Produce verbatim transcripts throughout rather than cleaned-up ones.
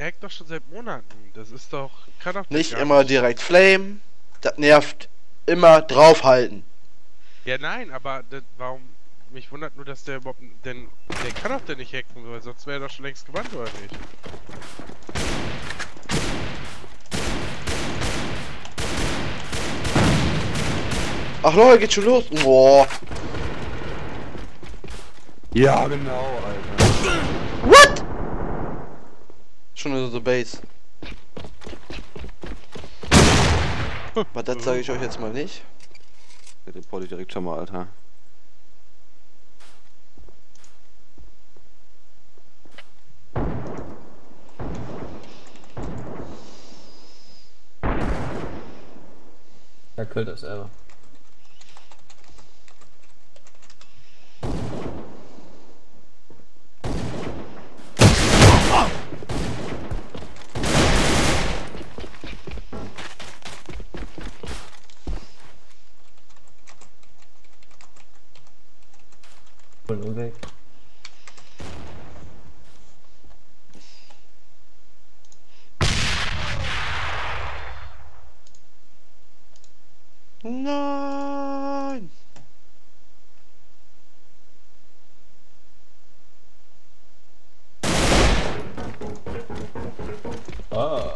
hackt doch schon seit Monaten. Das ist doch... Kann doch Nicht immer nicht. direkt Flame. Das nervt. Immer draufhalten. Ja, nein, aber das, warum... Mich wundert nur, dass der überhaupt... Denn der kann doch denn nicht hacken, weil sonst wäre er doch schon längst gebannt, oder nicht? Ach Leute, geht schon los. Boah. Ja, genau, Alter. What? Schon in so Base. Aber das sage ich euch jetzt mal nicht. Der reporte ich direkt schon mal, Alter. Er killt das selber. Und weg. Nein! Ah.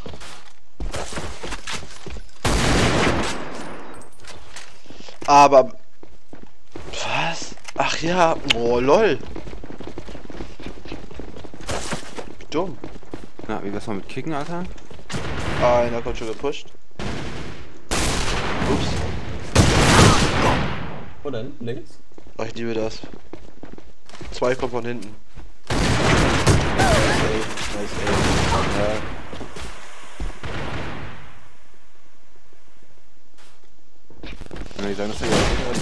Aber... Was? Ach ja, oh lol. Dumm. Na, wie wär's mal mit Kicken, Alter? Ah, einer kommt schon gepusht. Ups. Wo denn? Links? Ach, ich liebe das. Zwei kommen von hinten. Nice, ey. Nice, ey. Ja. Ja, ich sag, das ist ja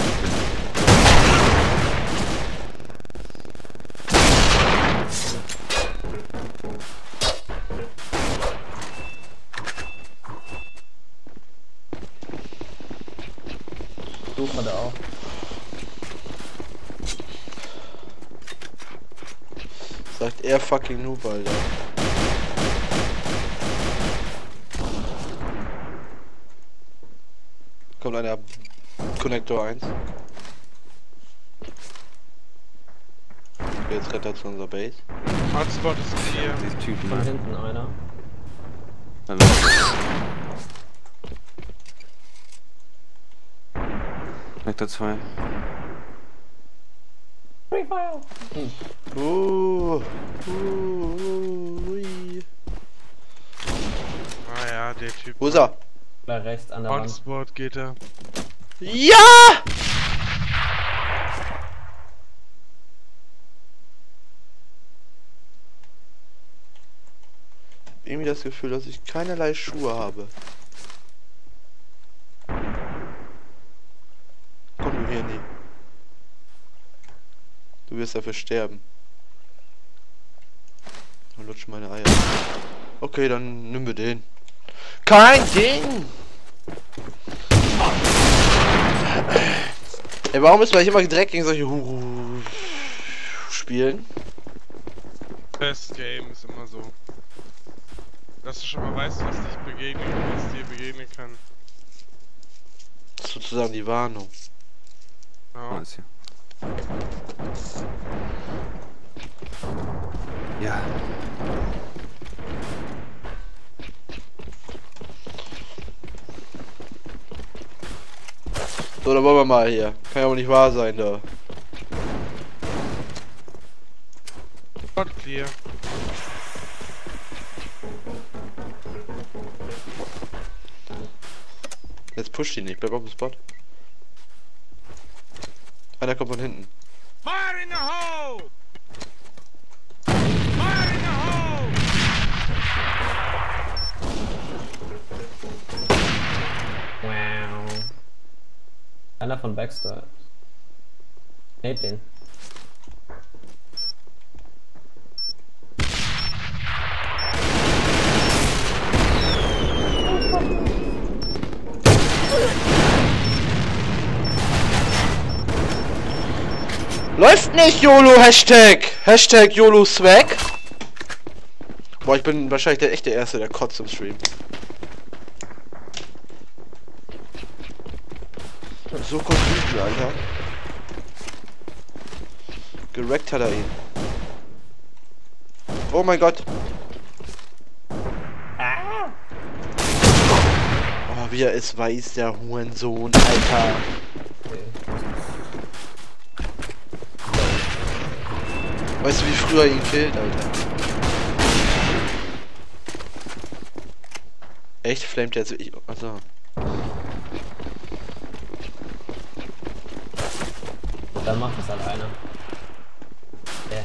Such mal da auch. Sagt er fucking Noob, Alter. Kommt einer Connector eins. Jetzt rennt er zu unserer Base. Hotspot ist hier. diese Typen, Von ne? hinten einer. Hallo. Vektor zwei. Free Fire! Hm. Uh, uh, ui. Ah ja, der Typ. Wo ist er? Da rechts an der Wand. Hotspot geht er. Ja! Irgendwie das Gefühl, dass ich keinerlei Schuhe habe. Komm du hier nie. Du wirst dafür sterben. Und lutsch meine Eier. Okay, dann nimm wir den. Kein Ding! Ey, warum ist man immer direkt gegen solche Hu spielen? Best Game ist immer so. Dass du schon mal weißt, was dich begegnet, was dir begegnen kann. Das ist sozusagen die Warnung. Ja. ist hier. Ja. So, dann wollen wir mal hier. Kann ja wohl nicht wahr sein, da. Spot clear. Jetzt pusht ihn nicht, bleib auf dem Spot. Einer kommt von hinten. Fire in the hole! Fire in the hole! Wow. Einer von Baxter. Nehmt den. Läuft nicht, YOLO, Hashtag! Hashtag YOLO Swag! Boah, ich bin wahrscheinlich der echte Erste, der kotzt im Stream. So konflikt, Alter. Gerackt hat er ihn. Oh mein Gott. Oh, wie er es weiß, der Hurensohn, Alter. Weißt du, wie früher ihn killt, Alter? Echt? Flamet jetzt? Ich, achso. Dann macht es alleine. Yeah.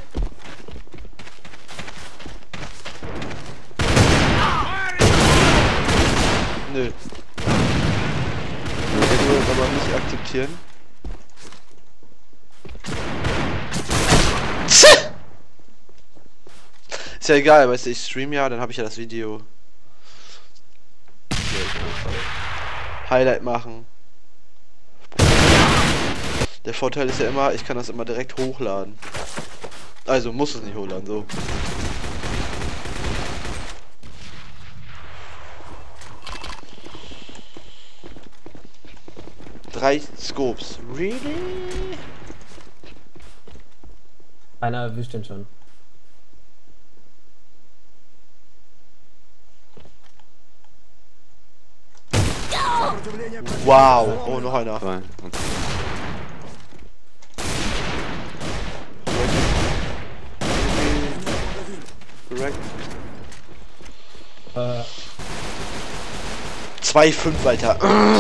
Nö. Ich will das aber nicht akzeptieren. Ist ja egal, weißt du, ich stream ja, dann habe ich ja das Video. Highlight machen. Der Vorteil ist ja immer, ich kann das immer direkt hochladen. Also muss es nicht hochladen, so. Drei Scopes. Really? Einer erwischt den schon. Wow. Oh, noch einer. Zwei. Und Correct. Äh, zwei fünf, Alter.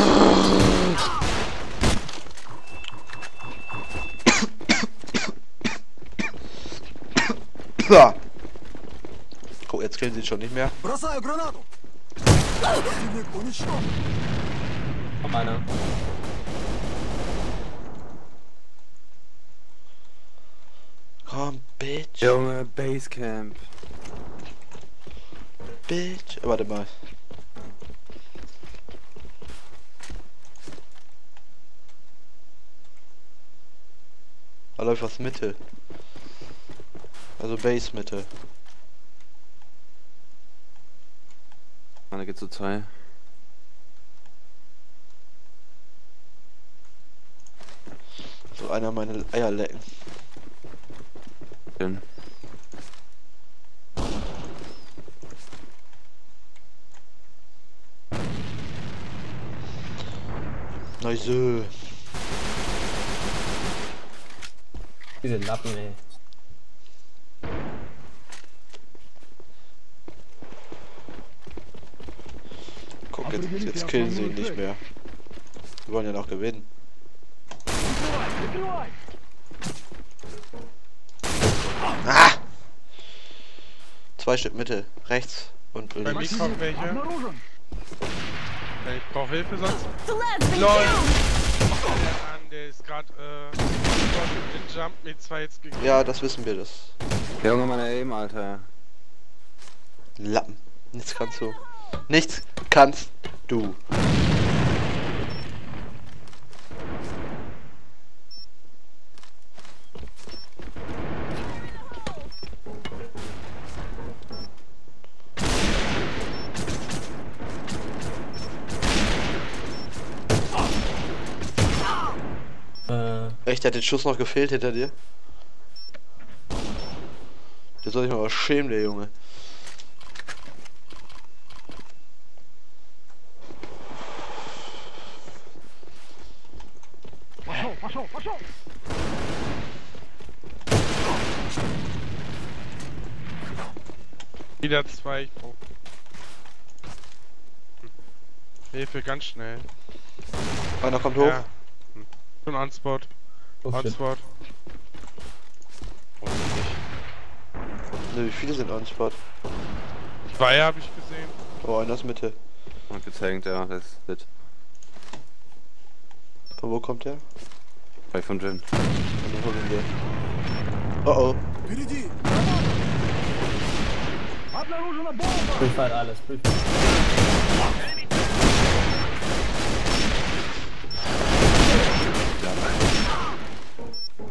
Guck, jetzt killen sie ihn schon nicht mehr. noch einer. Komm, Bitch. Junge, Basecamp. Bitch. Warte mal. Da läuft was Mitte. Also Base Mitte. Einer geht zu zwei. So einer meine Eier lecken. Schön. Nice. Diese Lappen, ey. Guck, jetzt, jetzt killen sie ihn nicht mehr. Wir wollen ja noch gewinnen. Ah! Zwei Stück Mitte, rechts und Bei mir links. kommt welche. Ich brauche Hilfe sonst. Let's LOL! Der Mann, der ist gerade äh, in Jump mit zwei jetzt gegeben. Ja, das wissen wir, das. Junge, meine Aim, Alter. Lappen. Nichts kannst du. Nichts kannst du. Äh, Echt, der hat den Schuss noch gefehlt hinter dir? Der soll sich mal was schämen, der Junge. Wieder zwei, ich brauch. Hm. Hilfe, ganz schnell. Einer kommt hoch. Ja. Hm. Schon on Spot. oh On shit. Spot. Oh, nicht. Ne, wie viele sind on Spot? Zwei habe ich gesehen. Oh, einer ist Mitte. Und getankt, ja, das ist lit. Von wo kommt der? Bei von Jin. Und dann holen wir. Oh oh. Prüft halt alles, prüft.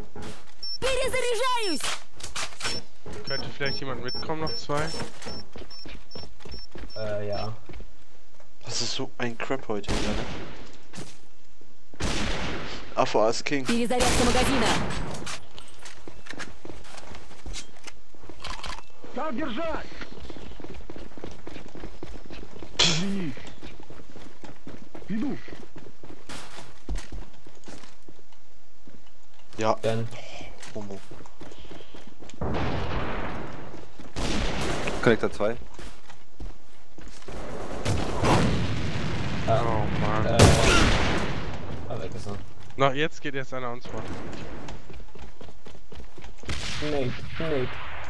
Перезаряжаюсь! Könnte vielleicht jemand mitkommen, noch zwei? Äh, ja. Das ist so ein Crap heute wieder, ne? A V A ist King. Перезарядка магазина. Как держать? Извини. Иду. Ja, Dann. Homo. Connector zwei. Oh Mann. Äh. Ah, weg ist er. Na, jetzt geht jetzt einer uns vor. Nate, Nate.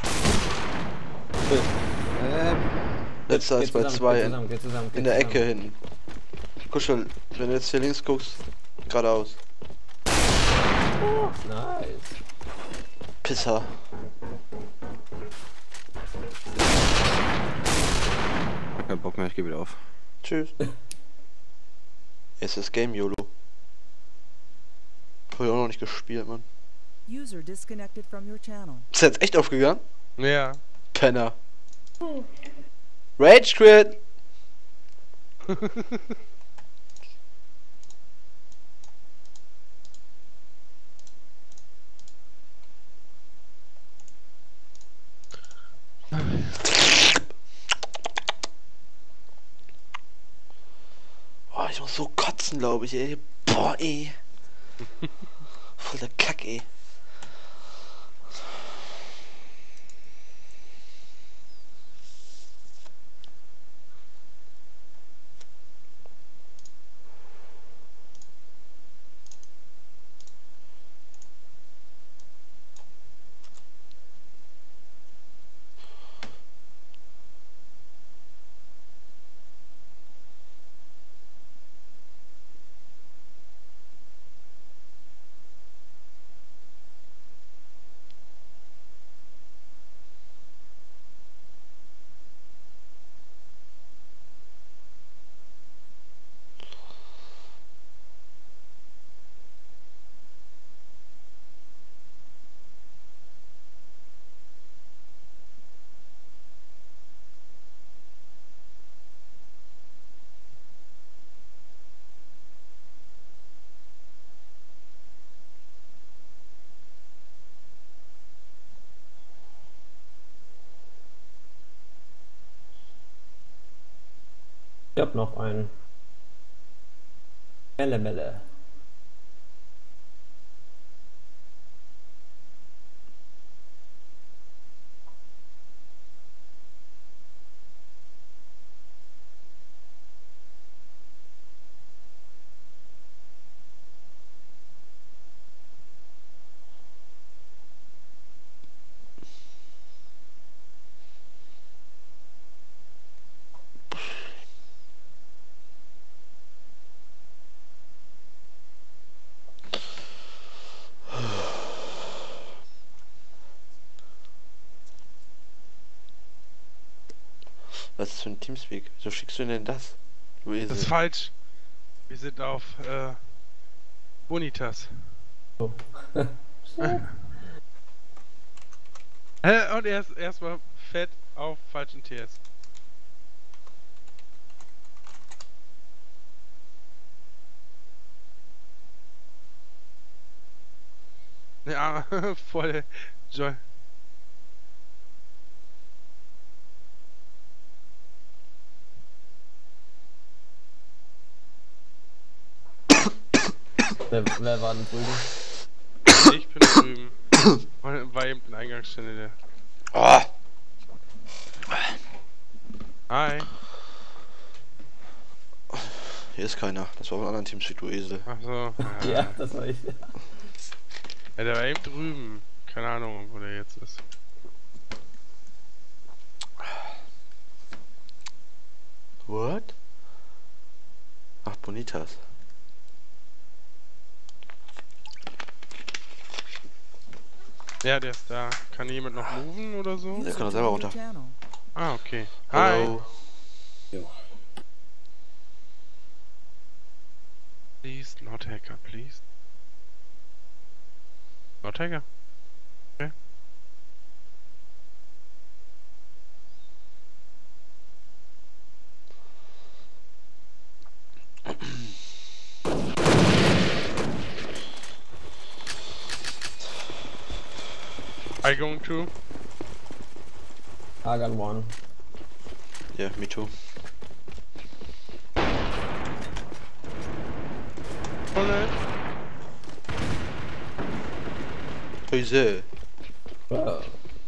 Ähm, Letzter Geht ist bei zusammen, zwei geht in, zusammen, geht zusammen, geht in der zusammen. Ecke hinten. Kuschel, wenn du jetzt hier links guckst, geradeaus. Nice. Pisser. hab keinen Bock mehr, ich geh wieder auf. Tschüss. Es ist Game YOLO. Hab ich auch noch nicht gespielt, Mann. User disconnected from your channel. Ist jetzt echt aufgegangen? Ja. Penner. Rage Quit! Oh, ich muss so kotzen, glaube ich, ey. Boah, ey. Voll der Kack, ey. Ich hab noch einen. Melle Melle. Was ist das für ein Teamspeak? Wieso schickst du denn das? Du Esel. Das ist falsch. Wir sind auf äh, Bonitas. So. Hä? Und erst erstmal fett auf falschen T S. Ja, voll Joy. Wer, wer war denn drüben? Ich bin drüben. War war eben in Eingangsstelle der. Oh, Hi. hier ist keiner. Das war von einem anderen Teamspeak, du Esel. Achso. Ja, das war ich. Ja, der war eben drüben. Keine Ahnung, wo der jetzt ist. What? Ach, Bonitas. Ja, der ist da. Kann jemand noch moven oder so? Der User kann doch selber joined your runter. channel. Ah, okay. Hi. Hallo. Please, not hacker, please. Not hacker. Okay. I going to? I got one. Yeah, me too. Tunnel. Häuse. Whoa.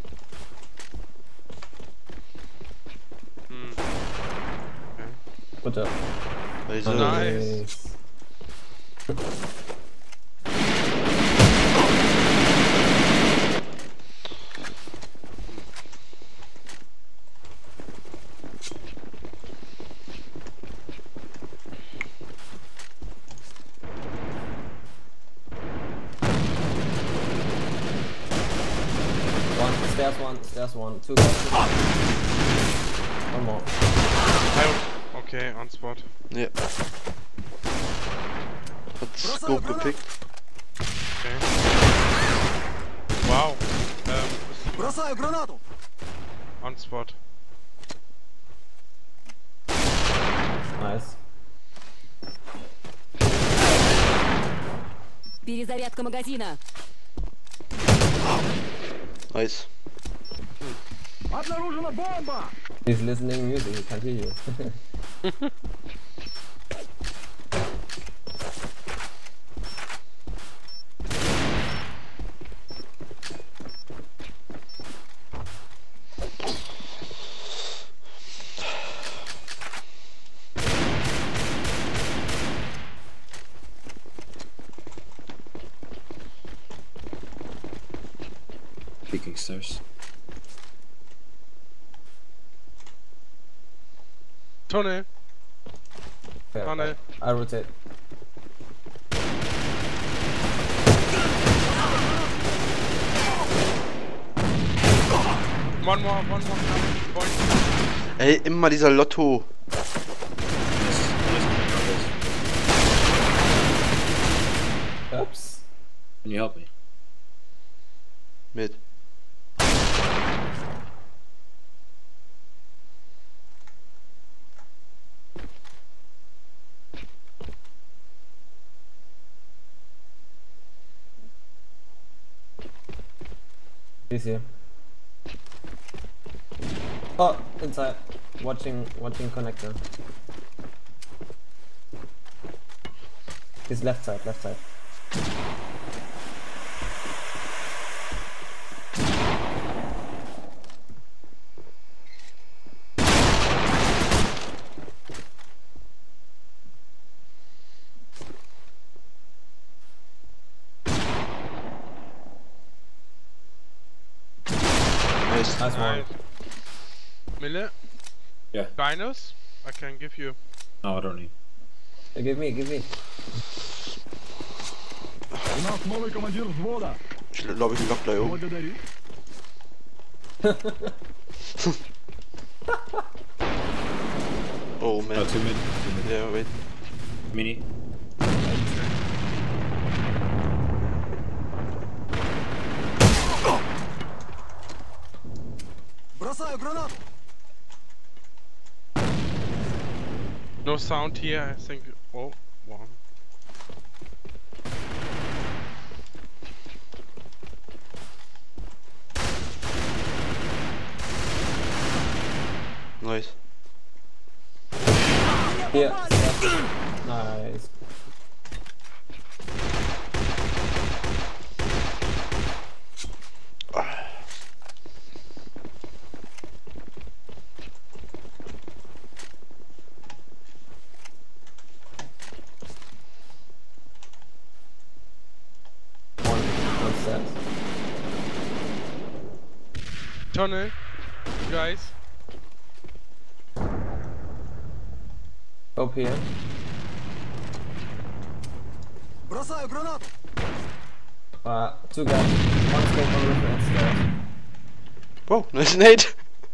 Hm. Good job. Häuse. Nice. One, stairs one, stairs one, two guys. One more. I, okay, on spot. Ja. Hat Scope gepickt. Okay. Wow. Ähm, Бросаю гранату! on spot. Nice. Перезарядка магазина. Nice. Обнаружена бомба! He's listening music, he can't hear you. Peeking stairs. Tunnel. Okay, Tunnel. I rotate. One more, one more coming. Point. Ey, immer dieser Lotto. Oops. Can you help me? Mit. He's here. Oh, inside. Watching, watching connector. His left side, left side. Nice. Nice one. Nice. Mille? Yeah. Dinos? I can give you. No, I don't need. Uh, Give me, give me. У нас новый командир взвода! Ich glaube, ich lock da oben. Благодарю! Oh Oh, man. two mid. Two mid. Yeah, wait. Mini. Бросаю гранату! No sound here, I think. Oh, one. Nice. Here. Nice. One, one set. Tunnel. Guys. Up here. Бросаю гранату! Uh, two guys. One scope on roof and stairs. Wow, nice nade.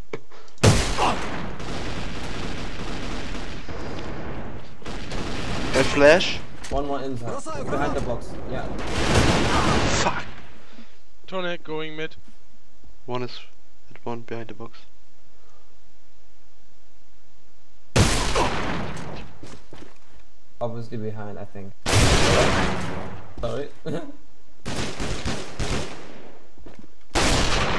A flash. One more inside. Behind the box. Yeah. Fuck. Tunnel going mid. One is at one behind the box. Obviously behind, I think. Sorry.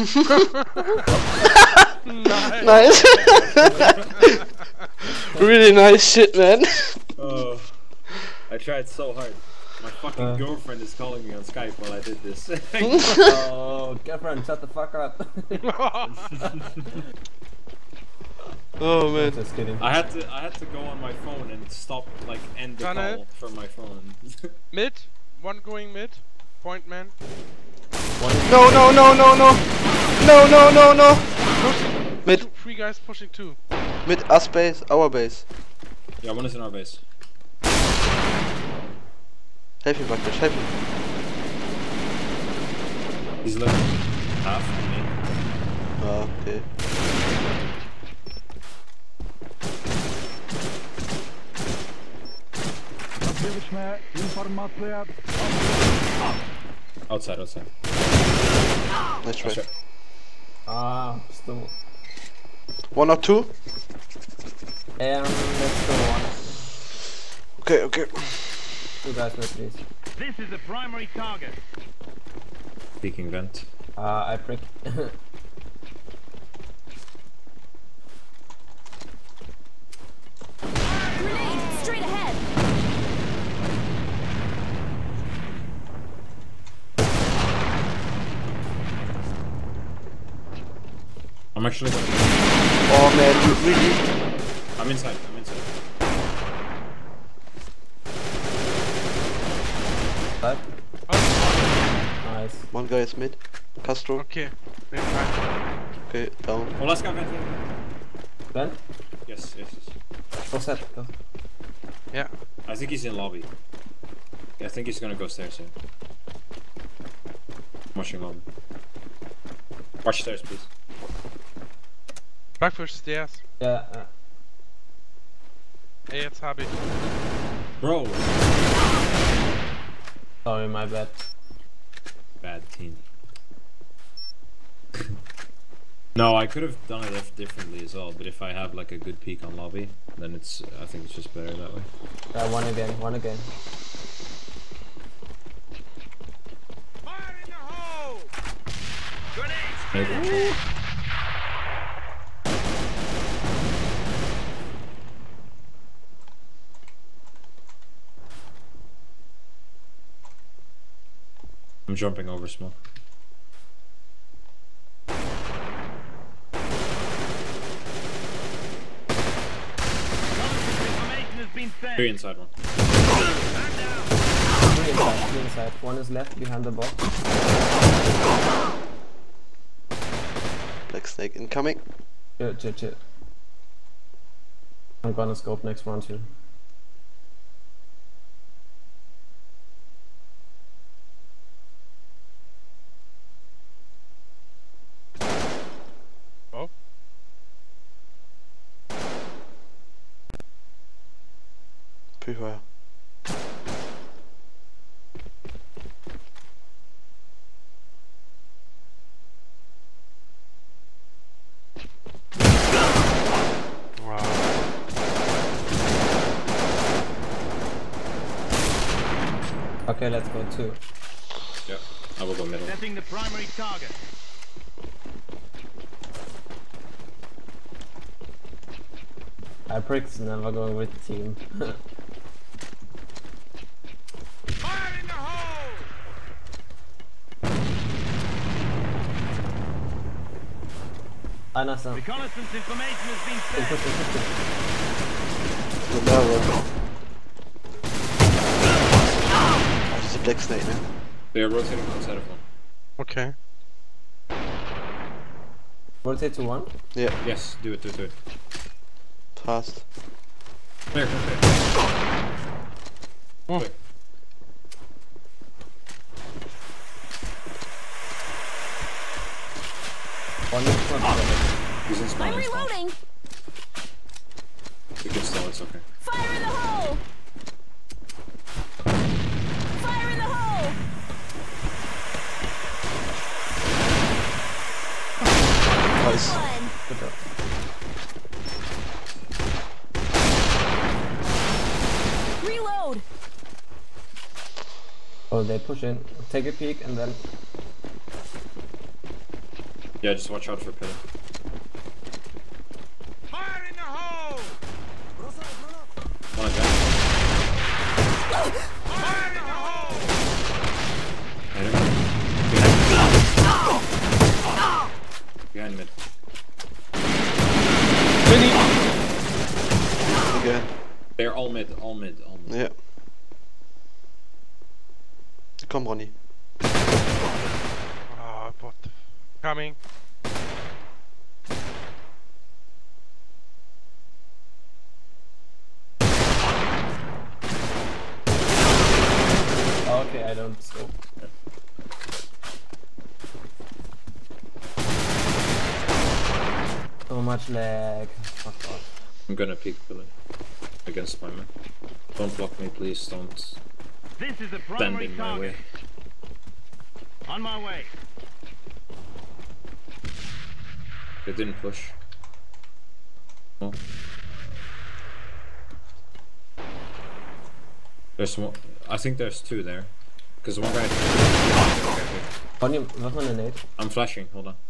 Nice. Nice. Really nice shit, man. Oh, I tried so hard. My fucking Uh. girlfriend is calling me on Skype while I did this. Oh, girlfriend, shut the fuck up. Oh man. Just kidding. I had to I had to go on my phone and stop, like, end the Done call it. from my phone. Mid. One going mid. Point man. No, no, no, no, no. No, no, no, no. Pushing. Mid. Two, three guys pushing two. Mid us base, our base. Yeah, one is in our base. Help me, Baktash, help me. He's left half of me. Ah, okay. Разведочная информация. Outside, outside. Nice try. Outside. Ah, still. One or two? Um, let's go one. Okay, okay. Two guys, mid, please. This is the primary target. Peeking vent. Uh, I prick. Grenade! Straight ahead! I'm actually going. Oh man, you really? I'm inside, I'm inside. Five. Oh, Nice. One guy is mid. Castro. okay. Mid, right. Okay, down. Oh, last guy vent. Ben? Yes, yes, yes. Go set. Go. Yeah. I think he's in lobby. Yeah, I think he's gonna go stairs soon. Watching lobby. Watch stairs, please. Back push stairs. Yeah. Uh, Ey, jetzt hab ich. Bro! sorry, my bad. Bad team. No, I could have done it dif- differently as well, but if I have like a good peek on lobby, then it's, I think it's just better that way. Uh, one again, one again. Fire in the hole! Grenades! Maybe. I'm jumping over smoke. Information has been sent. Three inside one. Three inside, three inside. One is left behind the box. Black Snake incoming. Chill, chill, chill. I'm gonna scope next round too. Oh. Pre-fire. Okay, let's go two. Yeah, I will go middle. Setting the primary target. I pricks never going with the team. Fire in the hole! Ah, nice. One. Reconnaissance information has been Push, sent. push, push, push. Another. Oh, this is a Black Snake, man. They are rotating outside of one. Okay. Rotate to one. Yeah, Yes, do it, do it, do it. fast. There, okay. Oh. Quick. One is front. He's in spawn, I'm in spawn. reloading! We can stall, it's okay. Fire in the hole! Fire in the hole! Nice. One! Good job. Reload! Oh, they push in. Take a peek and then. Yeah, just watch out for pillar. Fire in the hole! One again. Fire in the hole! Hit him. Behind mid. Again. They're all mid, all mid, all mid. Ja. Komm, Ronny. Ah, bot. Coming. Okay, I don't scope. So much lag. Fuck off. I'm gonna peek pillar. Against my man. Don't block me, please. Don't This is a stand primary in my target. way. On my way. They didn't push. No. There's one. I think there's two there. Because one guy. Ronny, wirf mal eine Nade. I'm flashing. Hold on.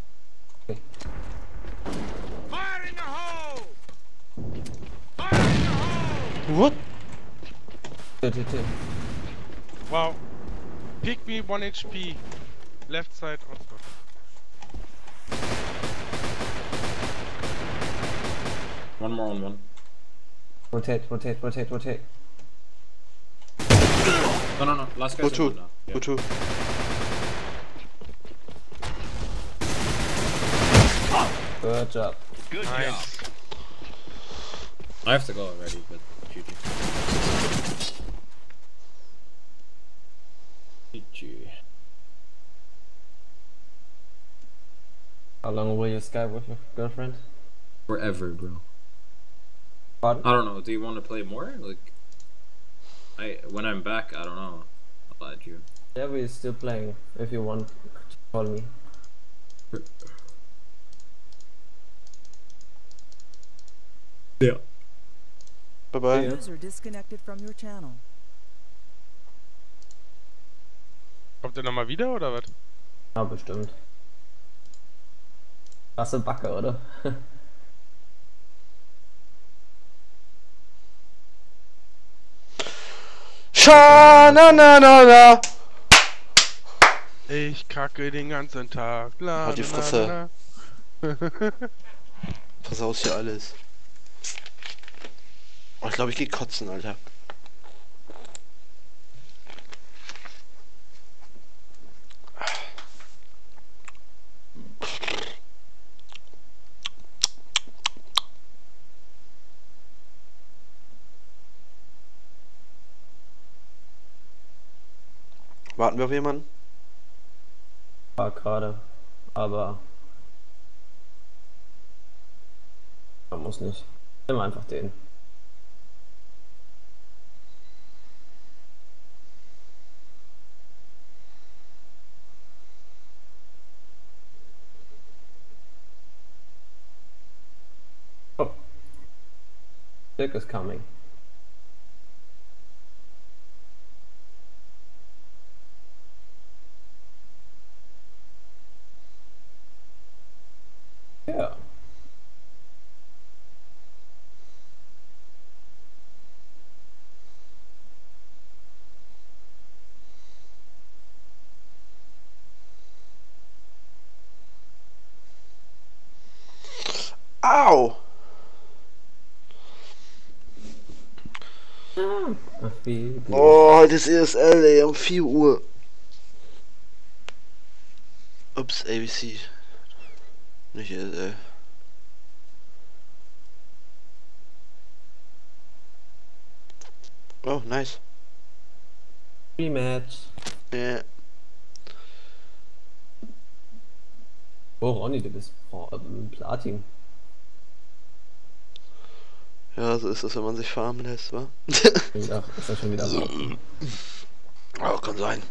Fire in the hole! Fire in the hole! What? Hit, hit, hit. Wow. Pick me one H P. Left side on top. One more on one. Rotate, rotate, rotate, rotate. No, no, no. Last Go guy's two. in now. Yeah. Go two. Good job. Good job. Nice. I have to go already, but G G. G G. How long will you Skype with your girlfriend? Forever, bro. Pardon? I don't know. Do you want to play more? Like, I when I'm back, I don't know. I'll add you. Yeah, we're still playing. If you want, call me. Yeah. Bye bye. Yeah. User disconnected from your channel. Kommt der nochmal wieder oder was? Ja, bestimmt. Krasse Backe, oder? Scha na na na na. Ich kacke den ganzen Tag. La, Halt die na, Fresse. na, na. Versaus hier alles. Oh, ich glaube, ich gehe kotzen, Alter. Warten wir auf jemanden? War gerade. Aber. Man muss nicht. Nimm einfach den. Oh. Dirk is coming. Ja. Au! Ach, wie blöd. Oh, heute ist E S L, ey, um vier Uhr. Ups, A B C. Nicht E S L. Oh, nice. Rematch. Ja. Oh, Ronny, du bist oh, Platin. Ja, so ist es, wenn man sich farmen lässt, wa? Ja, ist ja schon wieder so. Oh, kann sein.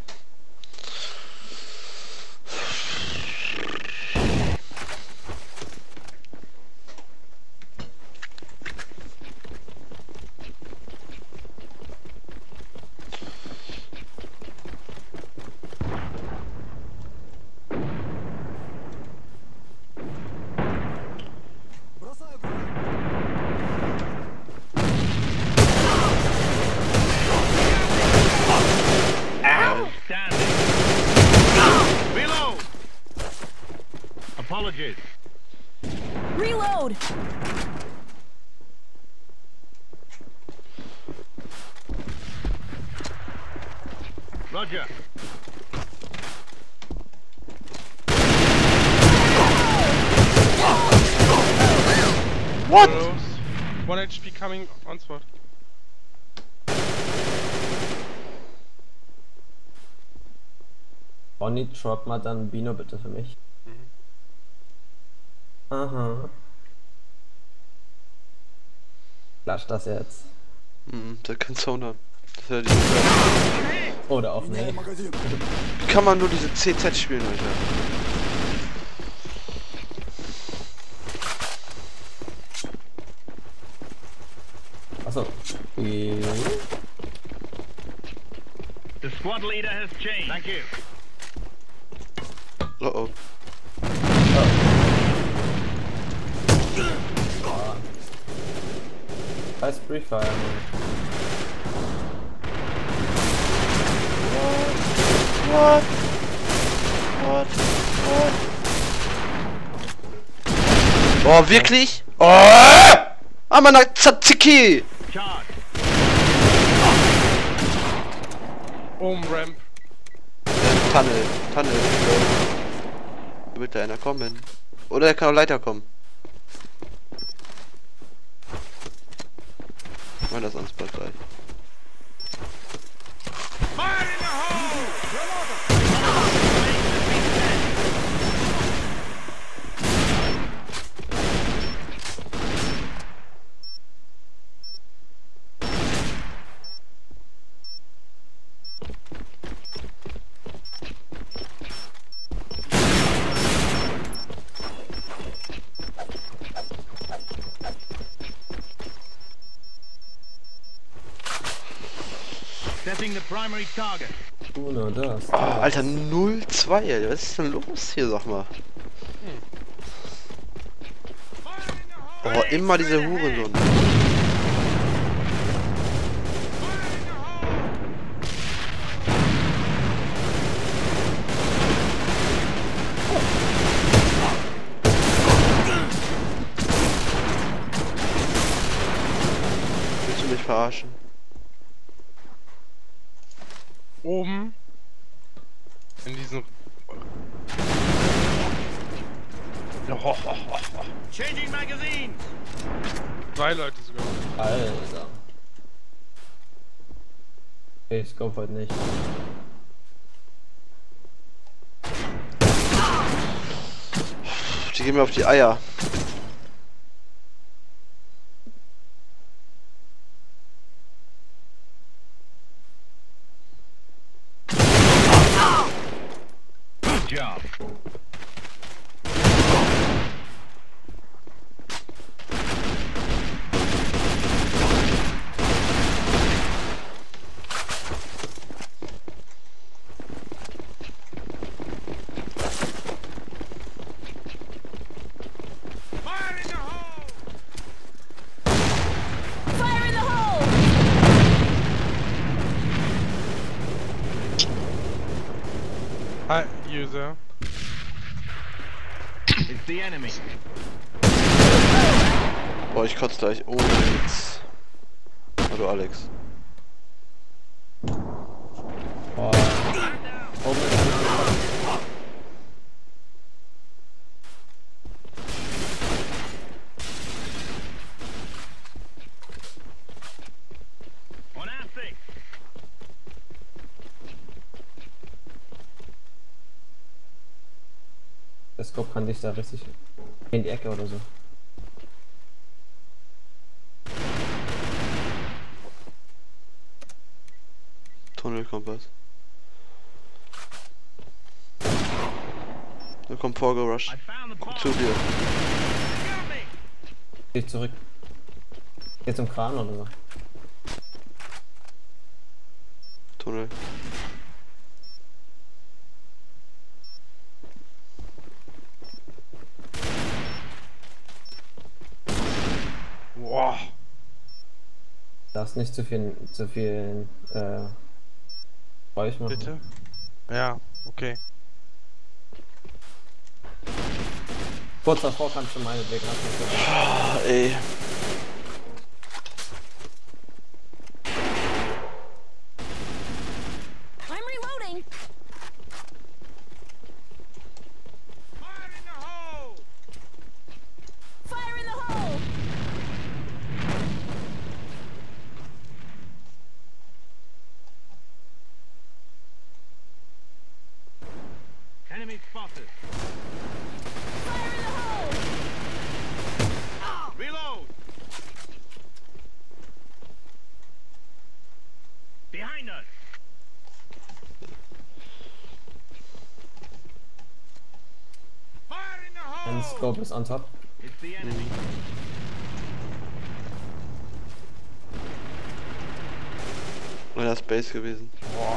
Reload! Roger. What? One H P coming on spot. Bonnie, drop mal dann Bino bitte für mich. Mhm. Aha. Flash das jetzt. Hm, der kann Sound haben. Das hört die Oder auf nee. Wie kann man nur diese C Z spielen, Alter? Achso. Äh. The squad leader has changed. Thank you. Oh oh. Oh. Nice Pre-Fire. What? What? What? Oh, wirklich? Oh! Amana Tzatziki! Charge. Oben Ramp. Tunnel, Tunnel. Wird da einer kommen? Oder er kann auch Leiter kommen. Ich meine das ans Spot gleich. Fire in the hole! Setting the primary target. Uno, das. Oh, Alter, null zwei, Alter. Was ist denn los hier, sag mal? Oh, immer diese Hurensohn. Willst du mich verarschen? Oben. In diesem... Changing magazines. Zwei Leute sogar. Alter. Okay, scope heute nicht. Die gehen mir auf die Eier. Good job. Fire in the hole! Fire in the hole! Hi, user. It's the enemy. Boah, ich kotze gleich. Oh, Witz. Hallo, Alex. Boah. Oben ist On our six. der Scope kann dich da richtig in die Ecke oder so. Tunnelkompass. Da kommt vorgerusht. I found the bomb. Zu dir. Got me. Geh zurück. Geh zum Kran oder so. Tunnel. Boah. Darfst nicht zu viel, zu viel, äh, Geräusch machen. Bitte? Ja, okay. Kurz davor kannst du meinetwegen abnehmen. Ah, ey. I'm reloading. Fire in the hole! Fire in the hole. Enemy spotted. Fire in the hole. Reload! Behind us! Fire in the hole! And scope is on top. It's the enemy. Und das Base gewesen. Boah.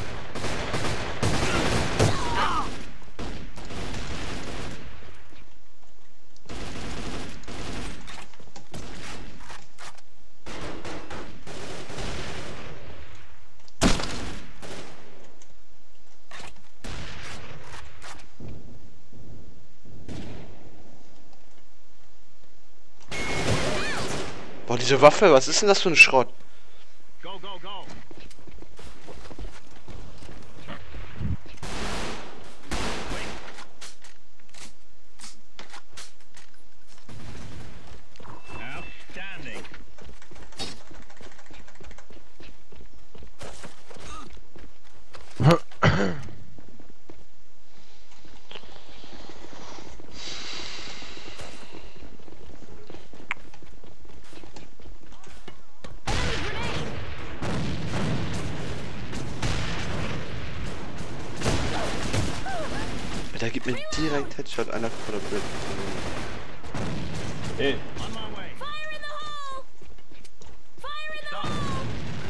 Boah, diese Waffe, was ist denn das für ein Schrott? Go, go, go! Outstanding! Da gibt mir direkt Headshot einer von der Bild. Hey. On my way! Fire in the hole. Fire in the hole.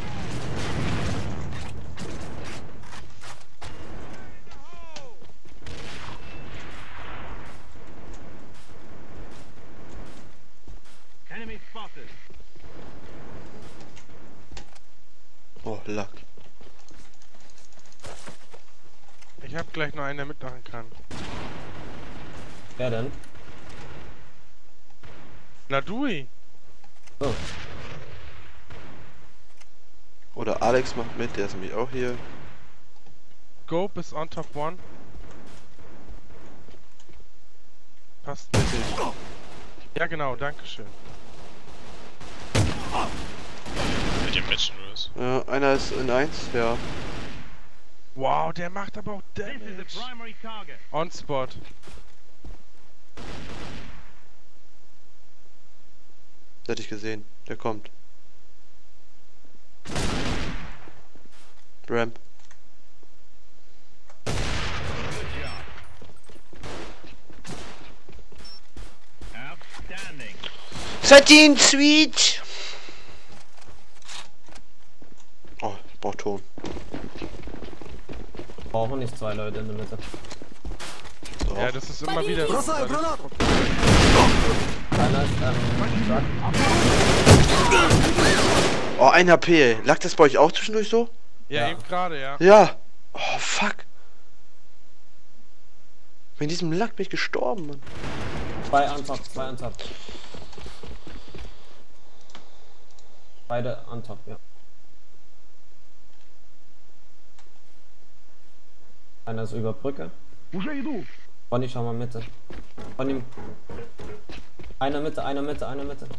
Enemy spotted! Oh, Lack. Ich hab gleich noch einen, der mitmachen kann. Wer denn? Na Dui! Oh. Oder Alex macht mit, der ist nämlich auch hier. Scope ist on top one. Passt. Ja genau, dankeschön. Mit dem Matchen oder was? Ja, einer ist in eins, ja. Wow, der macht aber auch This is the Damage. primary target. On spot. Der hatte ich gesehen. Der kommt. Ramp. Good job. Outstanding! Satin Switch! Oh, ich brauch Ton. Brauchen nicht zwei Leute in der Mitte. So. Ja, das ist immer wieder. Einer ist, ähm, Truck. Oh, ein H P, ey. Lag das bei euch auch zwischendurch so? Ja, Ja. eben gerade, ja. Ja. Oh, fuck. Wegen diesem Lack bin ich gestorben, Mann. Zwei on top, zwei on top. Beide on top, ja. Einer ist über Brücke. Bonnie, schau mal Mitte. Bonnie. Einer Mitte, einer Mitte, einer Mitte.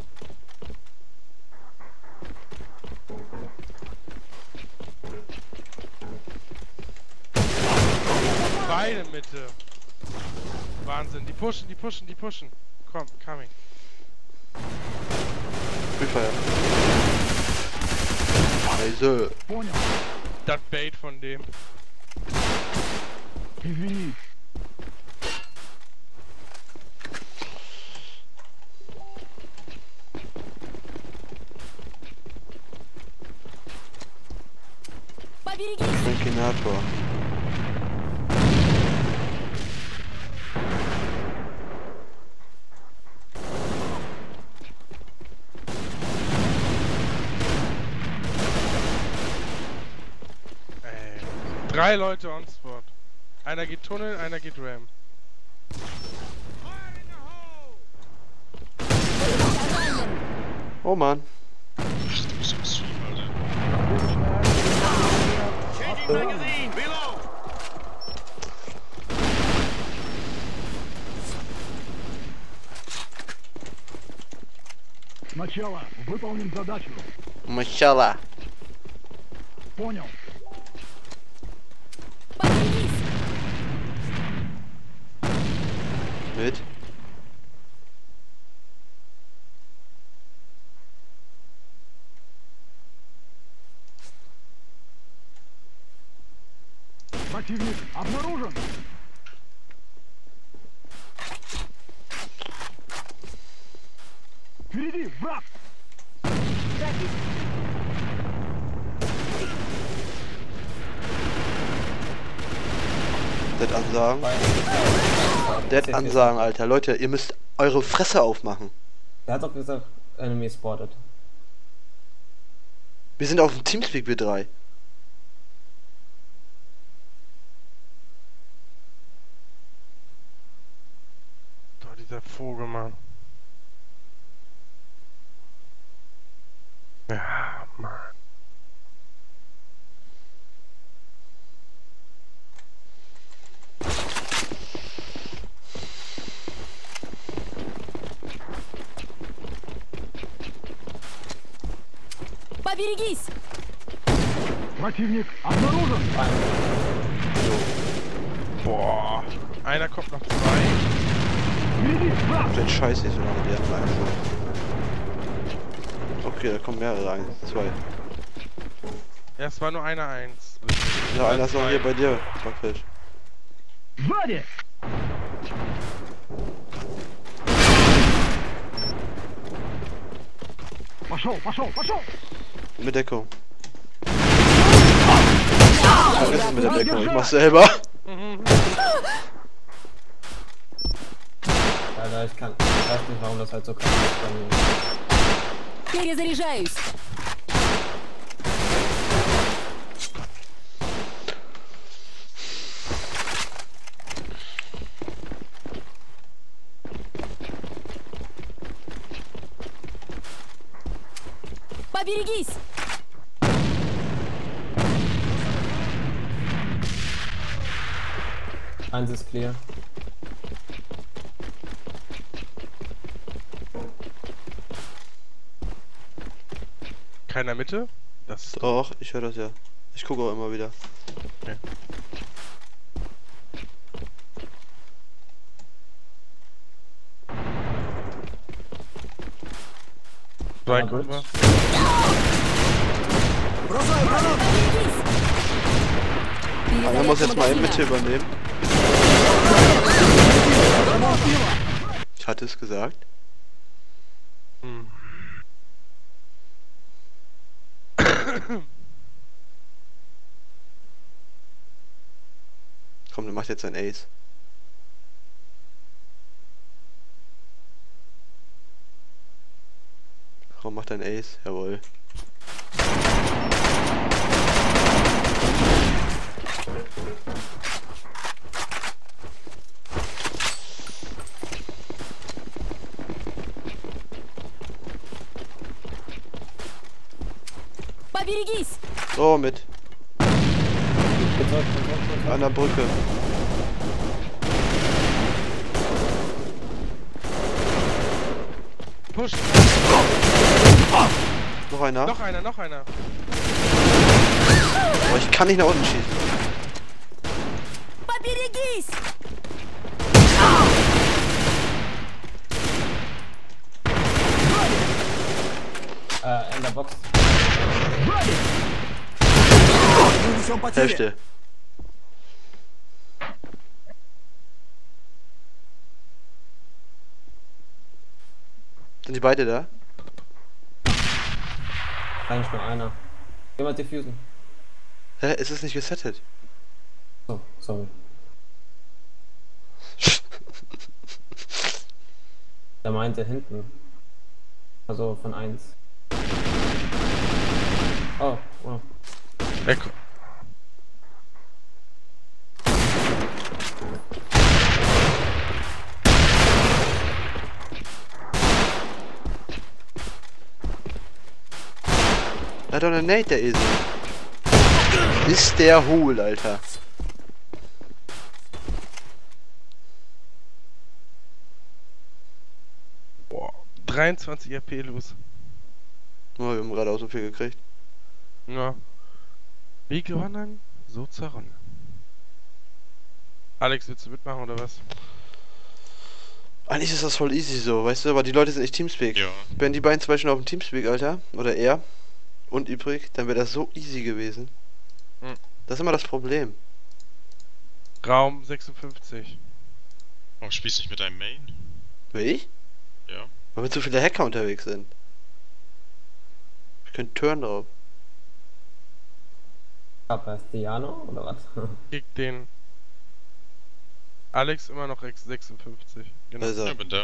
Beide Mitte. Wahnsinn. Die pushen, die pushen, die pushen. Komm, coming. Prüfer, Scheiße. Das Bait von dem. Tranquinator. Ey. Drei Leute on spot. Einer geht Tunnel, einer geht Ram. Fire in the Oh Mann. Ach, du bist im Stream, Alter. Changing magazine. Reload. Сначала выполним задачу. Machala. Понял. Поберегись! Mit. Противник обнаружен. Впереди, враг! Das Ansagen. Das Ansagen, Alter. Leute, ihr müsst eure Fresse aufmachen. Der hat doch gesagt, Enemy spotted. Wir sind auf dem Teamspeak, wir drei. Doch, dieser Vogel, Mann. Ja, Mann. Поберегись! Противник обнаружен. Boah. Einer kommt noch zwei. Впереди, враг! Vielleicht scheiße ich so lange die anderen einfach. Okay, da kommen mehrere rein. Zwei. Ja, es war nur einer eins. Ja, einer ist auch hier bei dir, Backfisch. Сзади! Пошел, пошел, пошел! Mit Deckung. Vergiss mit der Deckung, ich mach's selber. Alter, ich kann. Ich weiß nicht, warum das halt so krass ist bei mir. Перезаряжаюсь! Поберегись! Eins ist clear. Keiner Mitte? Das ist Doch, ich höre das ja. Ich gucke auch immer wieder. okay. Zwei Ja, kommen gut. wir. Поберегись! Einer muss jetzt mal in Mitte übernehmen. Ich hatte es gesagt. Hm. Komm, der macht jetzt sein Ace. Komm, mach dein Ace. Jawohl. Поберегись! Oh, mit. Bitte, bitte, bitte. An der Brücke. Push! Noch einer. Noch einer, noch einer. Oh, ich kann nicht nach unten schießen. Поберегись! Äh, in der Box. Hälfte. Sind die beide da? Eigentlich nur einer. Geh mal diffusen. Hä? Ist es nicht gesettet? So, sorry. Der meinte hinten. Also von eins. Oh, oh. Weg. Hat doch eine Nate, der Esel. Ist der hohl, Alter. Boah, dreiundzwanzig R P los. Oh, wir haben gerade auch so viel gekriegt. Ja. Wie gewonnen, so zerronnen. Alex, willst du mitmachen oder was? Eigentlich ist das voll easy so, weißt du, aber die Leute sind nicht Teamspeak. Ja. Wären die beiden zum Beispiel auf dem Teamspeak, Alter, oder er und übrig, dann wäre das so easy gewesen. Hm. Das ist immer das Problem. Raum sechsundfünfzig. Warum spielst du nicht mit deinem Main? Wie ich? Ja. Weil wir zu viele Hacker unterwegs sind. Ich könnte Turn drauf. Capastiano oder was? Gegen den Alex immer noch sechsundfünfzig. Genau. Also, Ja, bin da.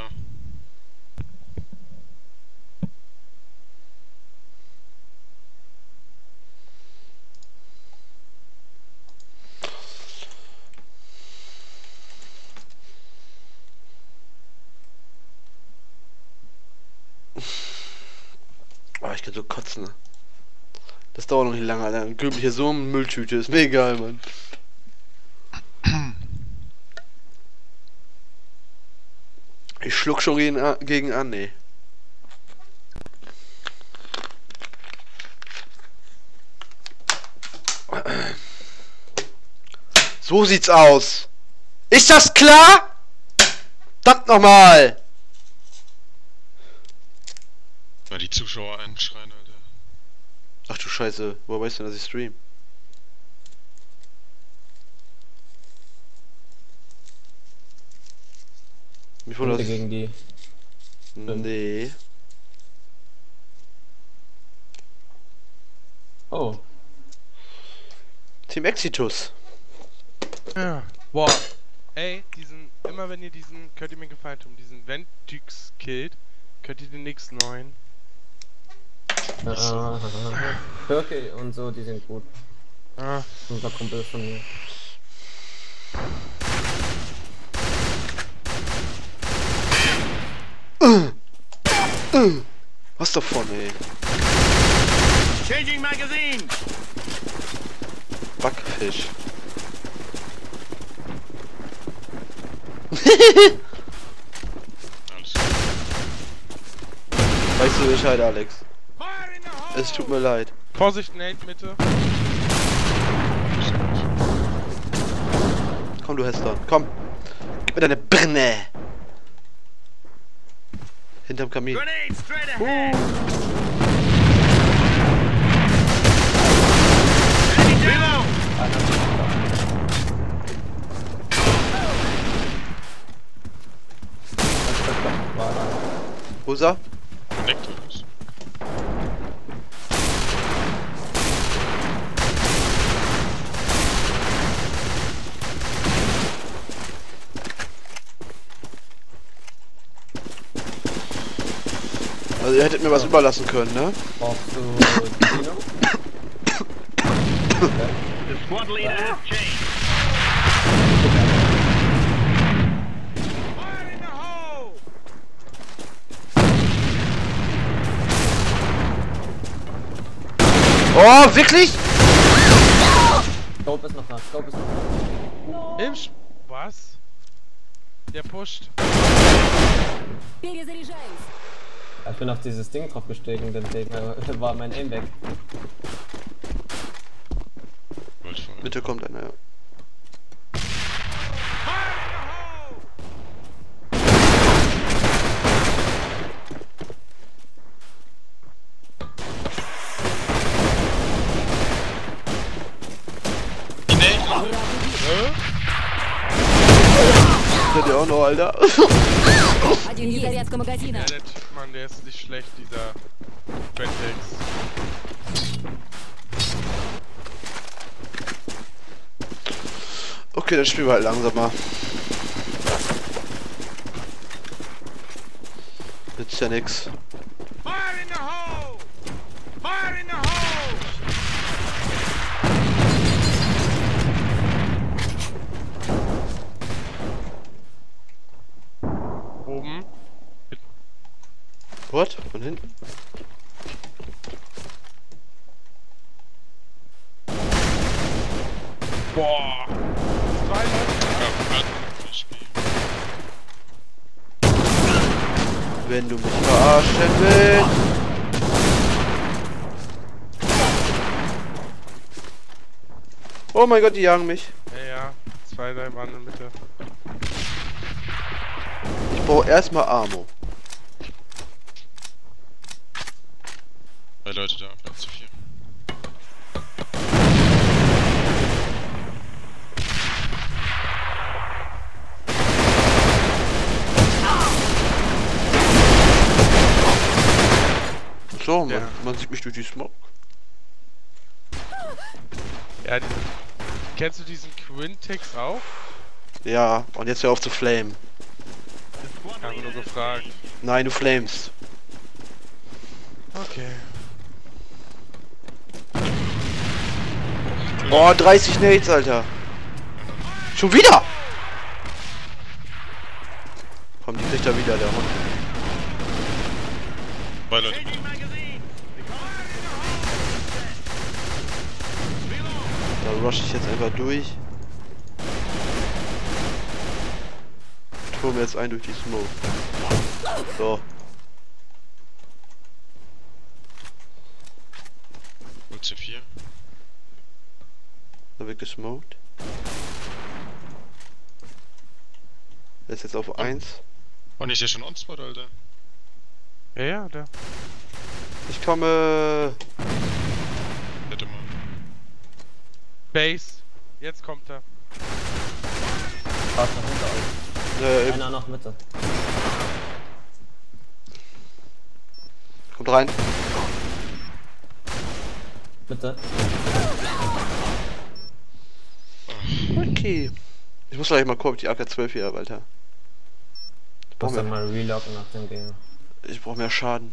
oh, ich kann so kotzen. Ne? Das dauert noch nicht lange, Alter. Dann kümmel mich hier so um Mülltüte. Ist mir egal, Mann. Ich schluck schon gegen, gegen an, nee. So sieht's aus. Ist das klar? Verdammt nochmal. Weil die Zuschauer einschreien, Alter. Ach du Scheiße, woher weißt du, dass ich stream? Wie viel das? Gegen die. Nee. Oh. Team Exitus. Ja. Boah. Ey, diesen, immer wenn ihr diesen, könnt ihr mir einen Gefallen tun, diesen Ventyx killt, könnt ihr den X neun. Ah, Birke und so, die sind gut. Ah. Unser Kumpel von mir. Was davon, ey? Changing magazine. Backfisch. Alles gut. Weißt du Bescheid, Alex? Fire in the hole. Es tut mir leid. Vorsicht, Nate, Mitte. Komm, du Hester. Komm. Gib mir deine Birne. Hinterm Kamin. Grenade straight ahead. Reload. Wo ist er? Connect oder was? Also ihr hättet mir was überlassen können, ne? Brauchst du Dino? The squad leader has changed. Fire in the hole. Oh, wirklich? Scope ist noch da, Scope ist noch da. Im Sch Was? Der pusht. Перезаряжаюсь. Ich bin auf dieses Ding drauf gestiegen, dann äh, war mein Aim weg. Wollte ich Mitte kommt einer, ja. Seid ihr auch noch, Alter? Один из зарядка магазина. Ja, der Typ, Mann, der ist nicht schlecht, dieser Ventyx. Okay, dann spielen wir halt langsamer. Nützt ja nix. Fire in the hole. Fire in the hole. Oben. What? Von hinten? Boah. Zwei Leute. Ja, ich geh. Wenn du mich verarschen willst. Oh mein Gott, die jagen mich. Ja, ja. Zwei da im anderen Mitte. Ich brauche erstmal Ammo. Drei Leute da, Platz zu vier. So, man, Ja. man sieht mich durch die Smoke. Ja, die, kennst du diesen Quintex auch? Ja, und jetzt hör auf zu flamen. Ich habe nur gefragt. Nein, du flamest. Okay. Oh, dreißig Nades, Alter. Schon wieder! Komm, die kriegt er wieder, der Hund. Zwei Leute. Da rush ich jetzt einfach durch. Ich hole mir jetzt ein durch die Smoke. So. Und C vier. Da wird gesmoked. Der ist jetzt auf eins. Oh, ich sehe schon On-Spot, Alter. Ja, ja, der. Ich komme. Bitte mal. Base. Jetzt kommt er. Warte, hinter euch. Äh, Einer noch Mitte. kommt rein. Bitte. Okay. Ich muss gleich mal gucken, ob die A K zwölf hier habe, Alter. Ich Ich brauch muss dann mehr, mal reloggen nach dem Game. ich brauch mehr Schaden.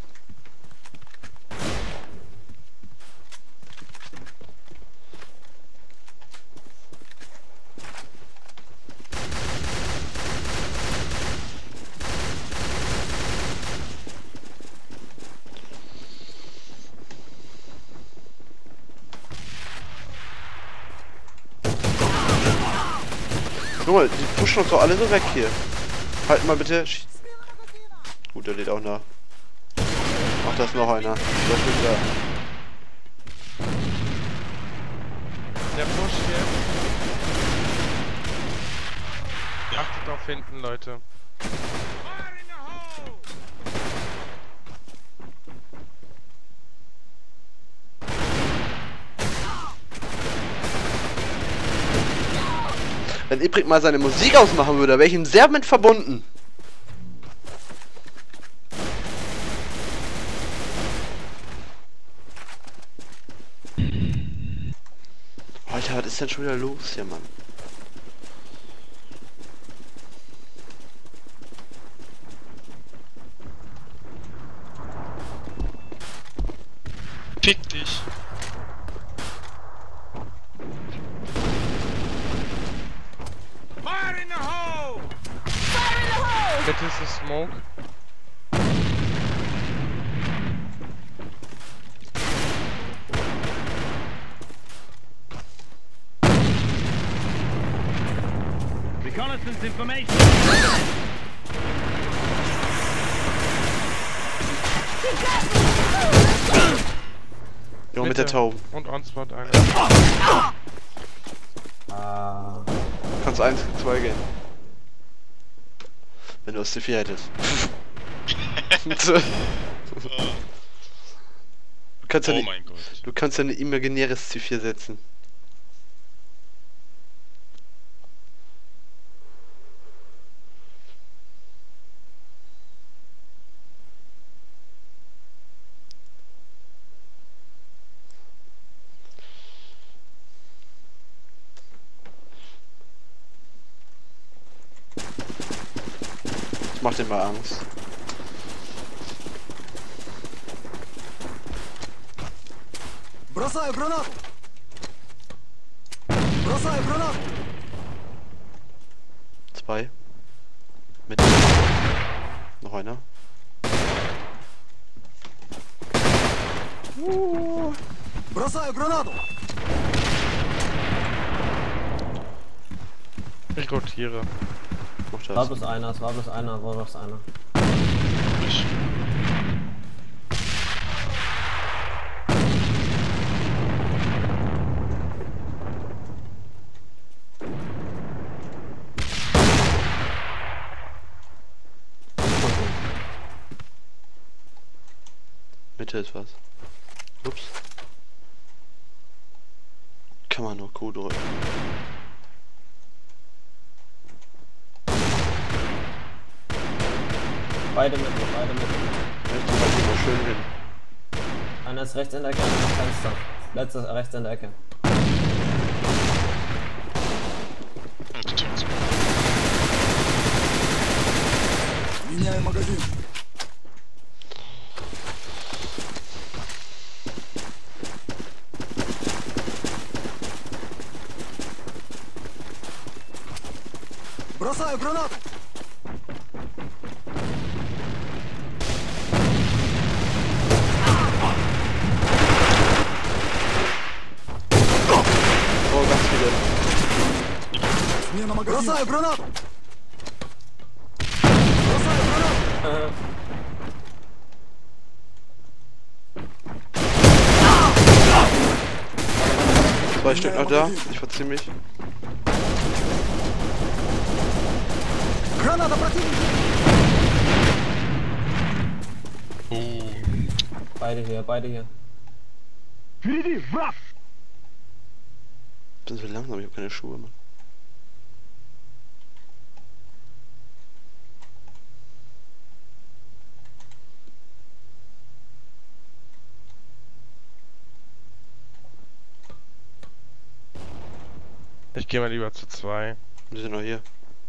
Guck mal, die pushen uns doch alle so weg hier. Halt mal bitte. Schie- Gut, der lädt auch nach. Ach, da ist noch einer. Der ist wieder. Der Push jetzt. Achtet auf hinten, Leute. Wenn Ibrik mal seine Musik ausmachen würde, wäre ich ihm sehr mit verbunden. Alter, was ist denn schon wieder los hier, Mann? Fick dich. Fire in the hole! Bitte ist es Smoke. Reconnaissance information. Junge mit der Mitte. Tauben. Und On-Spot einer. Ah. Du kannst eins gegen zwei gehen. Wenn du das C vier hättest. Du kannst ja Oh nicht, mein Gott. du kannst ja ein imaginäres C vier setzen. Das macht dir mal Angst. Бросаю гранату! Бросаю гранату! Zwei. Mit. Noch einer. Бросаю гранату! Ich rotiere. Mach Es war das. bloß einer, es war bloß einer, war bloß einer. Ich. Mitte ist was. Ups. Kann man nur Q drücken. Beide mit, beide mit. Rechts und mal schön hin. Einer ist rechts in der Ecke, einer im Fenster. Letzter ist rechts in der Ecke. Und die Tanks. Меняю магазин. Бросаю гранату. Oh, ganz viele. Смена магазина. Бросаю гранату. Бросаю гранату. Äh, Zwei Stück noch da. Ich verzieh mich. Граната противника. Oh. beide hier, beide hier. Впереди, враг. Bin so langsam, ich hab keine Schuhe, Mann. Ich gehe mal lieber zu zwei. Die sind noch hier.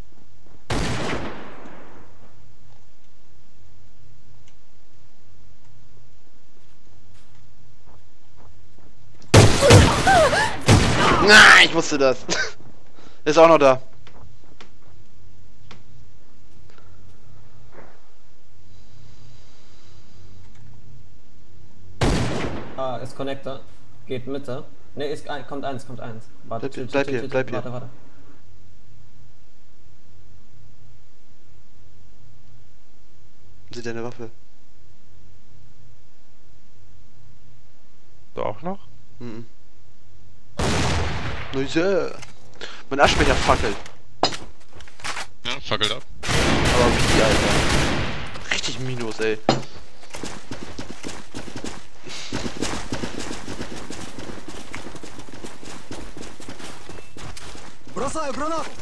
Nein, ich wusste das. Ist auch noch da. Ah, ist Connector. Geht Mitte. Ne, ist ein, kommt eins, kommt eins. Warte, Bleib- chill, bleib chill, hier, chill, bleib chill. hier. Warte, warte. Sieh deine Waffe. Du auch noch? Mhm. Nöse. Mein Aschenbecher fackelt. Ja, fackelt ab. Aber wie, Alter. Richtig Minus, ey. Бросаю гранату.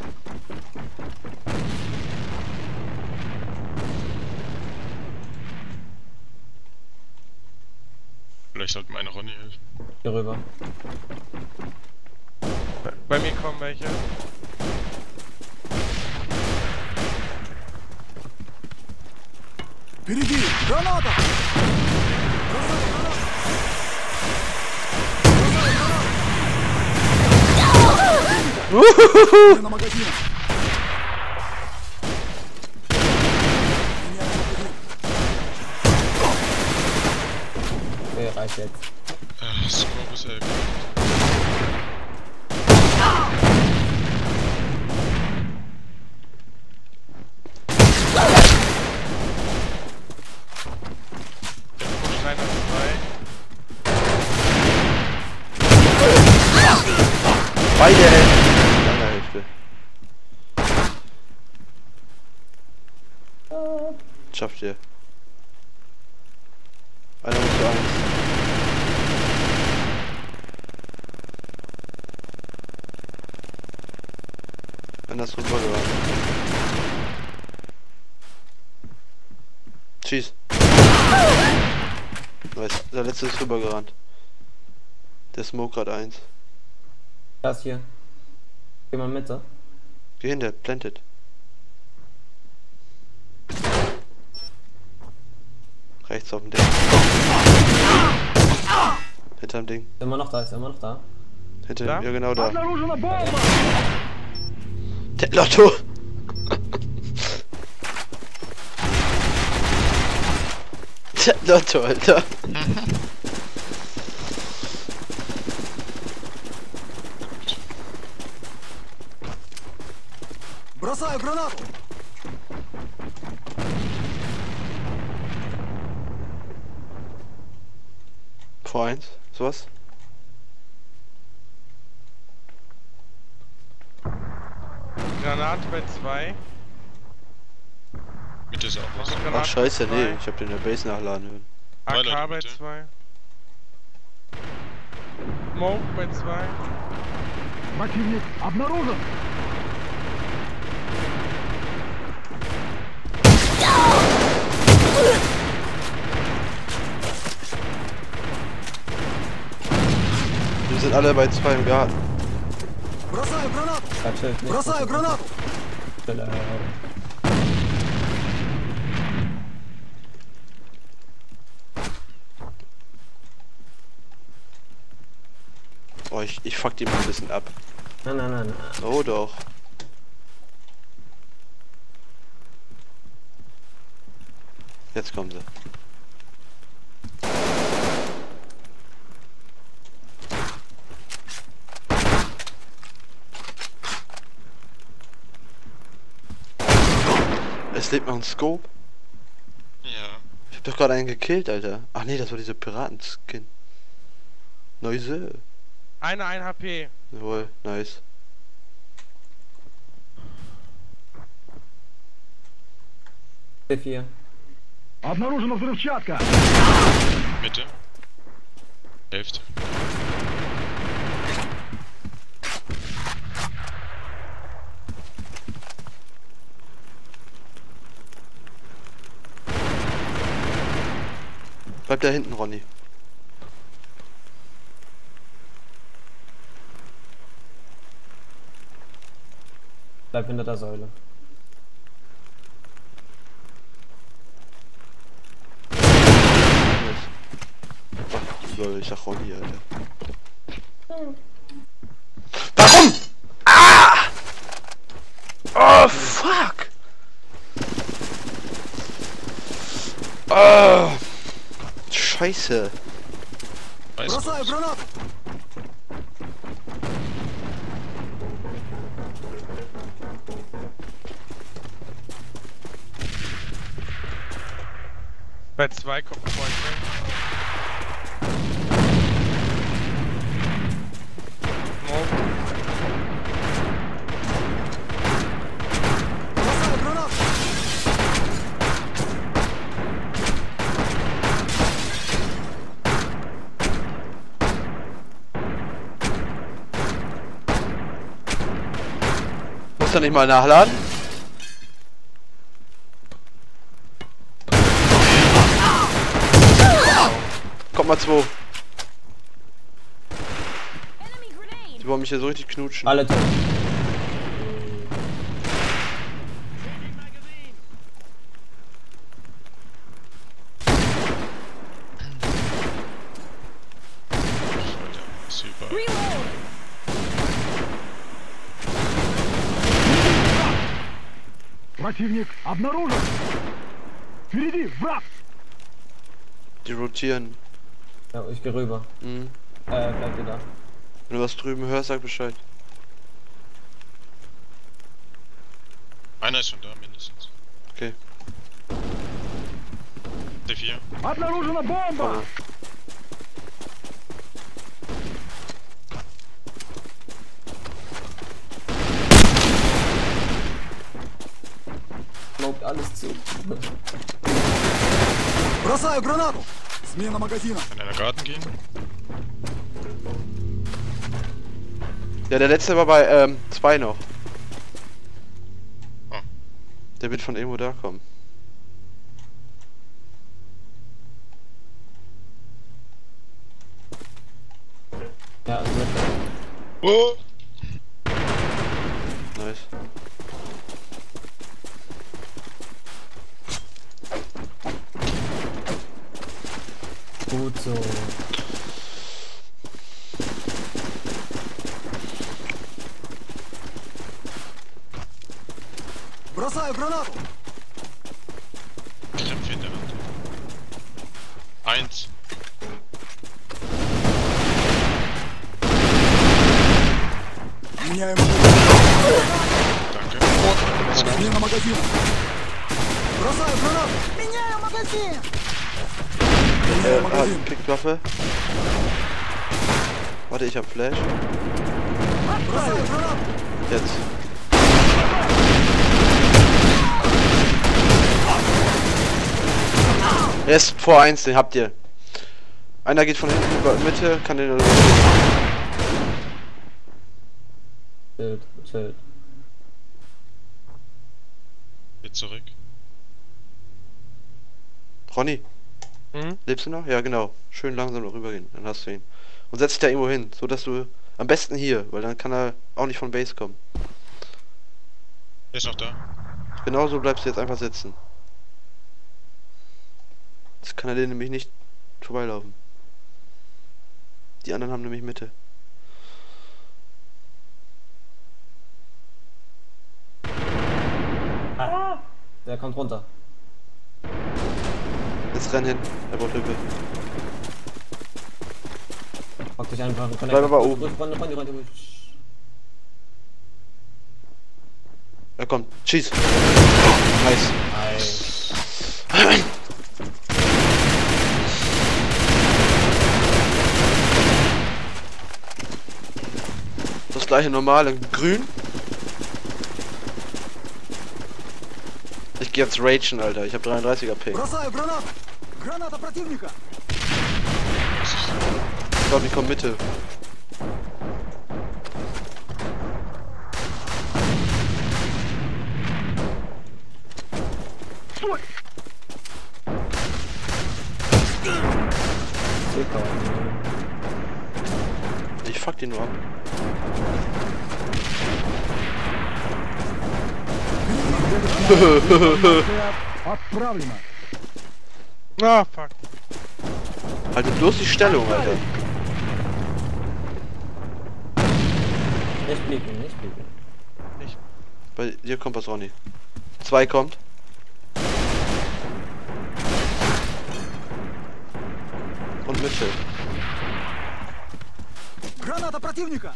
Vielleicht sollte meine Ronny helfen. Hier rüber. Bei, bei mir kommen welche. Впереди, граната. Бросаю гранату. Uhuhu. Смена магазина. Меняю магазин. Okay, reicht jetzt. Äh, Scope ist helfen. Wo Schreiner zwei. Beide Hälfte. Lange Hälfte. Schafft ihr. Einer muss zu eins. Einer ist rübergerannt. Schieß. Nice. Der letzte ist rübergerannt. Der Smoke hat eins. Das hier. Geh mal Mitte. Geh hin, der plantet. Rechts auf dem Ding. Hinterm Ding. Ist immer noch da, ist immer noch da. Hinter Da? ja genau da. Обнаружена бомба. Der Lotto! Der Lotto, Alter. Бросаю гранату! V eins, sowas? Granate bei zwei. Mitte ist auch was. Ach scheiße, nee, ich hab den in der Base nachladen hören. A Leute, K bei bitte. zwei. Smoke bei zwei. Противник обнаружен! Wir sind alle bei zwei im Garten. Бросаю гранату! Ja, chill, nicht. Бросаю гранату! Chill, äh, Oh, ich, ich fuck die mal ein bisschen ab. Nein, nein, nein, nein. Oh doch. Jetzt kommen sie. Es lebt noch ein Scope. Ja. Ich hab doch gerade einen gekillt, Alter. Ach nee, das war dieser Piratenskin. Neuse. Eine ein H P. Jawohl, nice. C vier. Обнаружена взрывчатка! Mitte. Hälfte. Bleib da hinten, Ronny. Bleib hinter der Säule. Ach, lol, ich sag Ronny, Alter. Warum? Ah! Oh, fuck! Oh! Scheiße! Weiß Бросаю nicht. гранату! Bei zwei kommt ein Freund. Smoke. Бросаю гранату! Muss er nicht mal nachladen? Kommt mal zwei. Enemy grenade! Die wollen mich hier so richtig knutschen. Alle tot. Super. Reload! Противник обнаружен! Впереди враг! Die rotieren. Ja, ich geh rüber. Mhm. Äh, bleib wieder. Wenn du was drüben hörst, sag Bescheid. Einer ist schon da, mindestens. Okay. C vier. Обнаружена бомба! Komm mal. Smoked alles zu. Бросаю гранату! Смена магазина! Kann in den Garten gehen? Ja, der letzte war bei ähm, zwei noch. Oh. Der wird von irgendwo da kommen. Ja, also mit. Oh! Nice. Gut so. Бросаю гранату! Krämpfe in der Hand. Eins. Меняем... Danke. магазина. Бросаю гранату. Меняю магазин! Äh, hat Pickwaffe. Warte, ich hab Flash. Бросаю гранату. Jetzt. Er ist vor eins, den habt ihr. Einer geht von hinten über Mitte, kann den... Schild, Schild. Geht zurück. Ronny, Mhm. lebst du noch? Ja, genau. Schön langsam noch rübergehen, dann hast du ihn. Und setz dich da irgendwo hin, so dass du... Am besten hier, weil dann kann er auch nicht von Base kommen. Der ist noch da. Genauso bleibst du jetzt einfach sitzen. Jetzt kann er den nämlich nicht vorbeilaufen. Die anderen haben nämlich Mitte. Der kommt runter. Jetzt renn hin, er braucht Hilfe. Pack dich einfach. Bleib aber oben. Ronny, Ronny, Ronny, Ronny. Er kommt, schieß! Nice. Nice. Das gleiche normal in grün. Ich geh jetzt ragen, Alter. Ich hab dreiunddreißiger Ping. Бросаю гранату. Граната противника. Ich glaube, ich komm Mitte. Стой! Ich fuck den nur ab. Отправлено. Ah, fuck. Haltet bloß die Stellung, Alter. Nicht blicken, nicht blicken. Bei dir kommt was, Ronny. Zwei kommt. Und Mitte. Граната противника.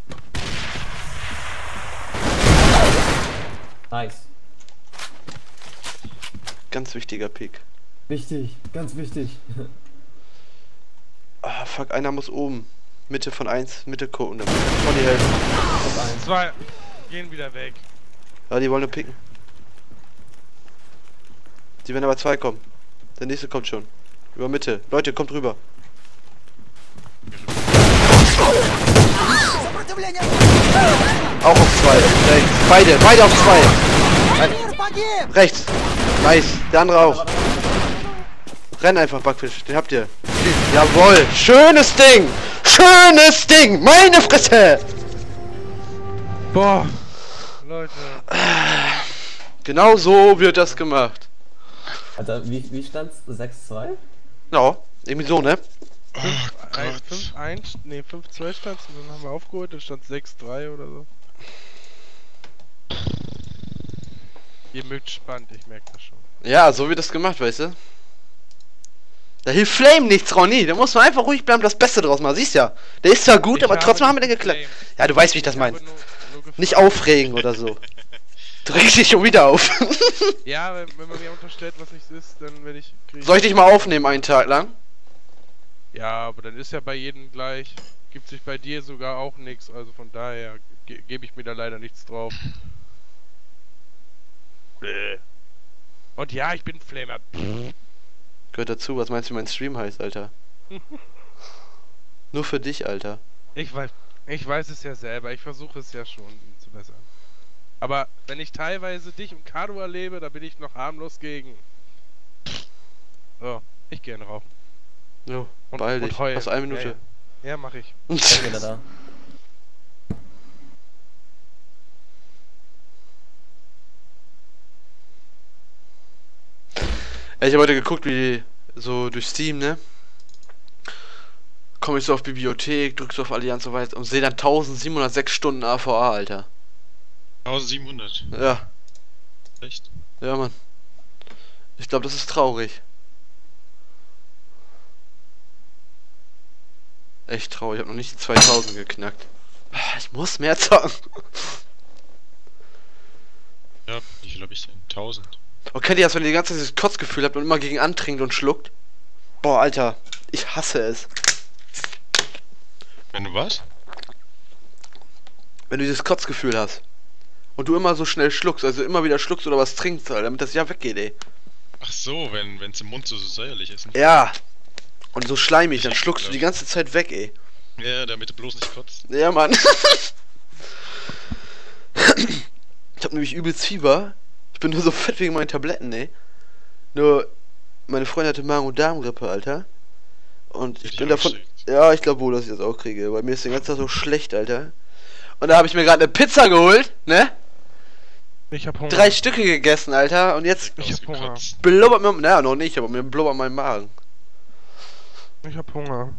Nice. Ganz wichtiger Pick. Wichtig, ganz wichtig. Ah, fuck, einer muss oben. Mitte von eins, Mitte gucken. Dann kann Ronny helfen. Zwei gehen wieder weg. Ja, die wollen nur picken. Die werden aber zwei kommen. Der nächste kommt schon. Über Mitte. Leute, kommt rüber. Сопротивление! Auch auf zwei. Rechts. Beide, beide auf zwei. Мир погиб! Rechts. Nice. Der andere auch. Renn einfach, Backfisch. Den habt ihr. Jawohl. Schönes Ding. Schönes Ding. Meine Fresse. Boah. Leute. Genau so wird das gemacht. Alter, wie, wie stand's? sechs zwei? Ja, irgendwie so, ne? fünf eins, ne fünf zwei stand's und dann haben wir aufgeholt, dann stand sechs drei oder so. Ihr mögt spannend, ich merke das schon. Ja, so wird das gemacht, weißt du? Da hilft Flame nichts, Ronny. Da muss man einfach ruhig bleiben, das Beste draus machen. Siehst ja. Der ist zwar gut, Ich aber habe trotzdem haben wir nicht den geklappt. geflamed. Ja, du weißt, wie ich das Ich meine. habe nur- nur geflamed. Nicht aufregen oder so. Du regst dich schon wieder auf. Ja, wenn, wenn man mir unterstellt, was nichts ist, dann werde ich... krieg Soll ich dich mal aufnehmen einen Tag lang? Ja, aber dann ist ja bei jedem gleich. Gibt sich bei dir sogar auch nichts, also von daher ge gebe ich mir da leider nichts drauf. Bäh. Und ja, ich bin Flamer. Gehört dazu, was meinst du, wie mein Stream heißt, Alter? Nur für dich, Alter. Ich weiß, ich weiß es ja selber, ich versuche es ja schon zu bessern. Aber wenn ich teilweise dich und Kado erlebe, da bin ich noch harmlos gegen. So, ich gehe rauchen. Jo, Und, beeil und dich. heulen. Hast eine Minute. Ja, ja. Ja, mach ich. Ich bin wieder da. Ja, ich habe heute geguckt, wie so durch Steam, ne? Komme ich so auf Bibliothek, drückst so auf Allianz und so weiter und sehe dann eintausendsiebenhundertsechs Stunden A V A, Alter. eintausendsiebenhundert. Ja, Echt? ja, Mann. Ich glaube, das ist traurig. Echt traurig, ich habe noch nicht die zweitausend geknackt. Ich muss mehr zocken. Ja, nicht viel hab ich denn? tausend. Oh, kennt ihr das, wenn ihr die ganze Zeit dieses Kotzgefühl habt und immer gegen antrinkt und schluckt? Boah, Alter, ich hasse es. Wenn du was? Wenn du dieses Kotzgefühl hast. Und du immer so schnell schluckst, also immer wieder schluckst oder was trinkst, Alter, damit das ja weggeht, ey. Ach so, wenn wenn's im Mund so, so säuerlich ist. Ne? Ja. Und so schleimig, dann schluckst du die ganze Zeit weg, ey. Ja, damit du bloß nicht kotzt. Ja, Mann. Ich hab nämlich übelst Fieber. Ich bin nur so fett wegen meinen Tabletten, ey. Nur, meine Freundin hatte Magen- und Darmgrippe, Alter. Und ich bin davon... Ja, ich glaube wohl, dass ich das auch kriege. Weil mir ist den ganzen Tag so schlecht, Alter. Und da habe ich mir gerade eine Pizza geholt, ne? Ich hab Hunger. Drei Stücke gegessen, Alter. Und jetzt Ich hab Hunger. blubbert mir... Naja, noch nicht, aber mir blubbert mein Magen. Ich hab Hunger.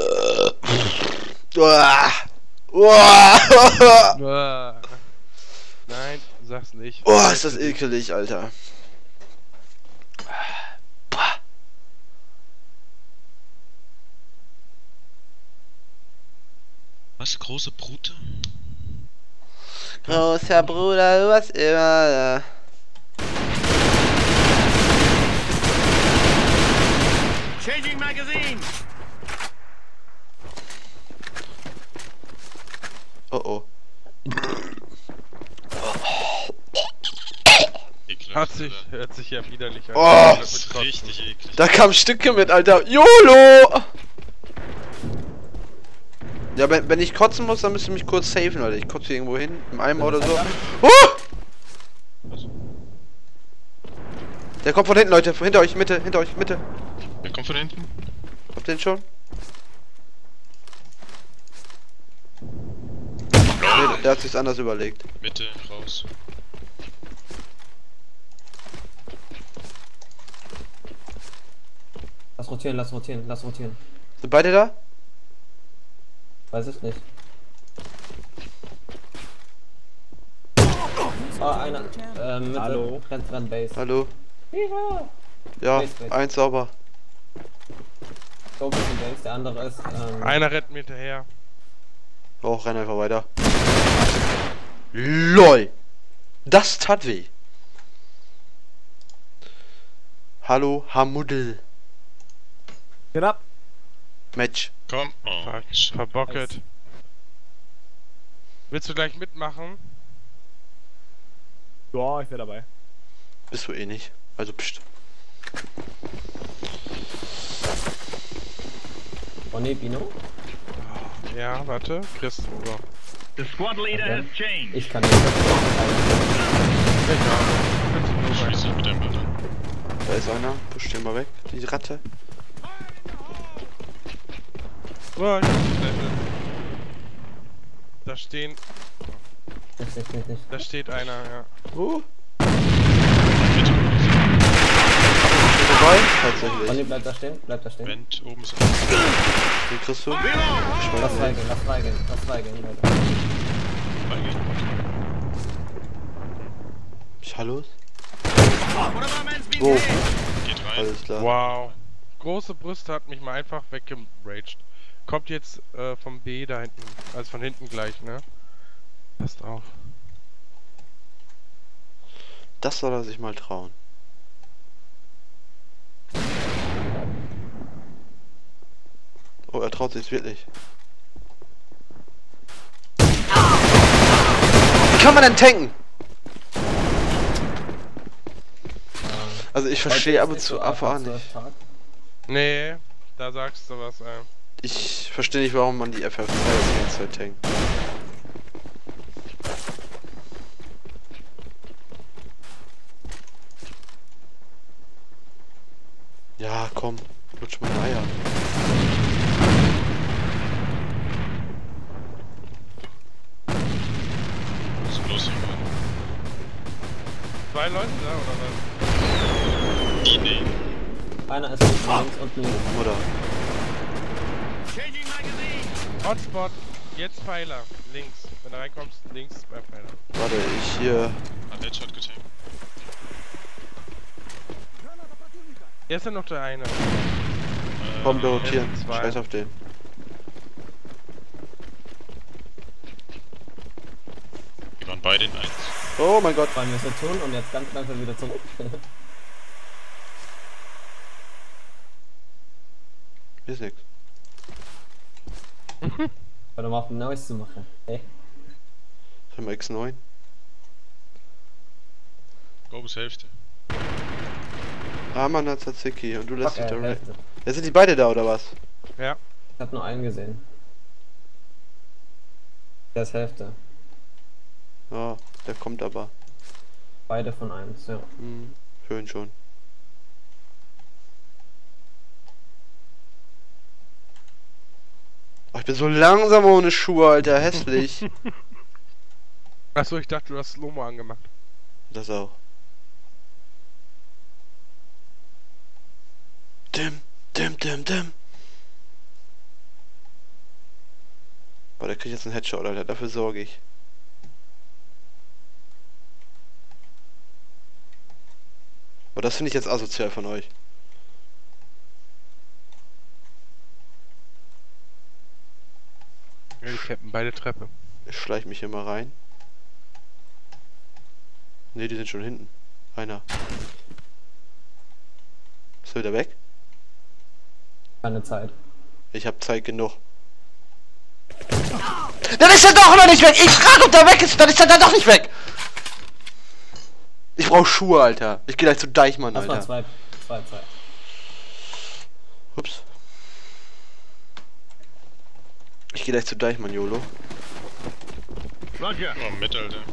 Uah. Uah. Uah. Nein, sag's nicht. Oh, ist das ekelig, Alter. Was? Große Brute? Großer Bruder, du warst immer da. Changing magazine. Oh oh. Ekelhaft, Hat sich, Alter. hört sich ja widerlich an. Oh, Das ist richtig eklig. Da kamen Stücke mit, Alter. YOLO! Ja, wenn, wenn ich kotzen muss, dann müsst ihr mich kurz safen, Leute. Ich kotze hier irgendwo hin, im Eimer oder so. Uh! Der kommt von hinten, Leute. Hinter euch, Mitte, hinter euch, Mitte. Wer kommt von hinten? Habt ihr den schon? Nee, der hat sich's anders überlegt. Mitte, raus. Lass rotieren, lass rotieren, lass rotieren. Sind beide da? Weiß ich nicht. Ah, einer. Ähm, Mitte. Hallo. Rennt, rennt Base. Hallo? Ja, Base, Base. eins sauber. Go bisschen Base, der andere ist. Ähm, Einer rennt mir hinterher. Oh, renn einfach weiter. LOL! Das tat weh. Hallo, Hamuddel. Get up. Match. Komm. Oh, Fuck, Sch- verbocket. Willst du gleich mitmachen? Ja, ich wäre dabei. Bist du eh nicht. Also pst. Bonnie, Bino? Ja, warte. Chris, so. The squad leader Okay. has changed. Ich kann nicht. Schieß dich mit deinem Ball an. Da ist einer. Push den mal weg. Die Ratte. Oh, ich hab's gleich mit. Da stehen. Nicht, nicht, nicht, nicht. Da steht einer, ja. Uh. Bitte. Vorbei? Bonnie, Tatsächlich. bleib da stehen, bleib da stehen. Vent, oben ist Den kriegst du. Lass reingehen, lass reingehen, lass reingehen, Leute. reingehen. Ist Hallos? One of our men's been Wo? hit. Geht rein. Alles klar. Wow. Große Brüste hat mich mal einfach weggeraged. Kommt jetzt äh, vom B da hinten. Also von hinten gleich, ne? Passt auf. Das soll er sich mal trauen. Oh, er traut sich wirklich. Wie kann man denn tanken? Also ich verstehe ab und zu einfach nicht. Nee, da sagst du was, ey. Ich verstehe nicht, warum man die F F zwei die ganze Zeit tankt. Ja, komm, lutsch meine Eier. Was ist los hier, Mann? Zwei Leute da, oder was? Die, nee. Einer ist links und links. Mutter. Changing magazine. Hotspot, jetzt Pfeiler. Links. Wenn du reinkommst, links bei Pfeiler. Warte, ich hier. Hat Headshot getankt. Hier ist ja noch der eine. Komm, wir rotieren. jetzt zwei. Scheiß auf den. Die waren beide in eins. Oh mein Gott. Wollen wir es so tun und jetzt ganz langsam wieder zurück. Hier ist nix. Oder mal auf ein Neues zu machen. Hey. Haben wir X neun? Go bis Hälfte. Raman hat Tzatziki und du lässt dich Fuck, da äh, rein. Hälfte. Jetzt sind die beide da oder was? Ja. Ich hab nur einen gesehen. Der ist Hälfte. Ja, der kommt aber. Beide von eins, ja. Hm, schön schon. Oh, ich bin so langsam ohne Schuhe, Alter, hässlich. Achso, ich dachte, du hast Slow-Mo angemacht. Das auch. Dim, dim, dim, dim. Boah, der kriegt jetzt einen Headshot, Alter, dafür sorge ich. Aber das finde ich jetzt asozial von euch. Ja, die cappen beide Treppe. Ich schleich mich hier mal rein. Ne, die sind schon hinten. Einer. Ist er wieder weg? Keine Zeit. Ich hab Zeit genug. Dann ist er doch noch nicht weg! Ich frage, ob der weg ist, dann ist er dann doch nicht weg! Ich brauch Schuhe, Alter. Ich geh gleich zu Deichmann, Lass mal Alter. zwei, zwei, zwei. Ups. Ich geh gleich zu Deichmann, YOLO. Roger. Oh, mit, Alter.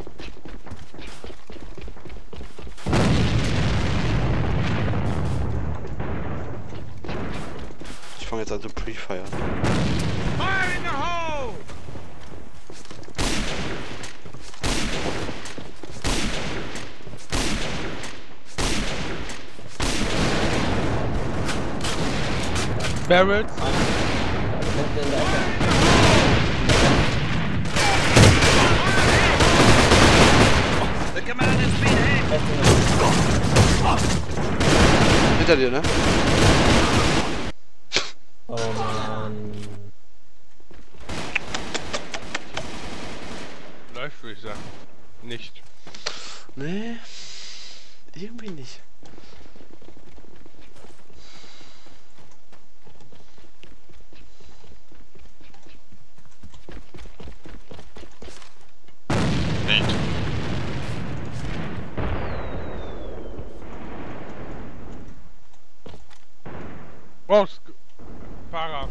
Ich fange jetzt an zu pre-fire. Fire in the hole! Barrels. Hinten in der Ecke. The commander's been hit! Rechts in der Ecke. Hinter dir, ne? Oh Mann. Läuft, würde ich sagen. Nicht. Nee. Irgendwie nicht. Nate. Oh, Sk- Para.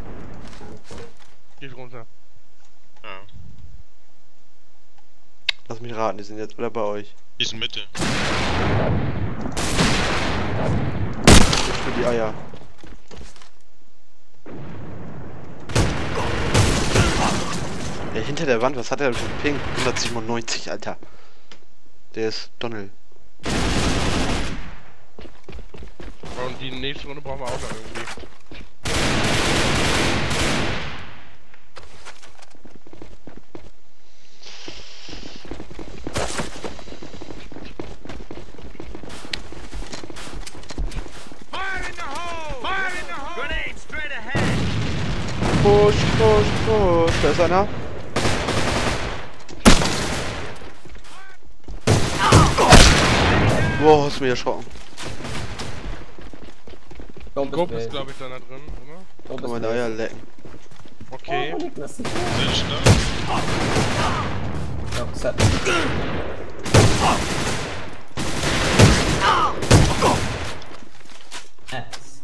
Geht runter. Ja. Lass mich raten, die sind jetzt oder bei euch. Die sind Mitte. Ich für die Eier. Ja, hinter der Wand, was hat er denn für einen Ping? hundertsiebenundneunzig, Alter. Der ist Donald. Und die nächste Runde brauchen wir auch noch irgendwie. Fire in the hole! Fire in the hole! Grenade straight ahead! Push, push, push. Da ist einer. Boah, hast du mich erschrocken. Go bis Gruppe ist, Base. glaube ich, da drin, oder? Go Kann bis meine Base. Eier lecken. Okay. Oh, wo liegt das? Sind schon da? Ja, set. Ass.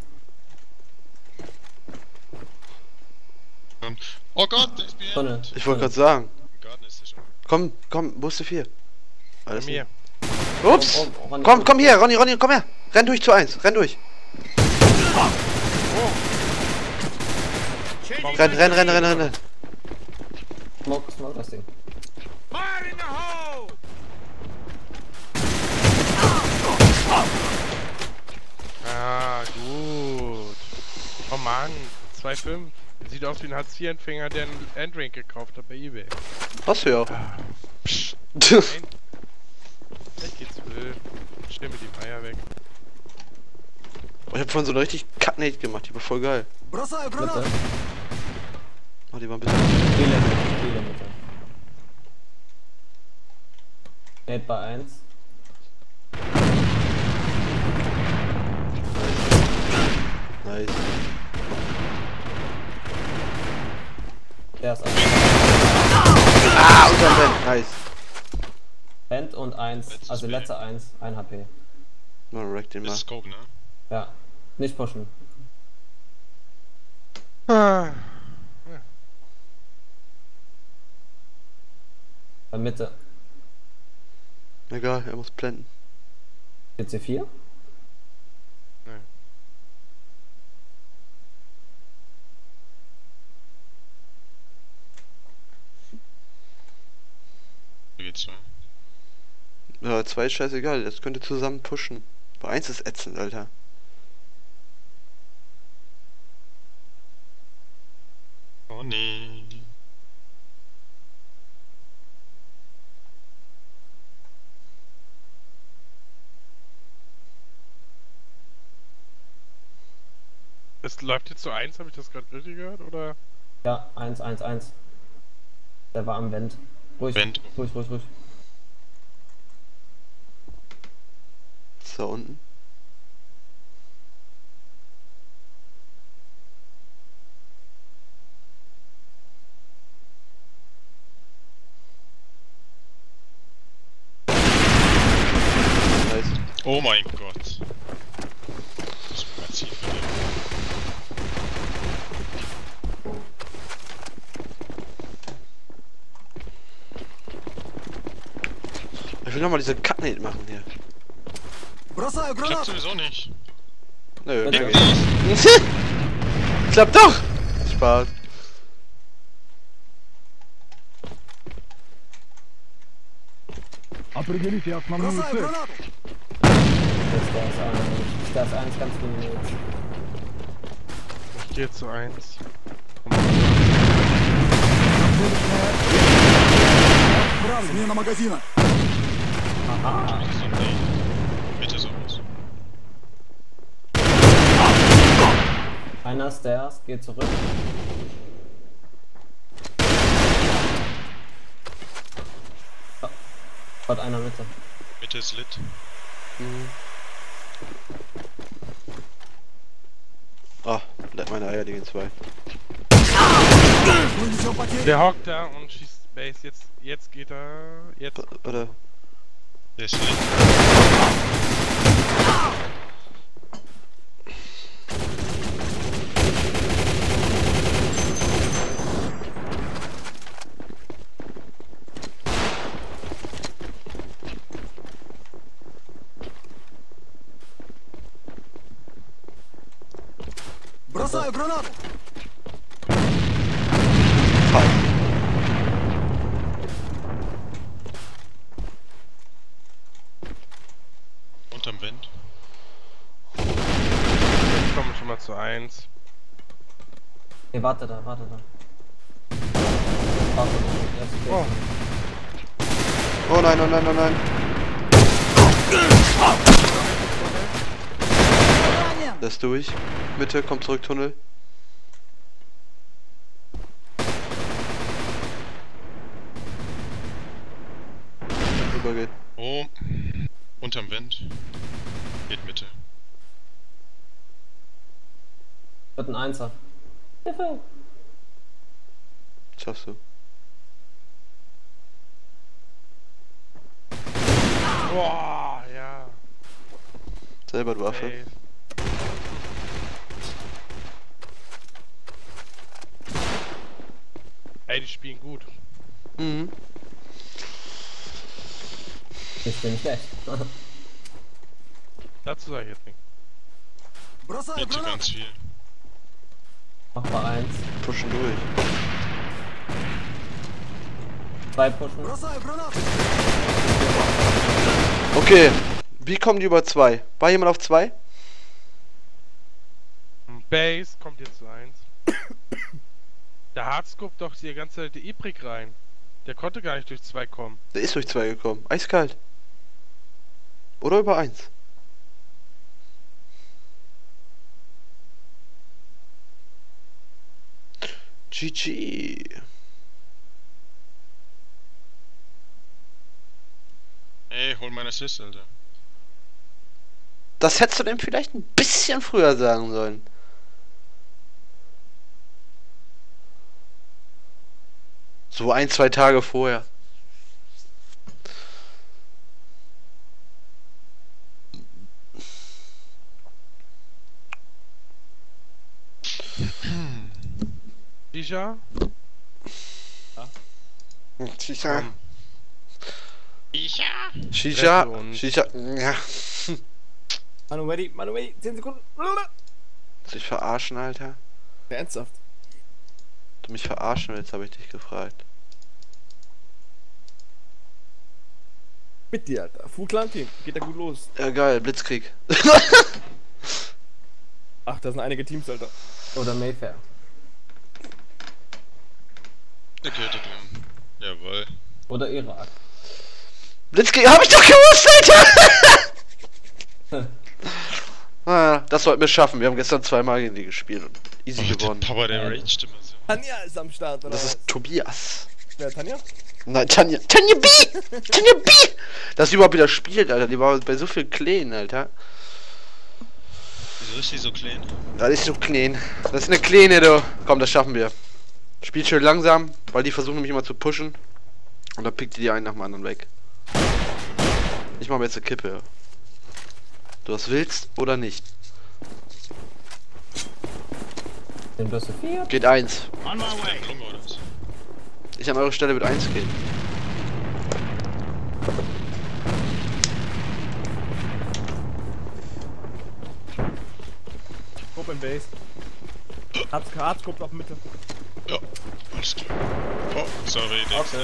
Ähm, Oh Gott, der ist mir. Tunnel. Ich wollte gerade sagen. Im Garten ist der schon. Komm, komm, wo ist der vier? Bei Alles mir. Ups! Oh, oh, Ronny, Komm, komm hier, Ronny, Ronny, komm her! Renn durch zu eins, renn durch! Renn, renn, renn, renn, renn! Smoke, smoke das Ding. Fire in the hole! Ah, gut. Oh Mann, zwei Komma fünf. Sieht aus wie ein Hartz vier Empfänger, der einen Endrank gekauft hat bei eBay. Hast du ja auch. Psst. Nein. Nein. Ich geh zwölf. Stimme die Eier weg. Ich hab vorhin so eine richtig Cut-Nate gemacht, die war voll geil. Бросаю Mitte. гранату. Oh, die war ein bisschen... Viele Mitte. Viele Mitte. Nate bei eins. Nice. Der ist ein. Ah, unterm Vent. Nice. Vent und eins. Letztes Also Bild. letzte eins. ein H P. Mal wreck den Das mal. ist Scope, ne? Ja. Nicht pushen. Ah. Bei Mitte. Egal, er muss blenden. P C vier? Wie geht's so? Ja, zwei ist scheißegal, das könnt ihr zusammen pushen. Bei eins ist ätzend, Alter. Oh nee. Es läuft jetzt zu eins, habe ich das gerade richtig gehört, oder? Ja, eins, eins, eins. Der war am Vent. Ruhig, Vent. ruhig, ruhig, ruhig. Ist da unten. Nice. Oh mein Gott. Das ist massiv. Ich will nochmal diese Cut-Nate machen hier. Бросаю Klappt гранату! sowieso nicht. Nö, Bitte. danke. Klappt doch! Spaß. Определите основную Бросаю цель. гранату! Jetzt der ist eins. Der ist eins ganz wenig jetzt. Ich gehe zu eins. Смена магазина! Aha. Das ist doch nee. Bitte sowas. Einer Stairs, geht zurück. Oh. Gott, einer Mitte. Mitte ist lit. Ah, leck meine Eier, die gehen zwei. Мы несем потери! Der hockt da und schießt Base. Jetzt, jetzt geht er. Jetzt. Oder? Der ist lit. Бросаю гранату! Fuck. Unterm Vent. Ich komme schon mal zu eins. Nee, warte da, warte da. Warte da. Jetzt Oh. Oh nein, oh nein, oh nein. Ранен! Das ist durch. Mitte, kommt zurück, Tunnel. Rüber geht. Oh. Unterm Vent. Geht Mitte. Wird ein Einser. Hilfe! Schaffst du. Boah, ja. Selber, du Affe. Ey. Ey, die spielen gut. Mhm. Ich bin schlecht. Dazu sag ich jetzt nichts. Бросаю Mitte гранату! ganz viel. Mach mal eins. Pushen durch. Zwei pushen. Бросаю гранату! Okay. Wie kommen die über zwei? War jemand auf zwei? Base kommt jetzt zu eins. Der Hardscope doch die ganze Zeit die Ibrik rein. Der konnte gar nicht durch zwei kommen. Der ist durch zwei gekommen. Eiskalt. Oder über eins. G G. Ey, hol meine Assist, Alter. Das hättest du dem vielleicht ein bisschen früher sagen sollen. So ein, zwei Tage vorher. Shisha? Shisha. Shisha? Shisha. Rette uns. Shisha. Ja. Manu ready, Manu ready, zehn Sekunden. Sich verarschen, Alter. Ernsthaft. Du mich verarschen willst, habe ich dich gefragt. Mit dir, Alter. Full Clan Team. Geht da gut los. Ja, geil, Blitzkrieg. Ach, da sind einige Teams, Alter. Oder Mayfair. Okay, der Clan. Jawohl. Oder Irak. Blitzkrieg, hab ich doch gewusst, Alter! Ah, das sollten wir schaffen. Wir haben gestern zweimal gegen die gespielt und easy Oh, gewonnen. der Power, der Ja. raged immer so. Tanja ist am Start, oder Das was? ist Tobias. Wer, Tanja? Nein, Tanja. Tanja B! Tanja B! Dass sie überhaupt wieder spielt, Alter. Die war bei so viel Kleen, Alter. Wieso ist die so klein? Das ist so klein. Das ist eine Kleine, du. Komm, das schaffen wir. Spielt schön langsam, weil die versuchen mich immer zu pushen. Und dann pickt die die einen nach dem anderen weg. Ich mach mir jetzt eine Kippe. Du das willst oder nicht. Den Böse vier. Geht eins. On my way. Lunge oder was? Ich an eurer Stelle würde eins gehen. Open Base. Harz, Harz guckt auf Mitte. Ja, alles klar. Oh, sorry, der Okay.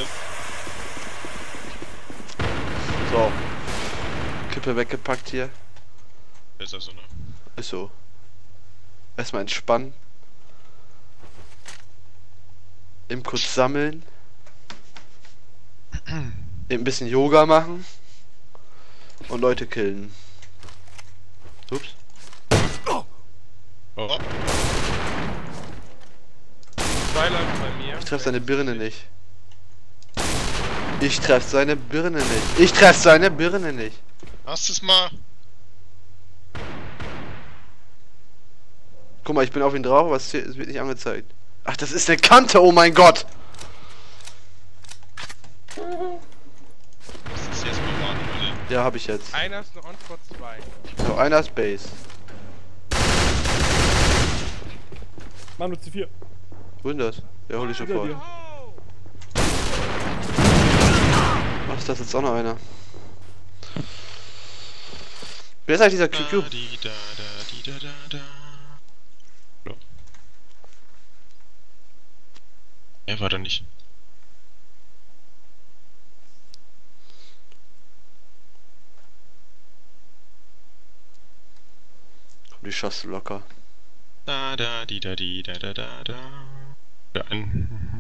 So. Kippe weggepackt hier. ist also ne. Ist so. Erstmal entspannen. Eben kurz sammeln. Eben ein bisschen Yoga machen. Und Leute killen. Ups. Oh, Zwei Leute bei mir. Ich treff seine Birne nicht. Ich treff seine Birne nicht. Ich treff seine Birne nicht. hast du's mal? Guck mal, ich bin auf ihn drauf, aber es es wird nicht angezeigt. Ach, das ist eine Kante, oh mein Gott! Das ist jetzt mal warten, oder? Ja, hab ich jetzt. Einer ist eine On-Squad zwei. So, einer ist Base. Manu C vier. Wo ist das? Ja, hol ich Hinter sofort. dir. Ach, ist das jetzt auch noch einer? Wer ist eigentlich dieser Q Q? Da, di, da, da, di, da, da, da. Hallo? Er war da nicht. Komm, die schaffst du locker. Da, da, di, da, di, da, da, da, da. Ja, ein.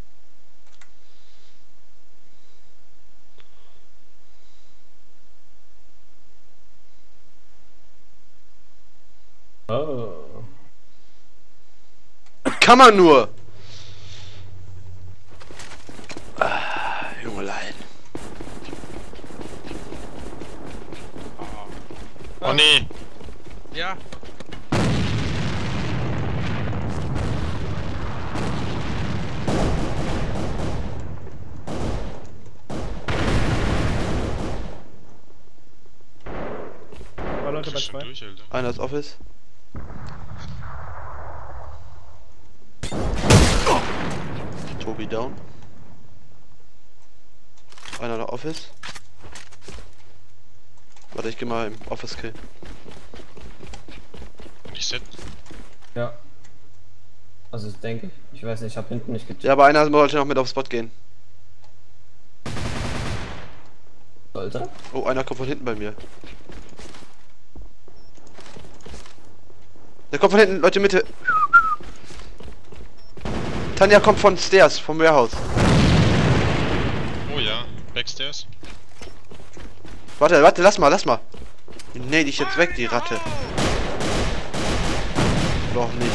Oh. Kann man nur! Ah, Junge Leid. Oh nee! Ja. Zwei Leute bei Ich schon zwei. durch, Alter. Einer ist Office. Tobi down. Einer noch Office. Warte, ich geh mal im Office kill. Nicht set. Ja. Also das denke ich. Ich weiß nicht, ich habe hinten nicht getippt. Ja, aber einer sollte noch mit aufs Spot gehen. Sollte? Oh, einer kommt von hinten bei mir. Der kommt von hinten, Leute, Mitte. Tanja kommt von Stairs, vom Warehouse. Oh ja, Backstairs. Warte, warte, lass mal, lass mal. Nee, die ist jetzt weg, die Ratte. Doch nicht.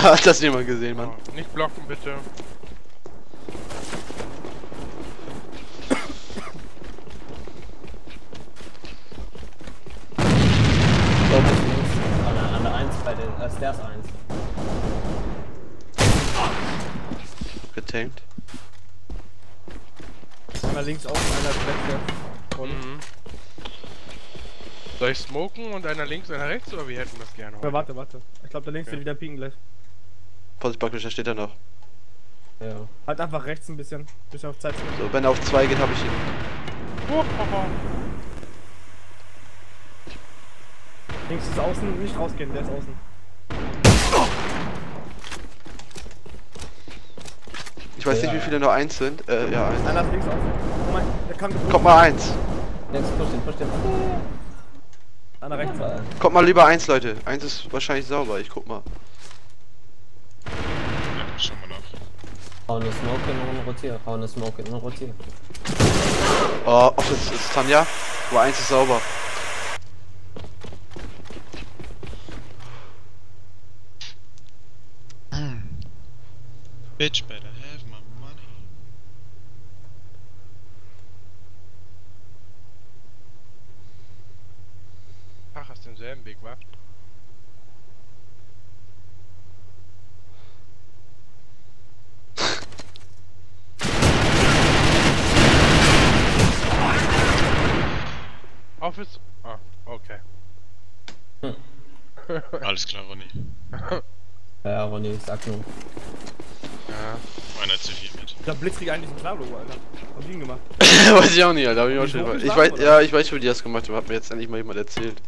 Hat das niemand gesehen, Mann? Oh, nicht blocken, bitte. So, bis links. An der, an der eins bei den, äh, Stairs eins. Getankt. Einer links außen, einer rechts. Und Mhm. Soll ich smoken und einer links, einer rechts, oder wir hätten das gerne? ja, heute? warte, warte. Ich glaube, der links Okay. wird wieder pieken gleich. Vorsicht, Backfisch, da steht er noch. Ja. Halt einfach rechts ein bisschen. Bisschen auf Zeit. So, wenn er auf zwei geht, habe ich ihn. Oh, oh, oh. Links ist außen, nicht rausgehen, der ist außen. Ich weiß Ja, nicht, wie ja. viele noch eins sind. Äh, ja, eins. Einer ist links außen. Guck mal, der kann gepusht. Kommt mal eins. Links, push den, push den. Einer rechts. Ja, Kommt mal lieber eins, Leute. Eins ist wahrscheinlich sauber. Ich guck mal. Ja, schau mal nach. hau eine Smoke hin und rotier. Hau eine Smoke hin und rotier. Oh, Office ist Tanja. Aber eins ist sauber. Bitch better have my money. Ach, hast denselben Weg, wa? Office. Ah, okay. Alles klar, Ronny. Ja, Ronny, ich sag nur. Ja. Einer zu viel mit. Der Blitzkrieg eigentlich ein Klar-Logo, Alter. Haben die ihn gemacht. Weiß ich auch nicht, Alter. Hab ich auch Wieso? schon. Ich Schlafen, weiß, oder? ja, ich weiß schon, wie die das gemacht haben. Hat mir jetzt endlich mal jemand erzählt.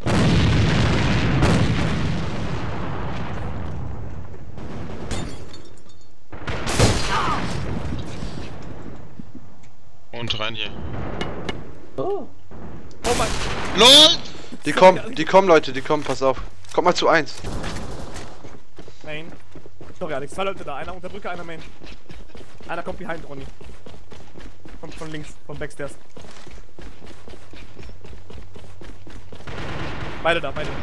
Und rein hier. Oh. Oh mein. LOL! Die kommen, die kommen, Leute, die kommen. Pass auf. Kommt mal zu eins. Main. Sorry, Alex. Zwei Leute da. Einer unter Brücke, einer Main. Einer kommt behind, Ronny. Kommt von links, vom Backstairs. Beide da, beide.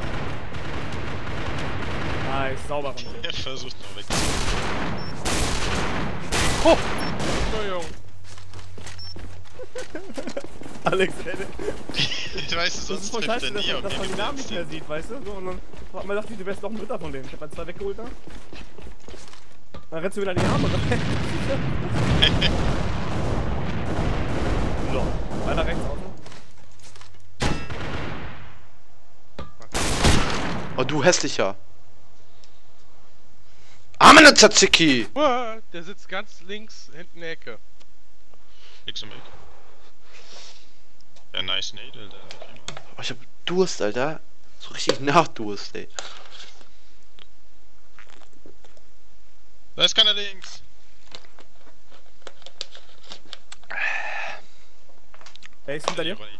Nice, sauber, Ronny. Er versucht noch weg. Oh! Entschuldigung. Alex, ey, Ich weiß, das sonst ist voll trifft scheiße, er dass, nie man- auf dass man die Namen nicht mehr den sieht, weißt du? So, und dann hat man gedacht, du wärst noch ein Dritter von denen. Ich hab halt zwei weggeholt da. Dann rennst du wieder in die Arme rein. So, einer rechts außen. Oh, du hässlicher. Amene Tzatziki! Uah, der sitzt ganz links hinten in der Ecke. Nix im Weg. Ja, nice Nade, Alter. Oh, ich hab Durst, Alter. So richtig Nachdurst, ey. Da ist keiner links. Wer ist hinter dir? Ronny.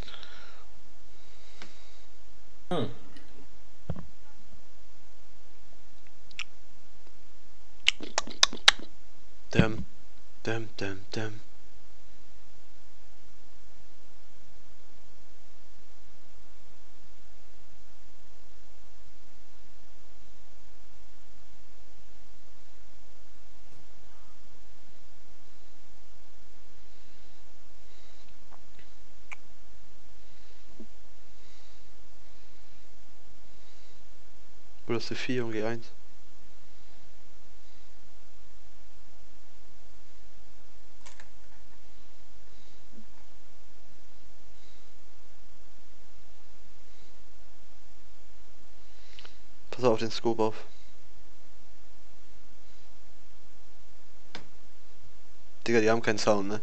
Hm. Däm, däm, däm, däm. Oder ist die vier und G eins? Pass auf den Scope auf. Digga, die haben keinen Sound, ne?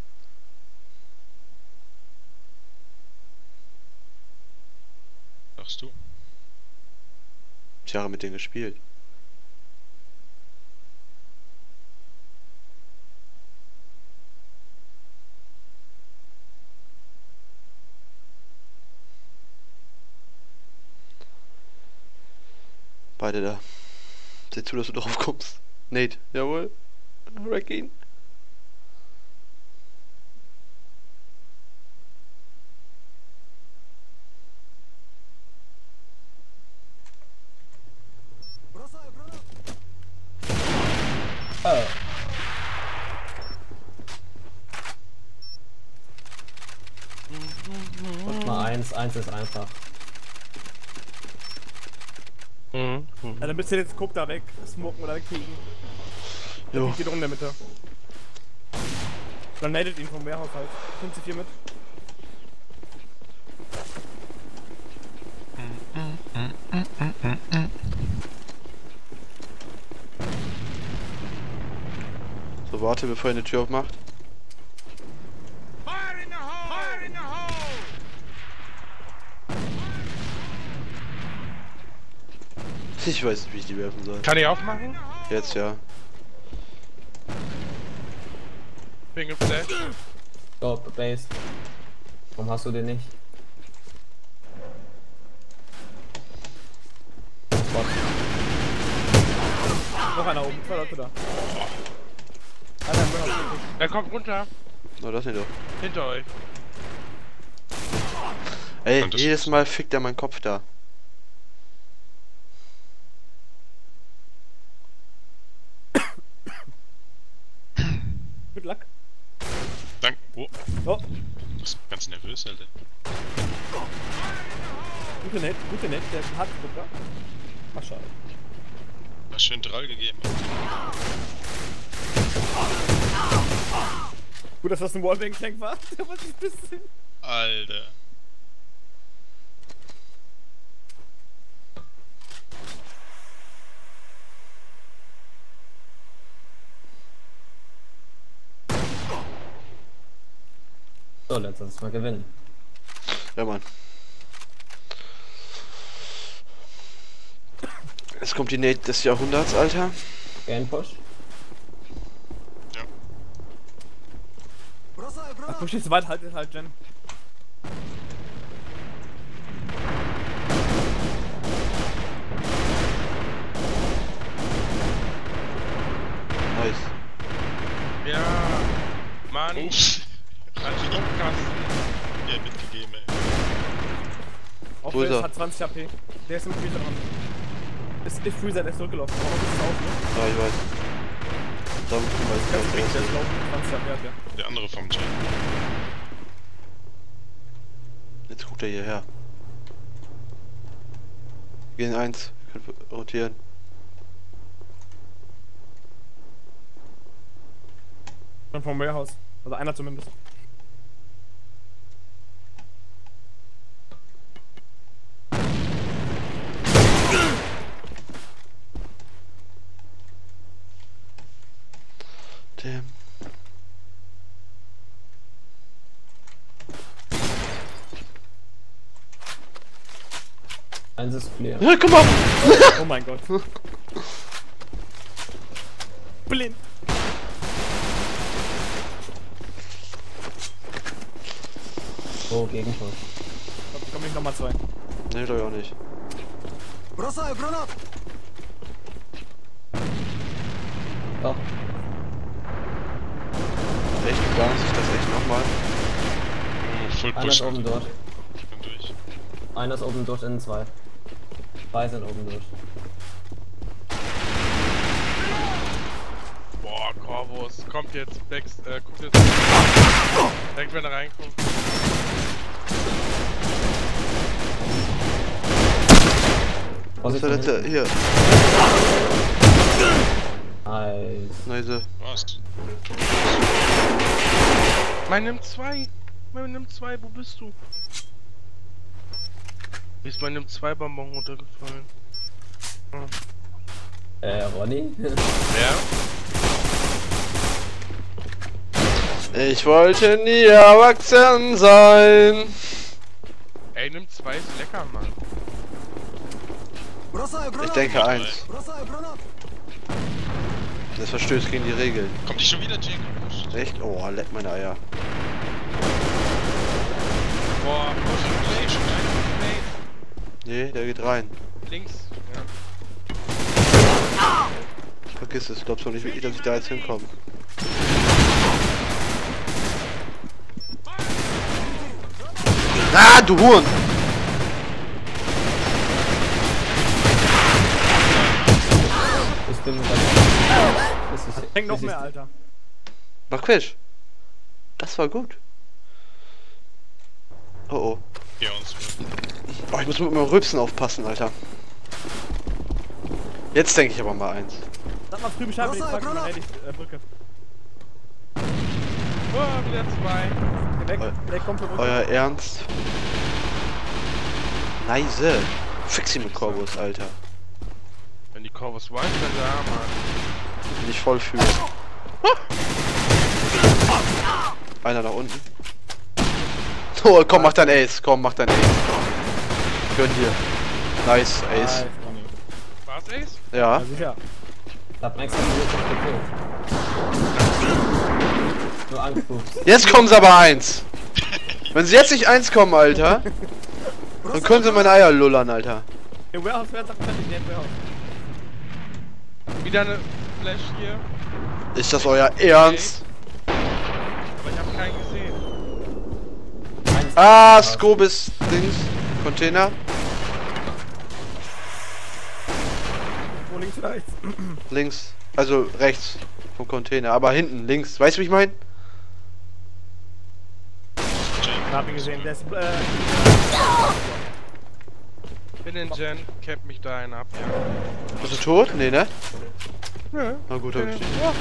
Sagst du? Ich habe mit denen gespielt. Beide da. Seh zu, dass du drauf kommst. Nate, jawohl. Wreck ihn. Бросаю гранату. eins, eins ist einfach. Mhm. Mhm. Ja, dann bist du jetzt, guck da weg, smoken oder wegkriegen. Jo. Geht rum in der Mitte. Dann meldet ihn vom Warehouse halt. Nimmt sie vier mit. So, warte, bevor ihr eine Tür aufmacht. Fire in the hole! Fire in the hole! Ich weiß nicht, wie ich die werfen soll. Kann ich aufmachen? Jetzt ja. Finger Flash. Go, Base. Warum hast du den nicht? Spot. Noch einer oben, zwei Leute da. Einer im Warehouse. Er kommt runter. Oh, das nicht doch. Hinter euch. Ey, Und das jedes ist- Mal fickt er meinen Kopf da. Mit Lack. Dank. Oh, Oh, du bist ganz nervös, Alter. gute Net, gute Net, der hat Drucker. Ach, schade. War schön Drall gegeben. Gut, dass das ein Wallbang-Tank war. Der war sich ein bisschen. Alter. So, letztes Mal gewinnen. Ja, Mann. Jetzt kommt die Nate des Jahrhunderts, Alter. Gain Push. Бросаю Ach, гранату. push nicht so weit, halt, halt, Jen. Nice. Ja. Mann. Uff. Als Stromkasten. Ja, mitgegeben, ey. Auch Wo ist der er? hat zwanzig H P. Der ist im Freezer dran. Ist im Freezer, der ist zurückgelaufen. Warum ist es auf, ne? Ja, ich weiß. Da muss man Ganz jetzt richtig, der ist gleich laufen. zwanzig H P hat der. Der andere vom Jay. Jetzt guckt er hierher. Gehen eins. Wir können rotieren. Schon vom Warehouse. Also einer zumindest. Damn. Eins ist clear. Ja, komm mal! Oh mein Gott. Blind. Oh, Gegenpush. Da kommen nicht nochmal zwei. Ne, doch auch nicht. Бросаю гранату. Doch. Echt? Plan sich das echt nochmal? Oh, Full Einer Push. ist oben durch. Ich bin durch. Einer ist oben durch, innen zwei. Zwei sind oben durch. Boah, Corvus. Kommt jetzt. Backs, äh, kommt jetzt. Weg, wenn er reinkommt. Was ist der Vorsicht von letzte? Hier. hinten. Nice. Nice. Was? Mein nimmt zwei. Mein nimmt zwei. Wo bist du? Wie ist mein nimmt zwei Bonbon runtergefallen? Hm. Äh, Ronny? Wer? Ich wollte nie erwachsen sein. Ey, nimm zwei ist lecker, Mann. Бросаю Ich гранату. denke eins. Бросаю гранату. Das verstößt gegen die Regeln. Kommt nicht schon wieder Jay gepusht? Echt? Oh, leck meine Eier. Boah, push and play, schon rein. Nee, der geht rein. Links. Ja. Vergiss es, glaubst du nicht wirklich, dass ich da jetzt hinkomme? Ah, du Huren! Ich bin das ist, Hängt noch das ist- mehr, Alter. Mach Quatsch. Das war gut. Oh oh. Ja, uns. Oh, ich muss mit meinem Rübsen aufpassen, Alter. Jetzt denke ich aber mal eins. Sag mal früh Bescheid, wenn ich Rosa, frage, wie man Granat! ehrlich, äh, Brücke. Oh, wieder zwei. Weg, Eu- weg, kommt zur Brücke. Euer Ernst? Leise. Fix sie mit Korbus, Alter. Wenn die Corvus weiß, dann ja, Mann. Bin ich voll für. Einer nach unten. Oh, komm, mach dein Ace. Komm, mach dein Ace. Gönn dir. Nice, Ace. Nice, Ronny. War's Ace? Ja. Ja, sicher. Ich hab extra gekillt. Nur angepupst. Jetzt kommen sie aber eins. Wenn sie jetzt nicht eins kommen, Alter, dann können sie meine Eier lullern, Alter. Im Warehouse werden Sachen fertig, ne, im Warehouse. Wieder eine Flash hier. Ist das euer Ernst? Aber ich hab keinen gesehen. Ah, Skobis Dings. Container. Wo links oder rechts? Links. Also rechts vom Container. Aber hinten, links. Weißt du, wie ich mein? Ich hab ihn gesehen, der ist, äh, Bin in Gen, cap mich da einen ab, ja. Bist du tot? Nee, ne? Nö. Na gut, hab ich dich. Ja.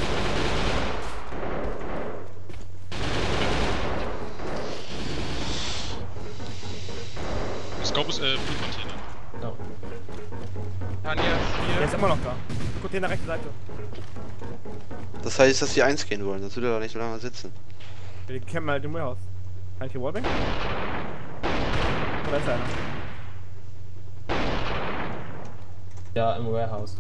Scope ist, äh, Blue Container. Ja. Tanja ist der hier. ist immer noch da. Container rechte Seite. Das heißt, dass sie eins gehen wollen. Das wird er doch nicht so lange sitzen. Wir campen halt im Warehouse. Kann ich hier Wallbang? Oder ist einer? Ja, im Warehouse.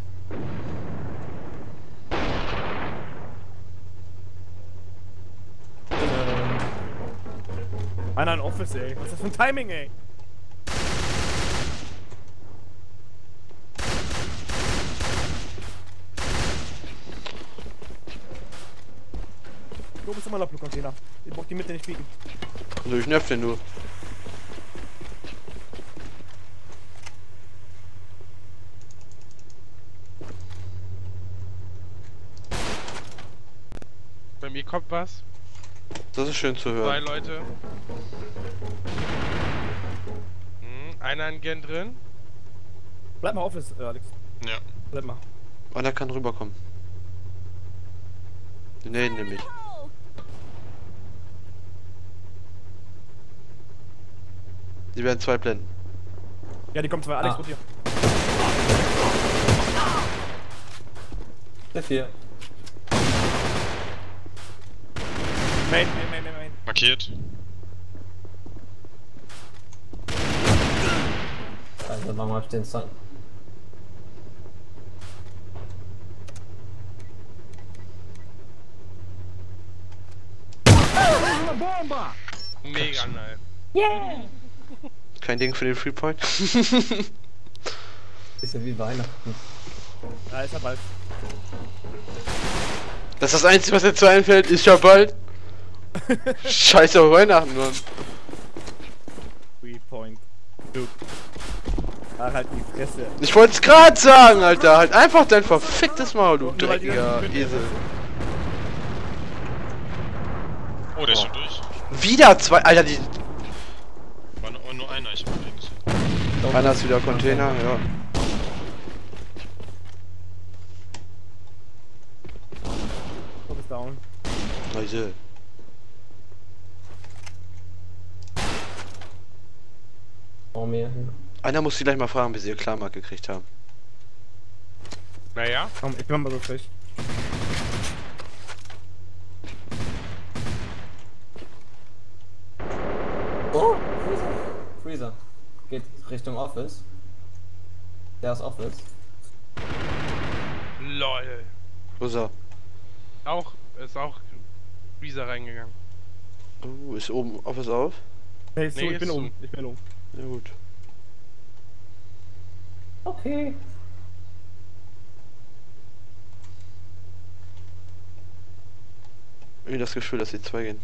Ähm, Einer in Office, ey. Was ist das für ein Timing, ey? Du bist immer noch Blue Container. Ich brauch die Mitte nicht bieten. Also ich nerv den nur. Bei mir kommt was. Das ist schön zu Zwei hören. Leute. Hm, einer in Gen drin. Bleib mal Office, äh, Alex. Ja. Bleib mal. Einer kann rüberkommen. Nee, nämlich. Oh, Die werden zwei blenden. Ja, die kommen zwei. Alex, Ah. rotier. der vier. Main, main, main, main, main. Markiert. Also warum hab ich den Song? Mega nice. Kein Ding für den Free Point. Ist ja wie Weihnachten. Ja, ist ja bald. Das ist das Einzige, was jetzt so einfällt. Ist ja bald. Scheiße auf Weihnachten, Mann. Three Point. Dude. Ach, halt die Fresse. Ich wollte es gerade sagen, Alter. Halt einfach dein verficktes Maul, du Nur weil die dreckiger ganzen Esel. Oh, der ist Oh. schon durch. Wieder zwei. Alter, die. War nur, nur einer, ich hab übrigens. Einer ist wieder Container, ja. Top ist down. Leise. Vor mir. Einer muss sie gleich mal fragen, wie sie ihr Klarmark gekriegt haben. Naja. Komm, ich bin mal so frisch. Oh, Freezer. Freezer. Geht Richtung Office. Der ist Office. Lol. Wo ist er? Auch, ist auch Visa reingegangen. Oh, ist oben Office auf? Hey, so, Nee, ich bin ist oben. Ich bin oben. Ja gut. Okay. Irgendwie das Gefühl, dass die zwei gehen.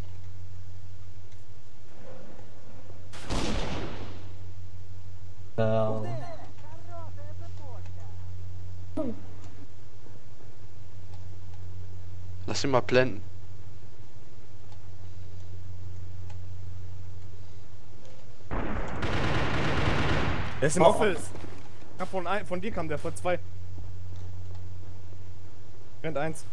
Ähm, Lass ihn mal blenden. Der ist im Oh. Office. Ja, von, ein, von dir kam der, von zwei. Rennt eins.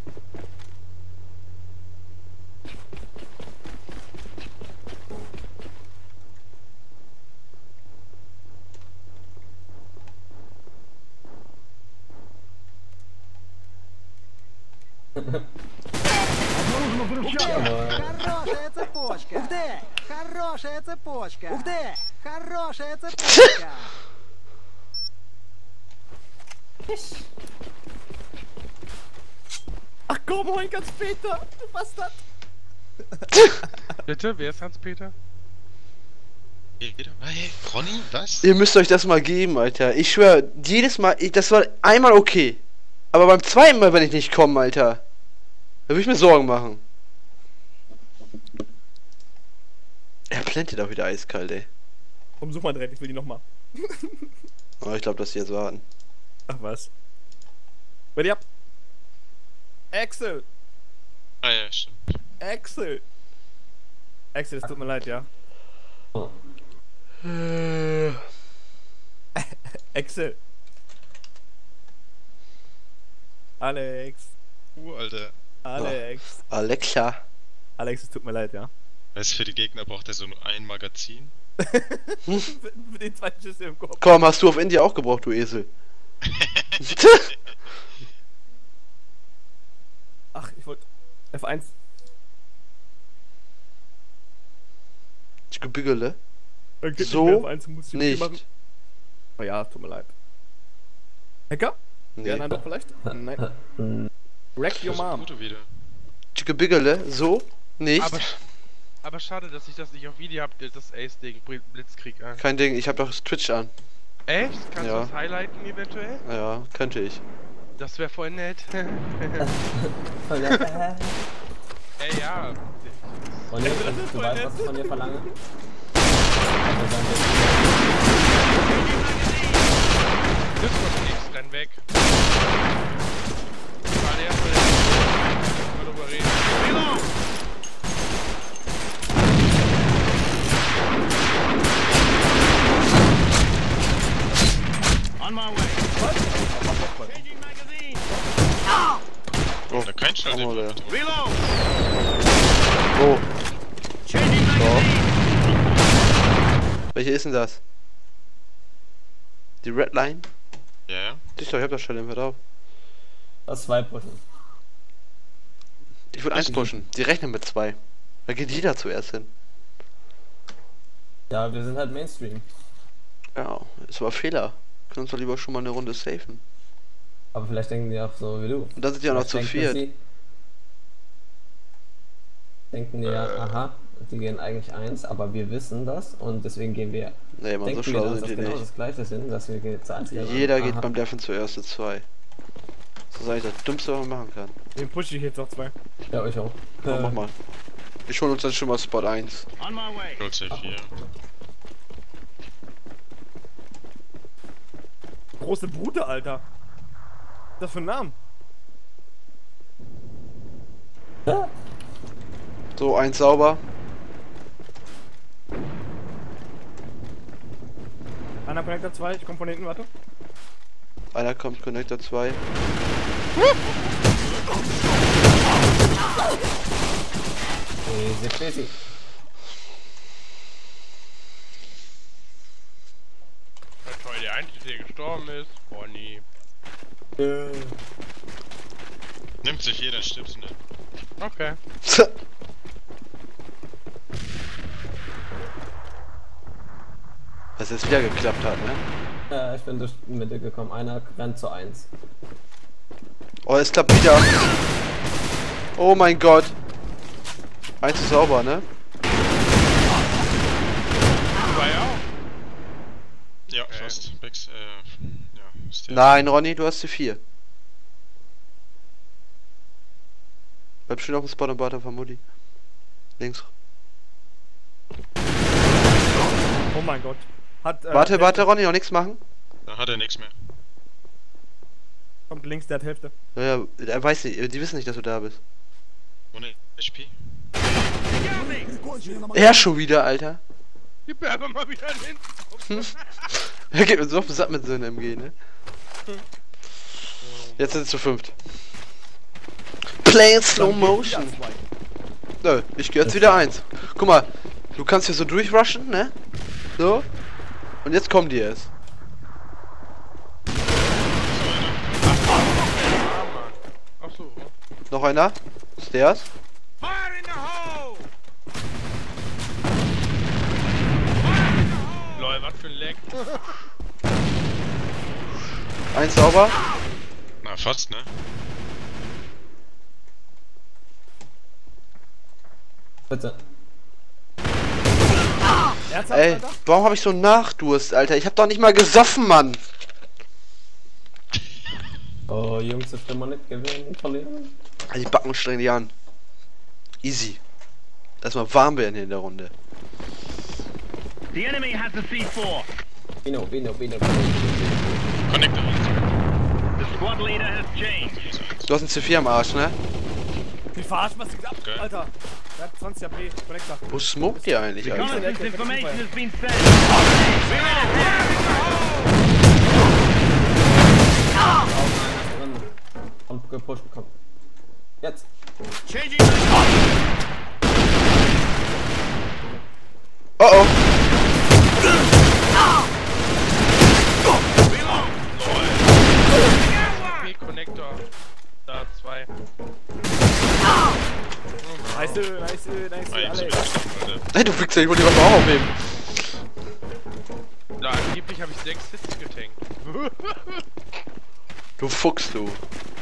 Хорошая цепочка. Ух ты! Хорошая цепочка. Ух ты! Хорошая цепочка. Ach komm, hol ganz Peter! Du Bastard! Bitte, wer ist Hans-Peter? Hey, Ronny, was? Ihr müsst euch das mal geben, Alter. Ich schwör, jedes Mal, ich, das war einmal okay. Aber beim zweiten Mal, wenn ich nicht komme, Alter, da will ich mir Sorgen machen. Er plantet auch wieder eiskalt, ey. Komm, such mal direkt, ich will die nochmal. Oh, ich glaube, dass die jetzt warten. Ach was. Ready up! Axel! Ah ja, stimmt. Axel! Axel, es tut mir leid, ja. Oh. Axel! Alex! Uh, Alter. Alex! Alexa. Alex, es tut mir leid, ja. Weißt du, für die Gegner braucht er so nur ein Magazin. Mit den zwei Schüsse im Kopf. Komm, hast du auf Indie auch gebraucht, du Esel. Ach, ich wollte. F eins. Ich gebügele. Okay, So F eins muss ich nicht. machen. Oh ja, tut mir leid. Hacker? Nee. Ja, nein, doch vielleicht? Nein. Wreck your Das mom. Gute wieder. Ich gebügele. So nicht. Aber, aber schade, dass ich das nicht auf Video hab, das Ace-Ding, Blitzkrieg an. Kein Ding, ich habe doch Twitch an. Echt? Kannst Ja. du das highlighten eventuell? Ja, könnte ich. Das wäre voll nett. Ey, ja. Und jetzt, du weißt, was ich von dir verlange? Das kommt nichts, renn weg. Warte erstmal, mal drüber reden. Reload! On my way. Changing magazine. Oh, Na, kein Schalt komm mal, im der. Auto. Reload. Oh, Changing magazine. welche ist denn das? Die Redline? Ja, ja. Ich doch, ich hab das schon im drauf. Das zwei pushen. Ich würde eins pushen. Die rechnen mit zwei. Da geht jeder zuerst hin. Ja, wir sind halt Mainstream. Ja, ist aber Fehler. Können uns doch lieber schon mal eine Runde safen. Aber vielleicht denken die auch so wie du. Und dann sind die auch noch zu Vielleicht denken viert. sie- Denken die ja, aha, die gehen eigentlich eins, aber wir wissen das und deswegen gehen wir. Nee, man, so Denken wir, schlau dass sind das die genau nicht. das gleiche sind, dass wir jetzt eins gehen. Jeder geht Aha. beim Deffen zuerst zu zwei. Das ist eigentlich das Dümmste, was man machen kann. Den push ich jetzt auf zwei. Ja, ich auch. Ja, Äh, mach mal. Ich hol uns dann schon mal Spot eins. On my way. Gold C vier. Große Brute, Alter. Was ist das für ein Name? So, eins sauber. Einer Connector zwei, ich komm von hinten, warte. Einer kommt Connector zwei. Easy peasy. Na toll, der Einzige, der gestorben ist. Ronny. Nimmt sich jeder Stips, ne? Okay. Was jetzt wieder geklappt hat, ne? Ja, ich bin durch die Mitte gekommen. Einer rennt zu eins. Oh, es klappt wieder. Oh mein Gott. Eins ist sauber, ne? Zwei auch. Ja, Okay. fast. Becks, äh, ja, ist der. Nein, Ronny, du hast die vier. Bleib schön auf dem Spot und warte von Mutti. Links. Oh mein Gott. Hat, äh, Warte, Hälfte. warte, Ronny, noch nichts machen. Da hat er nichts mehr. Kommt links, der hat Hälfte. Ja, ja, er weiß nicht, die wissen nicht, dass du da bist. Ohne H P. Прикончили на Er schon wieder, Alter. Die Berge mal wieder hinten. Er geht mir so auf den Sack mit so einem M G, ne? Jetzt sind es zu fünft. Play in Slow Motion. Nö, ich geh jetzt wieder eins. Guck mal, du kannst hier so durchrushen, ne? So. Und jetzt kommen die erst. Ach so. Noch einer? Stairs. Fire in the hole! Lol, was für ein Leck. Eins sauber. Na, fast, ne? Bitte. Ernsthaft, Ey, Alter? warum habe ich so Nachdurst, Alter? Ich hab doch nicht mal gesoffen, Mann. Oh, Jungs, das können wir nicht gewinnen, verlieren. Die Backen strengen die an. Easy. Erstmal warm werden hier in der Runde. The enemy has the C four. Bino, Bino, Bino, Bino. Connector. The squad leader has changed. Du hast einen C vier am Arsch, ne? Die verarschen, was geht ab, Okay. Alter. Der hat zwanzig A P, Connector. Wo smoked ihr eigentlich, Alter? Reconnaissance information has been sent. Drin. Und gepusht bekommen. Jetzt. Changing Oh oh. P-Connector. Da, zwei. Nice, nice, nice, Alex. Alex. Ey, du Wichser, ich wollte die Waffe auch aufheben. Da, angeblich habe ich sechs Hits getankt. Du Fuchs, du.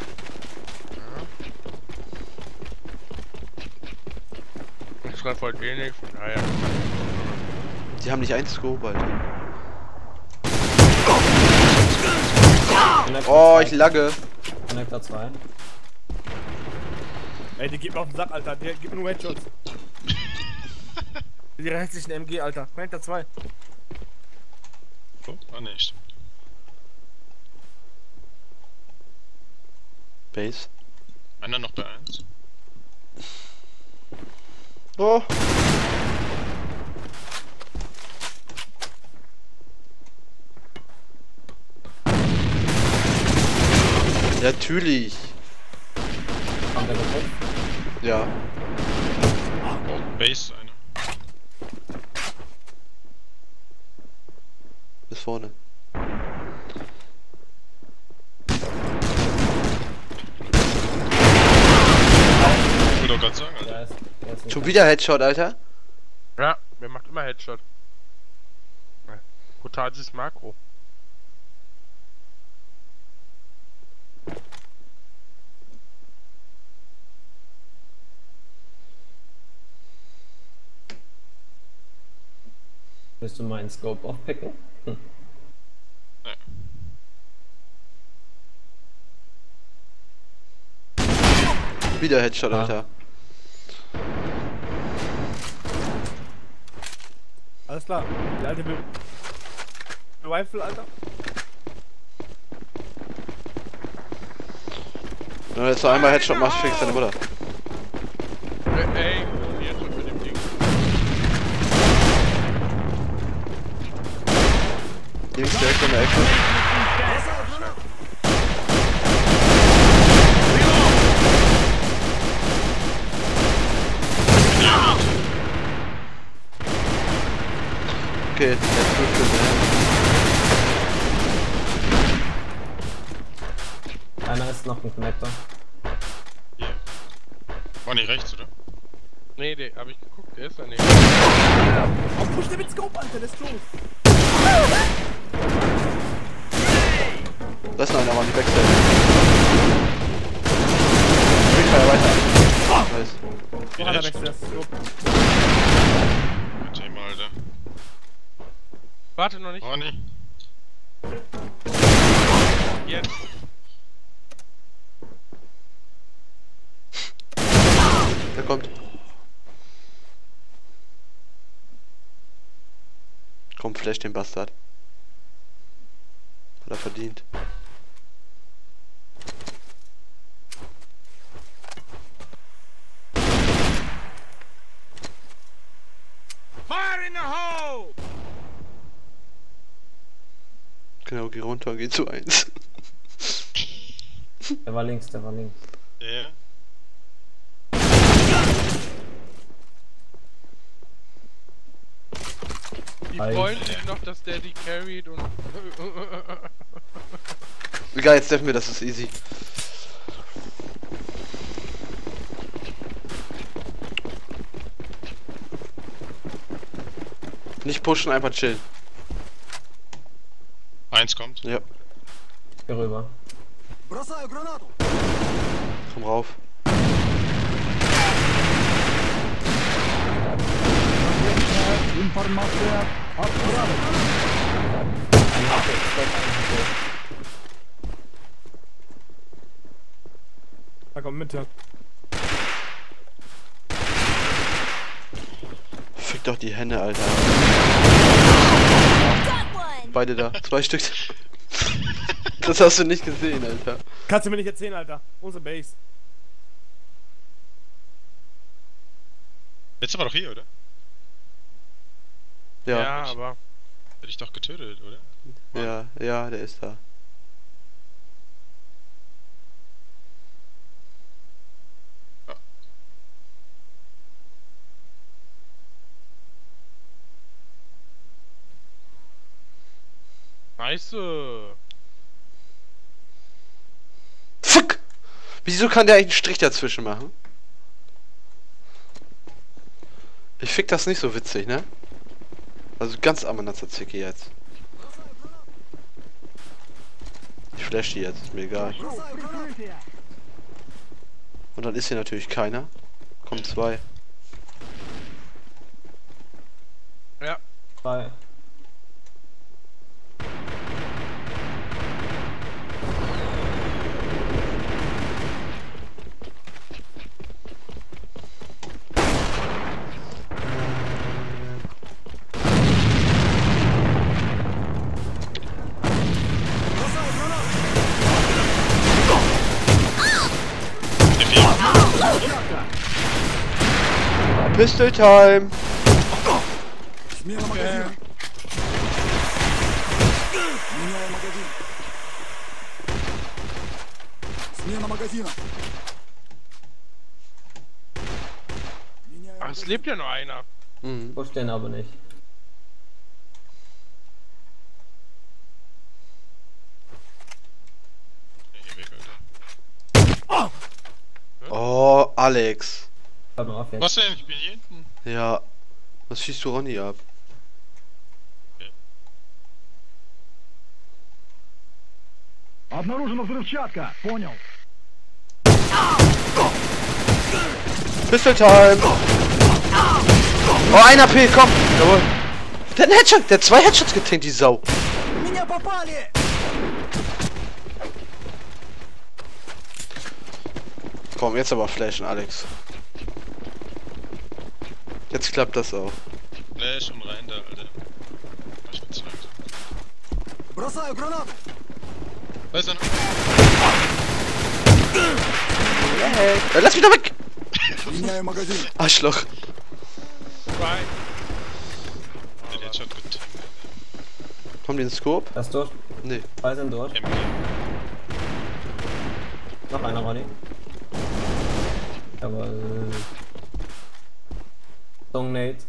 Ich treffe heute wenig, von daher. Die haben nicht eins Scope, Alter. Connector Oh, zwei. ich lagge. Connector zwei. Ey, die geht mir auf den Sack, Alter. Die gibt mir nur Headshots. Die restlichen M G, Alter. Connector zwei. Oh, ah, ne, stimmt. Base. Einer noch bei eins. Oh. Natürlich. Haben wir gepusht? Ja. Oh, Base einer. Bis vorne. Ich würde doch gerade sagen, Alter. Der ist, der ist nicht Schon wieder Headshot, Alter. Ja, wer macht immer Headshot? Brutales Makro. Willst du meinen Scope aufpicken? Hm. Ja. Wieder Headshot, Ah. Alter. Alles klar. Der alte Be Rifle, Alter. Wenn du jetzt noch einmal Headshot machst, kriegst du deine Mutter. Ey, jetzt schon mit dem Ding. Links direkt in der Ecke. Okay, jetzt wird es. Einer ist noch ein Connector. Hier. War nicht rechts, oder? Nee, der hab ich geguckt, der ist da nicht. Oh, push den mit Scope, Alter. Der ist tot. Da ist noch einer, Mann, die Backstage. Ich feier weiter. Nice. Oh, Alter, wechselt das Scope. Mein Thema, Alter. Warte noch nicht. Oh, ne. Jetzt. Der kommt. Komm, flash den Bastard. Hat er verdient. Fire in the hole! Ja, geh runter, geh zu eins. Der war links, der war links. Ja, ja. Die Alter. freuen sich noch, dass der die carried und... Egal, jetzt treffen wir, das ist easy. Nicht pushen, einfach chillen. Eins kommt. Ja, Hier rüber. Бросаю гранату. komm rauf. Информация отправлена. Da kommt Mitte. Fick doch die Hände, Alter. Got one. Beide da, zwei Stück. Das hast du nicht gesehen, Alter. Kannst du mir nicht erzählen, Alter. Unsere Base. Jetzt aber doch hier, oder? Ja, Ja, aber... Hätte ich doch getötet, oder? ja, ja, der ist da. Nice. Fuck! Wieso kann der eigentlich einen Strich dazwischen machen? Ich fick das nicht so witzig, ne? Also ganz Amanazaziki jetzt. Ich flash die jetzt, ist mir egal. Бросаю гранату. Und dann ist hier natürlich keiner. Kommen zwei. Ja. Drei. Бросаю гранату. Pistol Time! Смена магазина. Меняю магазин. Смена магазина. Меняю Ach, es магазин. lebt ja nur einer. Mhm. Push den aber nicht. Ja, hier weg, Alter. Oh, Alex. Hört mal auf jetzt. Was denn? Ich bin hier hinten. Ja. Was schießt du Ronny ab? Обнаружена взрывчатка. Понял. Pistol Time! Oh, ein A P, komm! Jawohl. Der hat einen Headshot! Der hat zwei Headshots getankt, die Sau! Меня попали. Komm, jetzt aber flashen, Alex. Jetzt klappt das auch. Flash und rein da, Alter. Ich bin zu langsam. Бросаю гранату. Da ist einer. Äh, lass mich da weg! Меняю магазин. Arschloch. Zwei. Der Headshot mit Haben die einen Scope? Das ist durch. Nee. Zwei sind durch. M G. Noch einer, Ronny. Jawohl. Song Nate.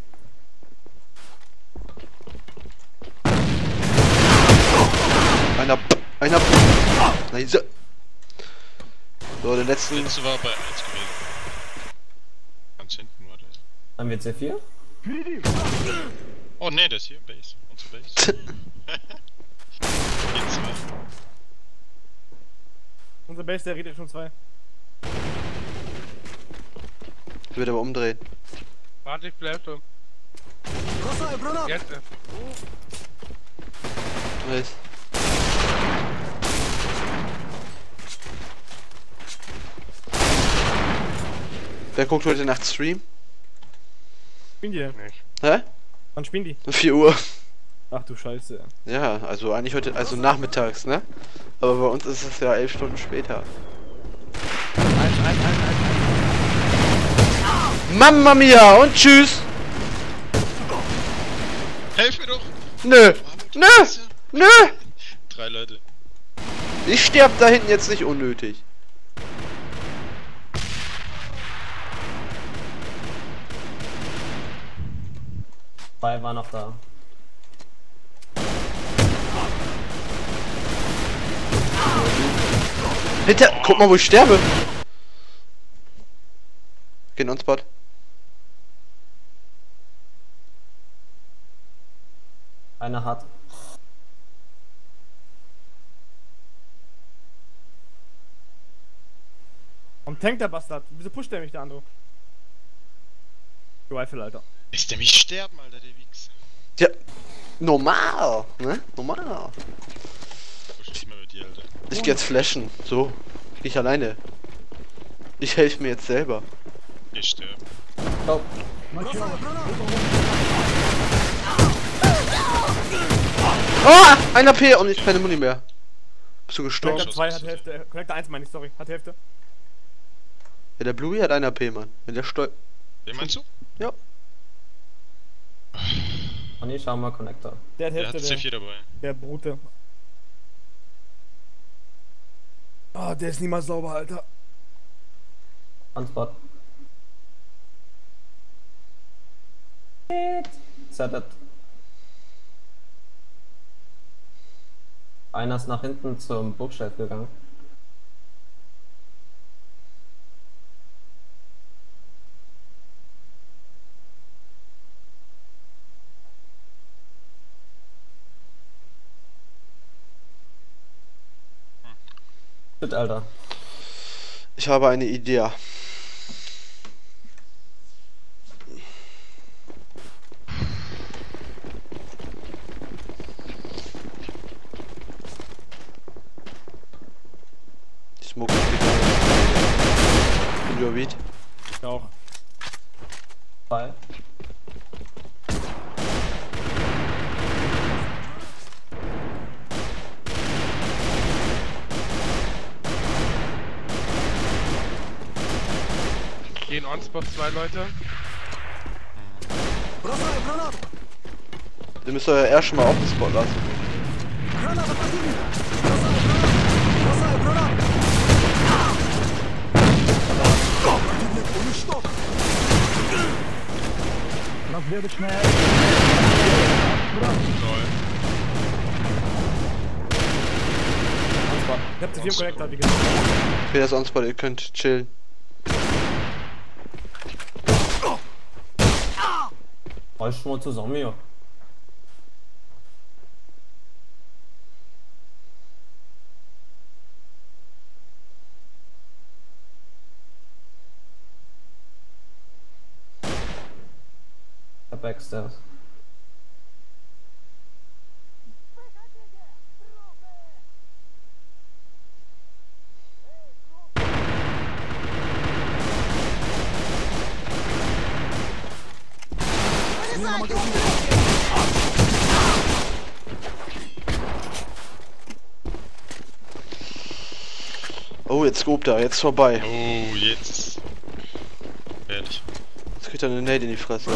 Einer. Einer. Nein, so. So, den Der letzten. letzte war bei eins gewesen. Ganz hinten war der. Haben wir C vier? Oh ne, der ist hier. Base. Unsere Base. Hier zwei. Unser Base, der redet schon zwei. Ich würde aber umdrehen. Warte, ich bleib drin. Бросаю гранату. Jetzt. äh, Weiß. Wer guckt heute Nacht Stream? Spielen die denn? Nicht. Hä? Wann spielen die? Um vier Uhr. Ach du Scheiße. Ja, also eigentlich heute, also nachmittags, ne? Aber bei uns ist es ja elf Stunden später. Eins, eins, eins, eins, eins. Mamma mia und tschüss! Helf mir doch! Nö! Nö! Nö! drei Leute. Ich sterb da hinten jetzt nicht unnötig. Zwei war noch da. Hinter, guck mal, wo ich sterbe. Gehen on Spot. Einer hat. Und tankt der Bastard. Wieso pusht der mich, der andere? Rifle, Alter. Lässt der mich sterben, Alter, der Wichser. Ja, normal, ne? Normal. Push nicht mehr mit dir, Alter. Ich geh jetzt flashen. So. Ich alleine. Ich helfe mir jetzt selber. Ich sterbe. Oh. Ah! Ein A P und ich keine Muni mehr. Bist du gestorben? Connector zwei hat Hälfte. Connector eins meine ich, sorry. Hat Hälfte. Ja, der Bluey hat ein A P, Mann. Wenn der steu... Wen meinst du? Ja. Und ich schau mal Connector. Der hat Der Hälfte, hat C vier der, dabei. der Brute. Oh, der ist niemals sauber, Alter. On Spot. Set it. Einer ist nach hinten zum Bookshelf gegangen. Shit, Alter. Ich habe eine Idee. Die Smoke ist wieder. Beat. Ich auch. Zwei. Gehen On-Spot zwei Leute. Бросаю гранату! Ihr müsst euer R schon mal auf den Spot lassen. Граната противника! Бросаю гранату! Бросаю гранату! Противник уничтожен! Разведочная... Ich hab C vier im Connector, wie gesagt. Okay, das ist On-Spot, ihr könnt chillen. Halt schon mal zusammen hier. Der Backstairs. Oh, jetzt scopt er, jetzt vorbei. Oh, jetzt. Ehrlich. Jetzt kriegt er eine Nade in die Fresse.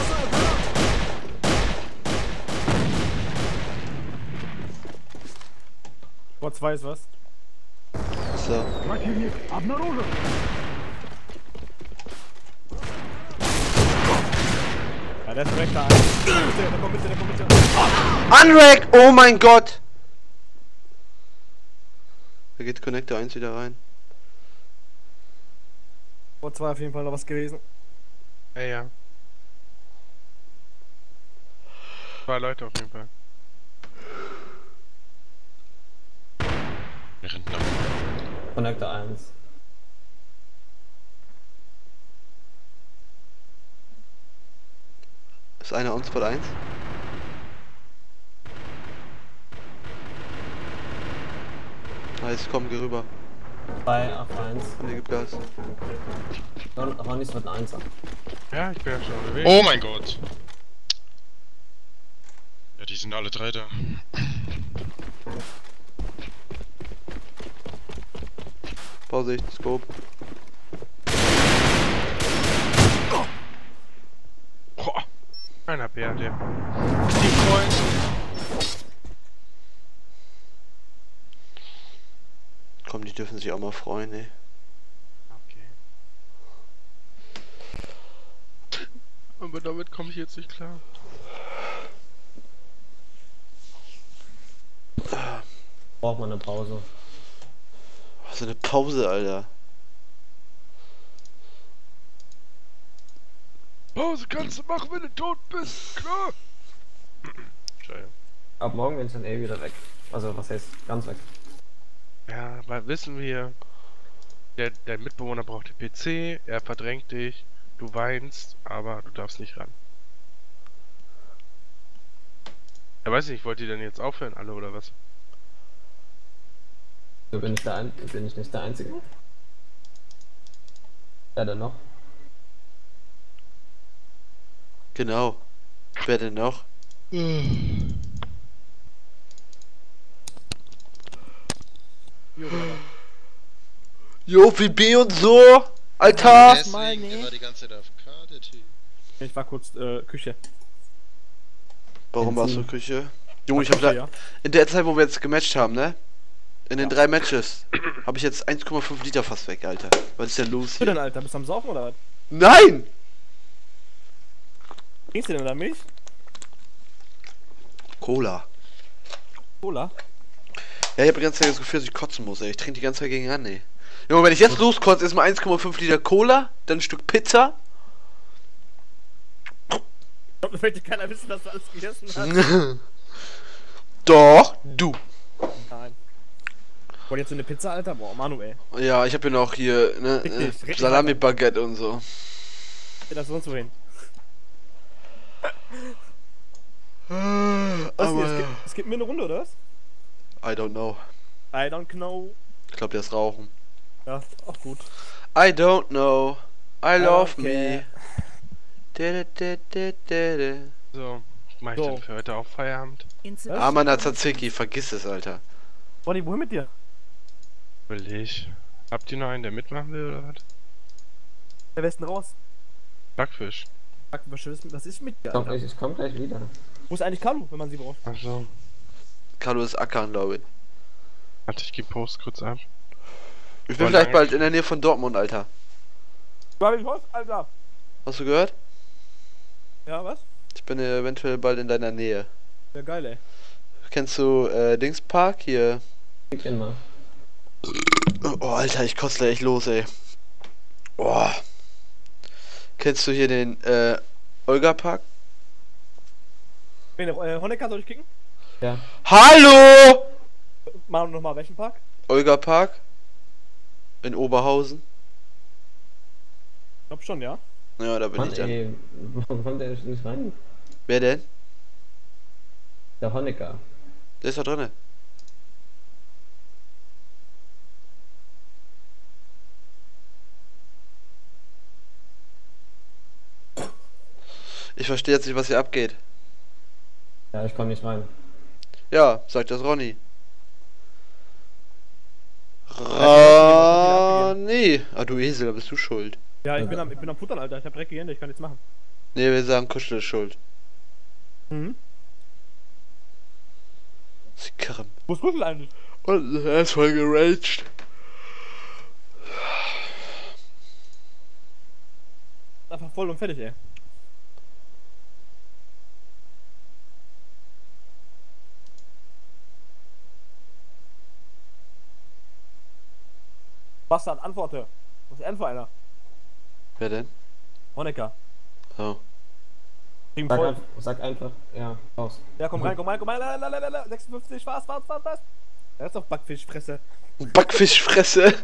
Boah, zwei ist was. So. Противник обнаружен! Ja, der ist direkt da. Bitte, der kommt bitte, der kommt bitte. Unrack! Oh mein Gott! Da geht Connector eins wieder rein. Boah, zwei auf jeden Fall noch was gewesen. Ja, ja. Zwei Leute auf jeden Fall. Wir rennen nach. Connector eins. Ist einer on Spot eins? Nice, komm, geh rüber. zwei auf eins. Und ihr gibt Gas. Ronnies wird ein Einser. Ja, ich bin ja schon unterwegs. Oh mein Gott. Ja, die sind alle drei da. Vorsicht, Scope. Boah. Ein H P hat der. Team Point. die dürfen sich auch mal freuen, ey. Okay. Aber damit komme ich jetzt nicht klar. Braucht man eine Pause. Was ist eine Pause, Alter? Pause kannst du machen, wenn du tot bist, klar? Entschuldigung. Ab morgen bin ich dann eh wieder weg. Also, was heißt, ganz weg. Ja, weil wissen wir, der, der Mitbewohner braucht den P C, er verdrängt dich, du weinst, aber du darfst nicht ran. Ja, weiß nicht, wollt ihr denn jetzt aufhören, alle, oder was? So, bin ich, der Ein bin ich nicht der Einzige? Wer denn noch? Genau. Wer denn noch? Jo, wie B und so! Alter! Deswegen, der war die ganze Zeit auf K, der Typ. Ich war kurz, äh, Küche. Warum warst du Küche? Junge, ich hab Küche, da. ja. In der Zeit, wo wir jetzt gematcht haben, ne? In den drei Matches habe ich jetzt eins Komma fünf Liter fast weg, Alter. Was ist denn los Was du hier? denn, Alter? Bist du am Saufen oder was? Nein! Trinkst du denn da Milch? Cola. Cola? Ja, ich habe die ganze Zeit das Gefühl, dass ich kotzen muss, ey. Ich trinke die ganze Zeit gegen an, ey. Junge, wenn ich jetzt loskotze, ist mal eins Komma fünf Liter Cola, dann ein Stück Pizza. Ich glaube, da möchte keiner wissen, dass du alles gegessen hast. Doch, du. Nein. Wollt jetzt so eine Pizza, Alter? Boah, Manu, ey. Ja, ich habe hier noch hier, ne, Richtig, äh, richtig Salami-Baguette und so. Geht das sonst wohin? Was Aber denn? Es gibt, es gibt mir eine Runde, oder was? I don't know. I don't know. Ich glaube, der ist rauchen. Ja, auch gut. I don't know. I love Okay. me. Da, da, da, da, da. So, mach ich So. dann für heute auch Feierabend? Armer Tzatziki, vergiss es, Alter. Bonnie, wohin mit dir? Will ich. Habt ihr noch einen, der mitmachen will, oder was? Wer ist denn raus? Backfisch. Sag, was ist- was ist mit dir, Komm, Alter? ich, ich komm gleich wieder. Wo ist eigentlich Kalu, wenn man sie braucht? Achso. Carlo ist ackern, glaube ich. Warte, ich geh Post kurz ab. Ich bin Boah, vielleicht lange- bald in der Nähe von Dortmund, Alter. Du hab ich was, Alter. Hast du gehört? Ja, was? Ich bin eventuell bald in deiner Nähe. Ja, geil, ey. Kennst du äh, Dingspark hier? Schick ihn mal. Oh, Alter, ich kotze gleich los, ey. Oh. Kennst du hier den äh, Olga Park? Wen, äh, Honecker soll ich kicken? Ja. Hallo! Mal nochmal welchen Park? Olga Park? In Oberhausen? Ich glaub schon, ja. Ja, da bin Mann, ich dann. ey, warum kommt der nicht rein? Wer denn? Der Honecker. Der ist da drinne. Ich verstehe jetzt nicht, was hier abgeht. Ja, ich komm nicht rein. Ja, sagt das Ronny. Ja, Ronny! Ah, du Esel, da bist du schuld. Ja, ich bin am, ich bin am Futtern, Alter. Ich hab dreckige Hände, ich kann nichts machen. Nee, wir sagen Kuschel ist schuld. Mhm. Sie karren. Wo ist Kuschel eigentlich? Und er ist voll geraged. Einfach voll und fertig, ey. Bastard, antworte. Was ist N für einer? Wer denn? Honecker. Oh. Team Sag, voll. einfach, sag einfach, ja, raus. Ja, komm rein, komm rein, komm rein. La, la, la, la, la. sechsundfünfzig, was, was, was, was? Das ist doch Backfischfresse. Backfischfresse!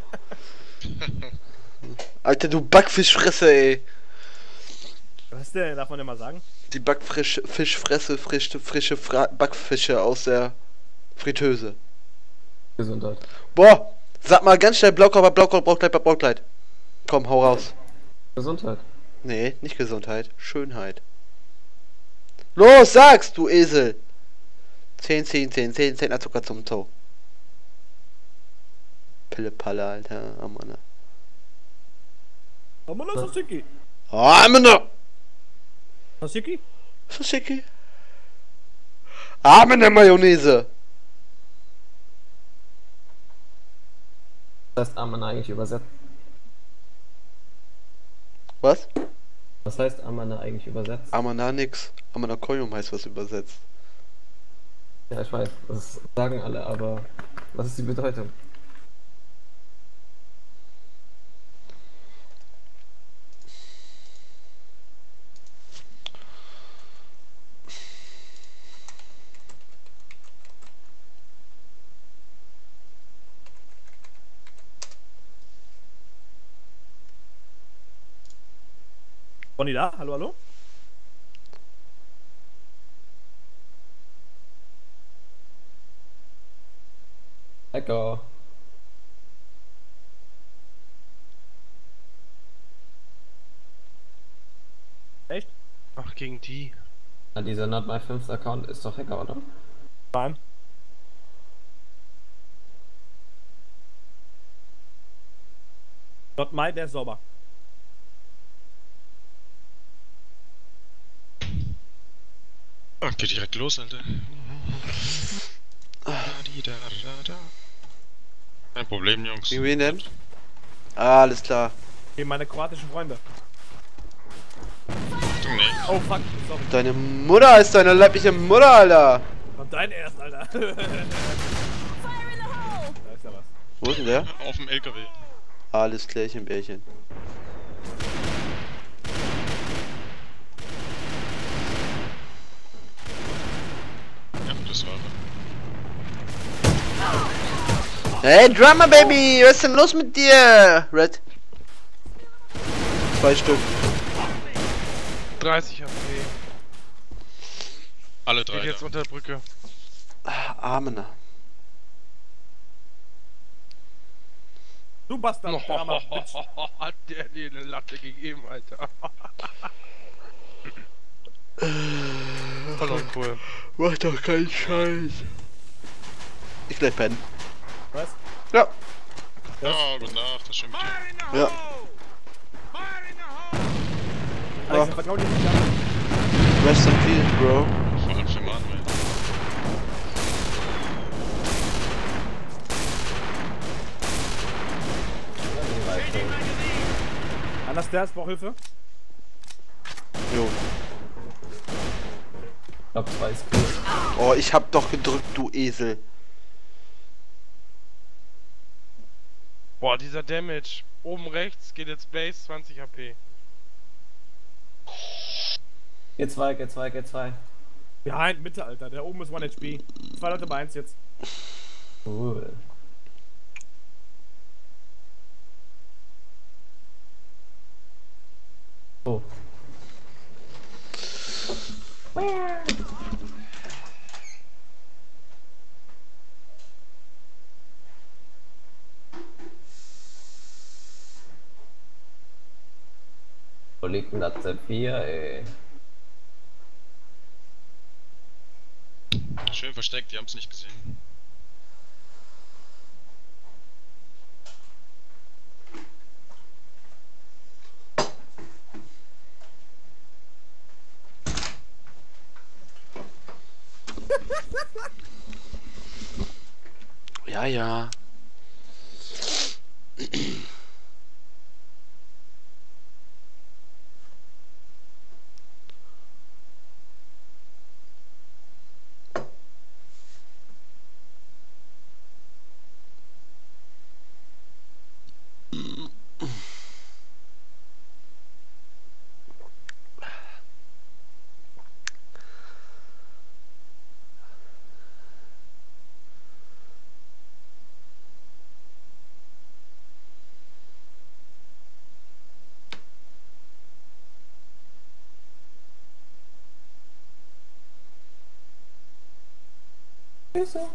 Alter, du Backfischfresse, ey! Was denn? Darf man denn mal sagen? Die Backfischfresse frische, frische Fra Backfische aus der Fritteuse. Gesundheit. Boah! Sag mal ganz schnell Blaukraut, Blaukraut, Brautkleid, Brautkleid. Komm, hau raus. Gesundheit. Nee, nicht Gesundheit, Schönheit. Los, sag's, du Esel! zehn, zehn, zehn, zehn, zehn Zucker zum Toe. Pille Palle, Alter. Oh Mann. Oh Mann, das ist Siki. Oh Mann! Was Siki? So schicki. Ah, mit der Mayonnaise. Was heißt Amana eigentlich übersetzt? Was? Was heißt Amana eigentlich übersetzt? Amana nix. Amanakoyum heißt was übersetzt. Ja, ich weiß, das sagen alle, aber was ist die Bedeutung? Bonnie da? Hallo, hallo? Echo. Echt? Ach, gegen die. Na, dieser Not My fünfter Account ist doch Hacker, oder? Nein. Not my, der ist sauber. Oh, geht direkt los, Alter. Kein Problem, Jungs. Gegen wen denn? Ah, alles klar. Gegen meine kroatischen Freunde. Achtung, nee. Oh fuck, sorry. Deine Mutter ist deine leibliche Mutter, Alter. Und dein erst, Alter. Da ist ja was. Wo ist denn der? Auf dem L K W. Alles klärchen, Bärchen. Ja, das war er. Hey, Drummer Baby, was ist denn los mit dir? Red. Zwei Stück. dreißig H P. Alle drei. Geht jetzt da. unter der Brücke. Amena. Du Bastard, Oh, Drama, Bitch. hat der dir eine Latte gegeben, Alter. Hallo, cool. Mach doch keinen Scheiß. Ich gleich pennen. Was? Ja. Ja, gute Nacht, das ist schön mit dir. Fire in the Ja. hole! Fire in the hole! Also, vertrau dir nicht an. Rest in peace, Bro. Vor allem für Manuel. Anders der ist, braucht Hilfe. Jo. Ich glaub, zwei ist cool. Oh, ich hab doch gedrückt, du Esel. Boah, dieser Damage. Oben rechts geht jetzt Blaze, zwanzig H P. G zwei, G zwei, G zwei. Behind, Mitte, Alter. Der oben ist one H P. Zwei Leute bei eins jetzt. Cool. Oh. Wo liegt denn das Z vier, ey? Schön versteckt, die haben's nicht gesehen. Ja, ja. Wieso?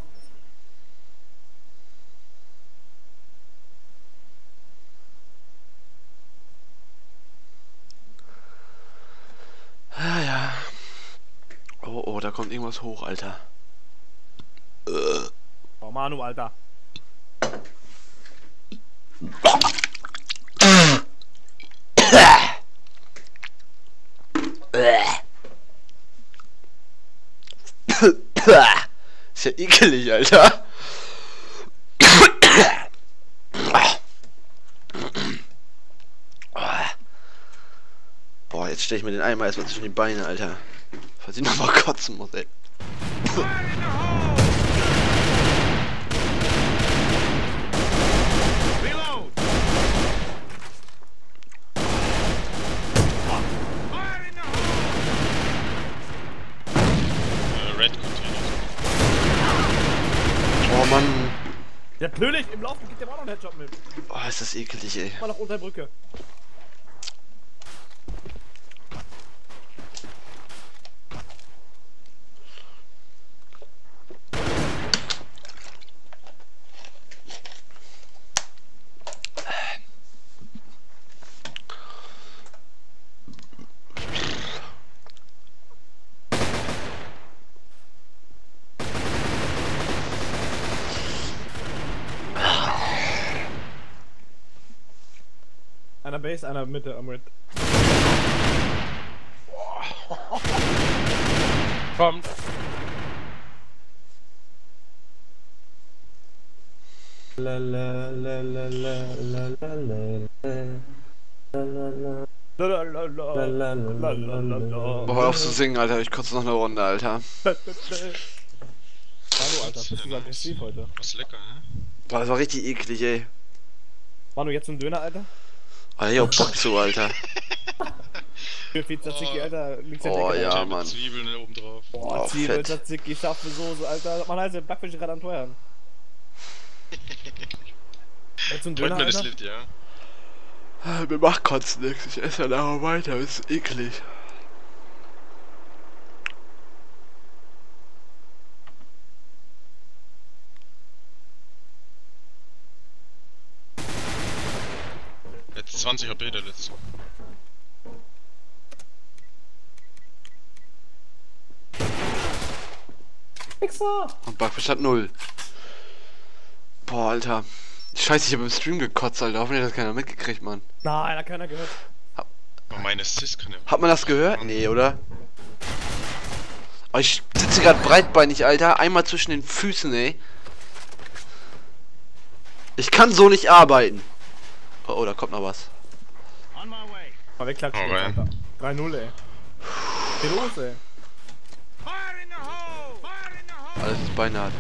Ah, ja. Oh, oh, da kommt irgendwas hoch, Alter. Äh. Oh, Manu, Alter. Ist ja ekelig, Alter. Boah, jetzt stelle ich mir den Eimer erstmal zwischen die Beine, Alter. Falls ich nochmal kotzen muss, ey. Fire in the hole! Reload! Fire in the hole! Äh, Red Container. Oh Mann. Ja, natürlich, im Laufen gibt der auch noch einen Headshot mit. Oh, ist das ekelig, ey. Mal nach unter der Brücke. Einer Base, einer Mitte am Red. Kommt. La la la la la la la la la. Lalalala. Boah, hör auf zu singen, Alter. Ich kotze noch eine Runde, Alter. Hallo, Alter, bist du so aggressiv heute? Was lecker, hä? Boah, das war richtig eklig, ey. Manu, jetzt zum Döner, Alter? Alter, ich hab Bock zu, Alter. Für viel Tzatziki, Alter, liegt's Oh, Decke, ja, Alter. Mann. Zwiebeln oben drauf. Boah, Oh, Zwiebel, fett. Tzatziki, scharfe Soße, Alter. Man heißt, der Backfisch gerade am Teuern. Jetzt zum Döner, Freut mir das Alter? Lied, ja. Ah, mir macht kotzen nix. Ich esse dann aber weiter. Das ist eklig. Jetzt zwanzig H P der letzte. Pixar! Und Backfisch hat null. Boah, Alter. Scheiße, ich hab im Stream gekotzt, Alter. Hoffentlich hat das keiner mitgekriegt, Mann. Nein, hat keiner gehört. Oh, meine Assist kann er. Hat man das gehört? Nee, oder? Oh, ich sitze gerade breitbeinig, Alter. Einmal zwischen den Füßen, ey. Ich kann so nicht arbeiten. Oh, oh, da kommt noch was. On my way! Mal wegklatschen, Oh, jetzt, Alter. drei null, ey. Was ist los, ey? Fire in the hole! Fire in the hole! Alles ist beinahe.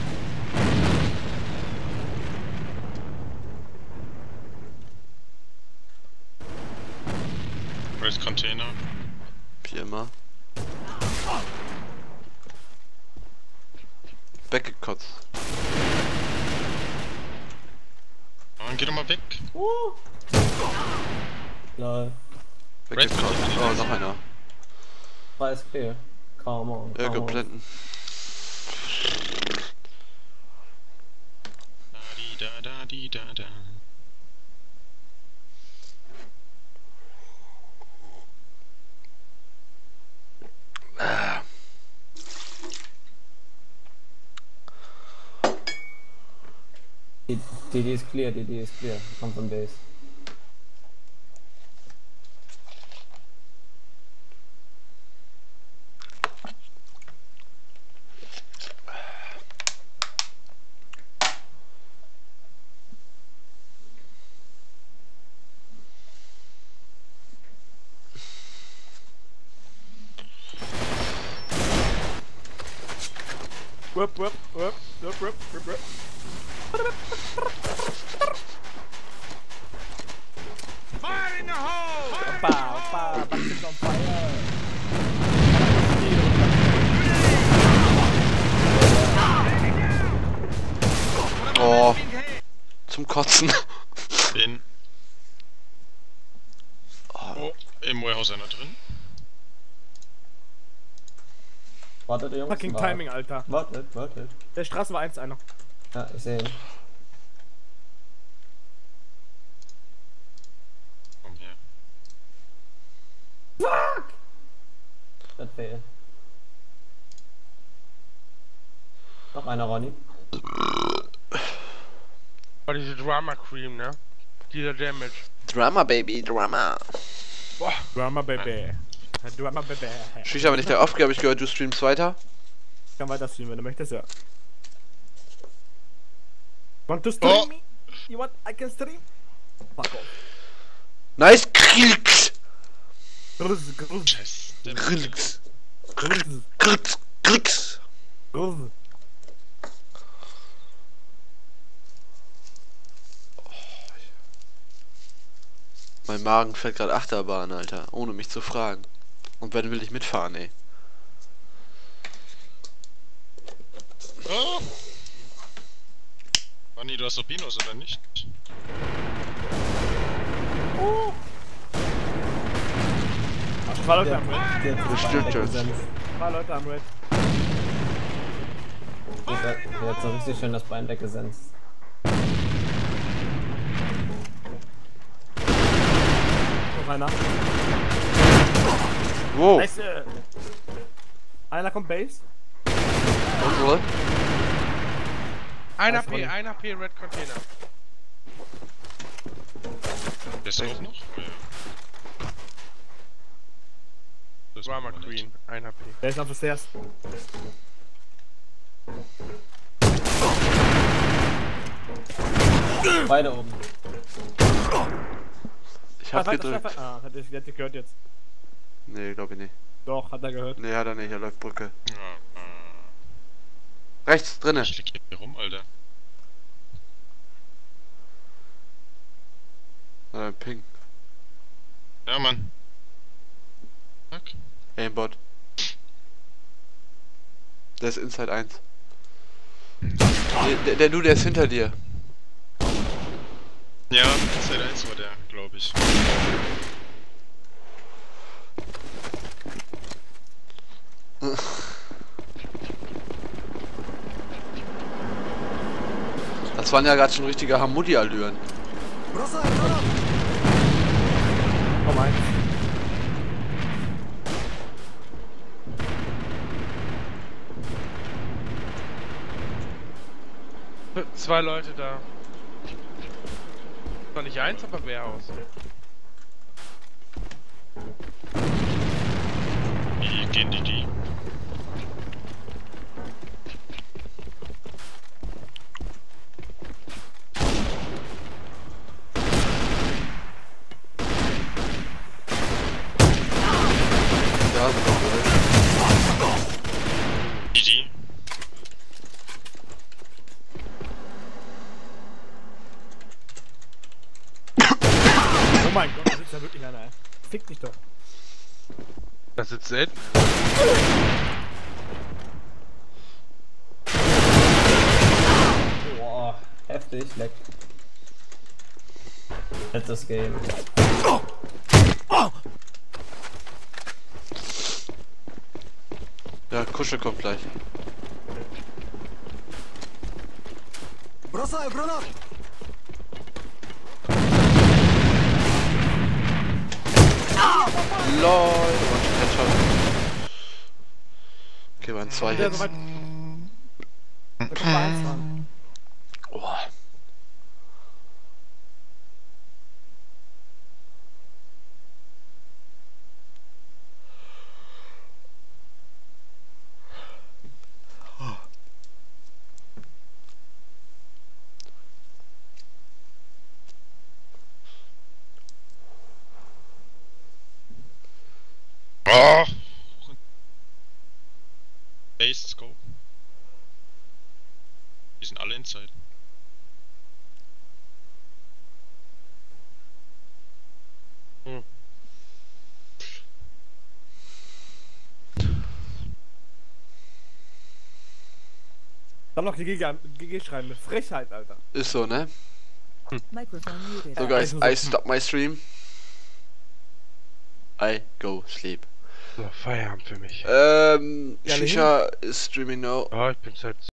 Red Container. Wie immer. Weggekotzt. Oh, geh doch mal weg. Lol. Weggekotzt. Oh, noch einer. War ist clear. Come on. Ja, come on. geblenden. Da, di, da, da, di, da, da. D D ist clear, D D ist clear. Kommt von Base. Whip, whip, whip, whip, whip, whip, whip. Fire in the hole! Fire in the Opa, hole! opa, Backfisch on fire. Oh, zum Kotzen. Den. Oh, Oh, im Warehouse einer drin. Wartet, Jungs. Fucking Wart- Timing, Alter. Wartet, wartet. Der Straße war eins einer. Ja, ich sehe ihn. Komm her. Das fehlt. Noch einer, Ronny. Oh, diese Drama Cream, ne? Dieser Damage. Drama, Baby, Drama. Drama Baby. Drama Baby. Shisha, wenn ich da aufgehe, habe ich gehört, du streamst weiter. Ich kann weiter streamen, wenn du möchtest, ja. Want to stream Oh. me? You want I can stream? Fuck off. Nice Klicks. Grüß, grüß, Scheiß. Der Grix. grüß, Grix. Grix. grüß. Mein Magen fährt gerade Achterbahn, Alter. Ohne mich zu fragen. Und wenn will ich mitfahren, ey. Oh! Manni, du hast doch Binos, oder nicht? Ach, zwei Leute am Red. Der hat Bestimmt diese jetzt. Beine weggesenzt. Zwei Leute am Red. Der hat- der hat so richtig schön das Bein weggesenzt. Noch einer. Wow. Scheiße. Einer kommt Base. Unsere? Ein Was A P, wollen- ein A P, Red Container. Der ist auch noch? Oh, ja. Das Drama war Queen, ein A P. Der ist auf der Stairs. Beide oben. Ich Ah, hab weiter, gedrückt. weiter. Ah, hat er hat er gehört jetzt. Nee, glaube ich nicht. Doch, hat er gehört. Nee, hat er nicht. Er läuft Brücke. Ja, Rechts, drinne. ich lieg hier rum, Alter. Äh, Ping. Ja, Mann. Fuck. Aimbot. Der ist Inside eins. Der, der, der, du, der ist hinter dir. Ja, Z eins war der, glaube ich. Das waren ja gerade schon richtige Hamudi-Allüren. Бросай гранату! Komm eins. Zwei Leute da. Zwar nicht eins, aber Warehouse. Die gehen die die. Ja, Die die. Oh mein Gott, da sitzt ja wirklich einer, ey. Fick dich doch. Das ist selten. Boah, heftig, leck. Letztes Game. ja, Kuschel kommt gleich. Бросаю гранату! LOL. Headshot. Okay, waren zwei Der Hits. soweit. Da kommt mal eins dran. Oh. Oh! Base, Scope. Die sind alle inside. Hm. Dann noch die G G schreiben mit Frechheit, Alter. Ist so, ne? Microphone muted. So guys, I stop my stream. I go sleep. So, Feierabend für mich. Ähm, Ja, Shisha is streaming now. Ja, ich bin seit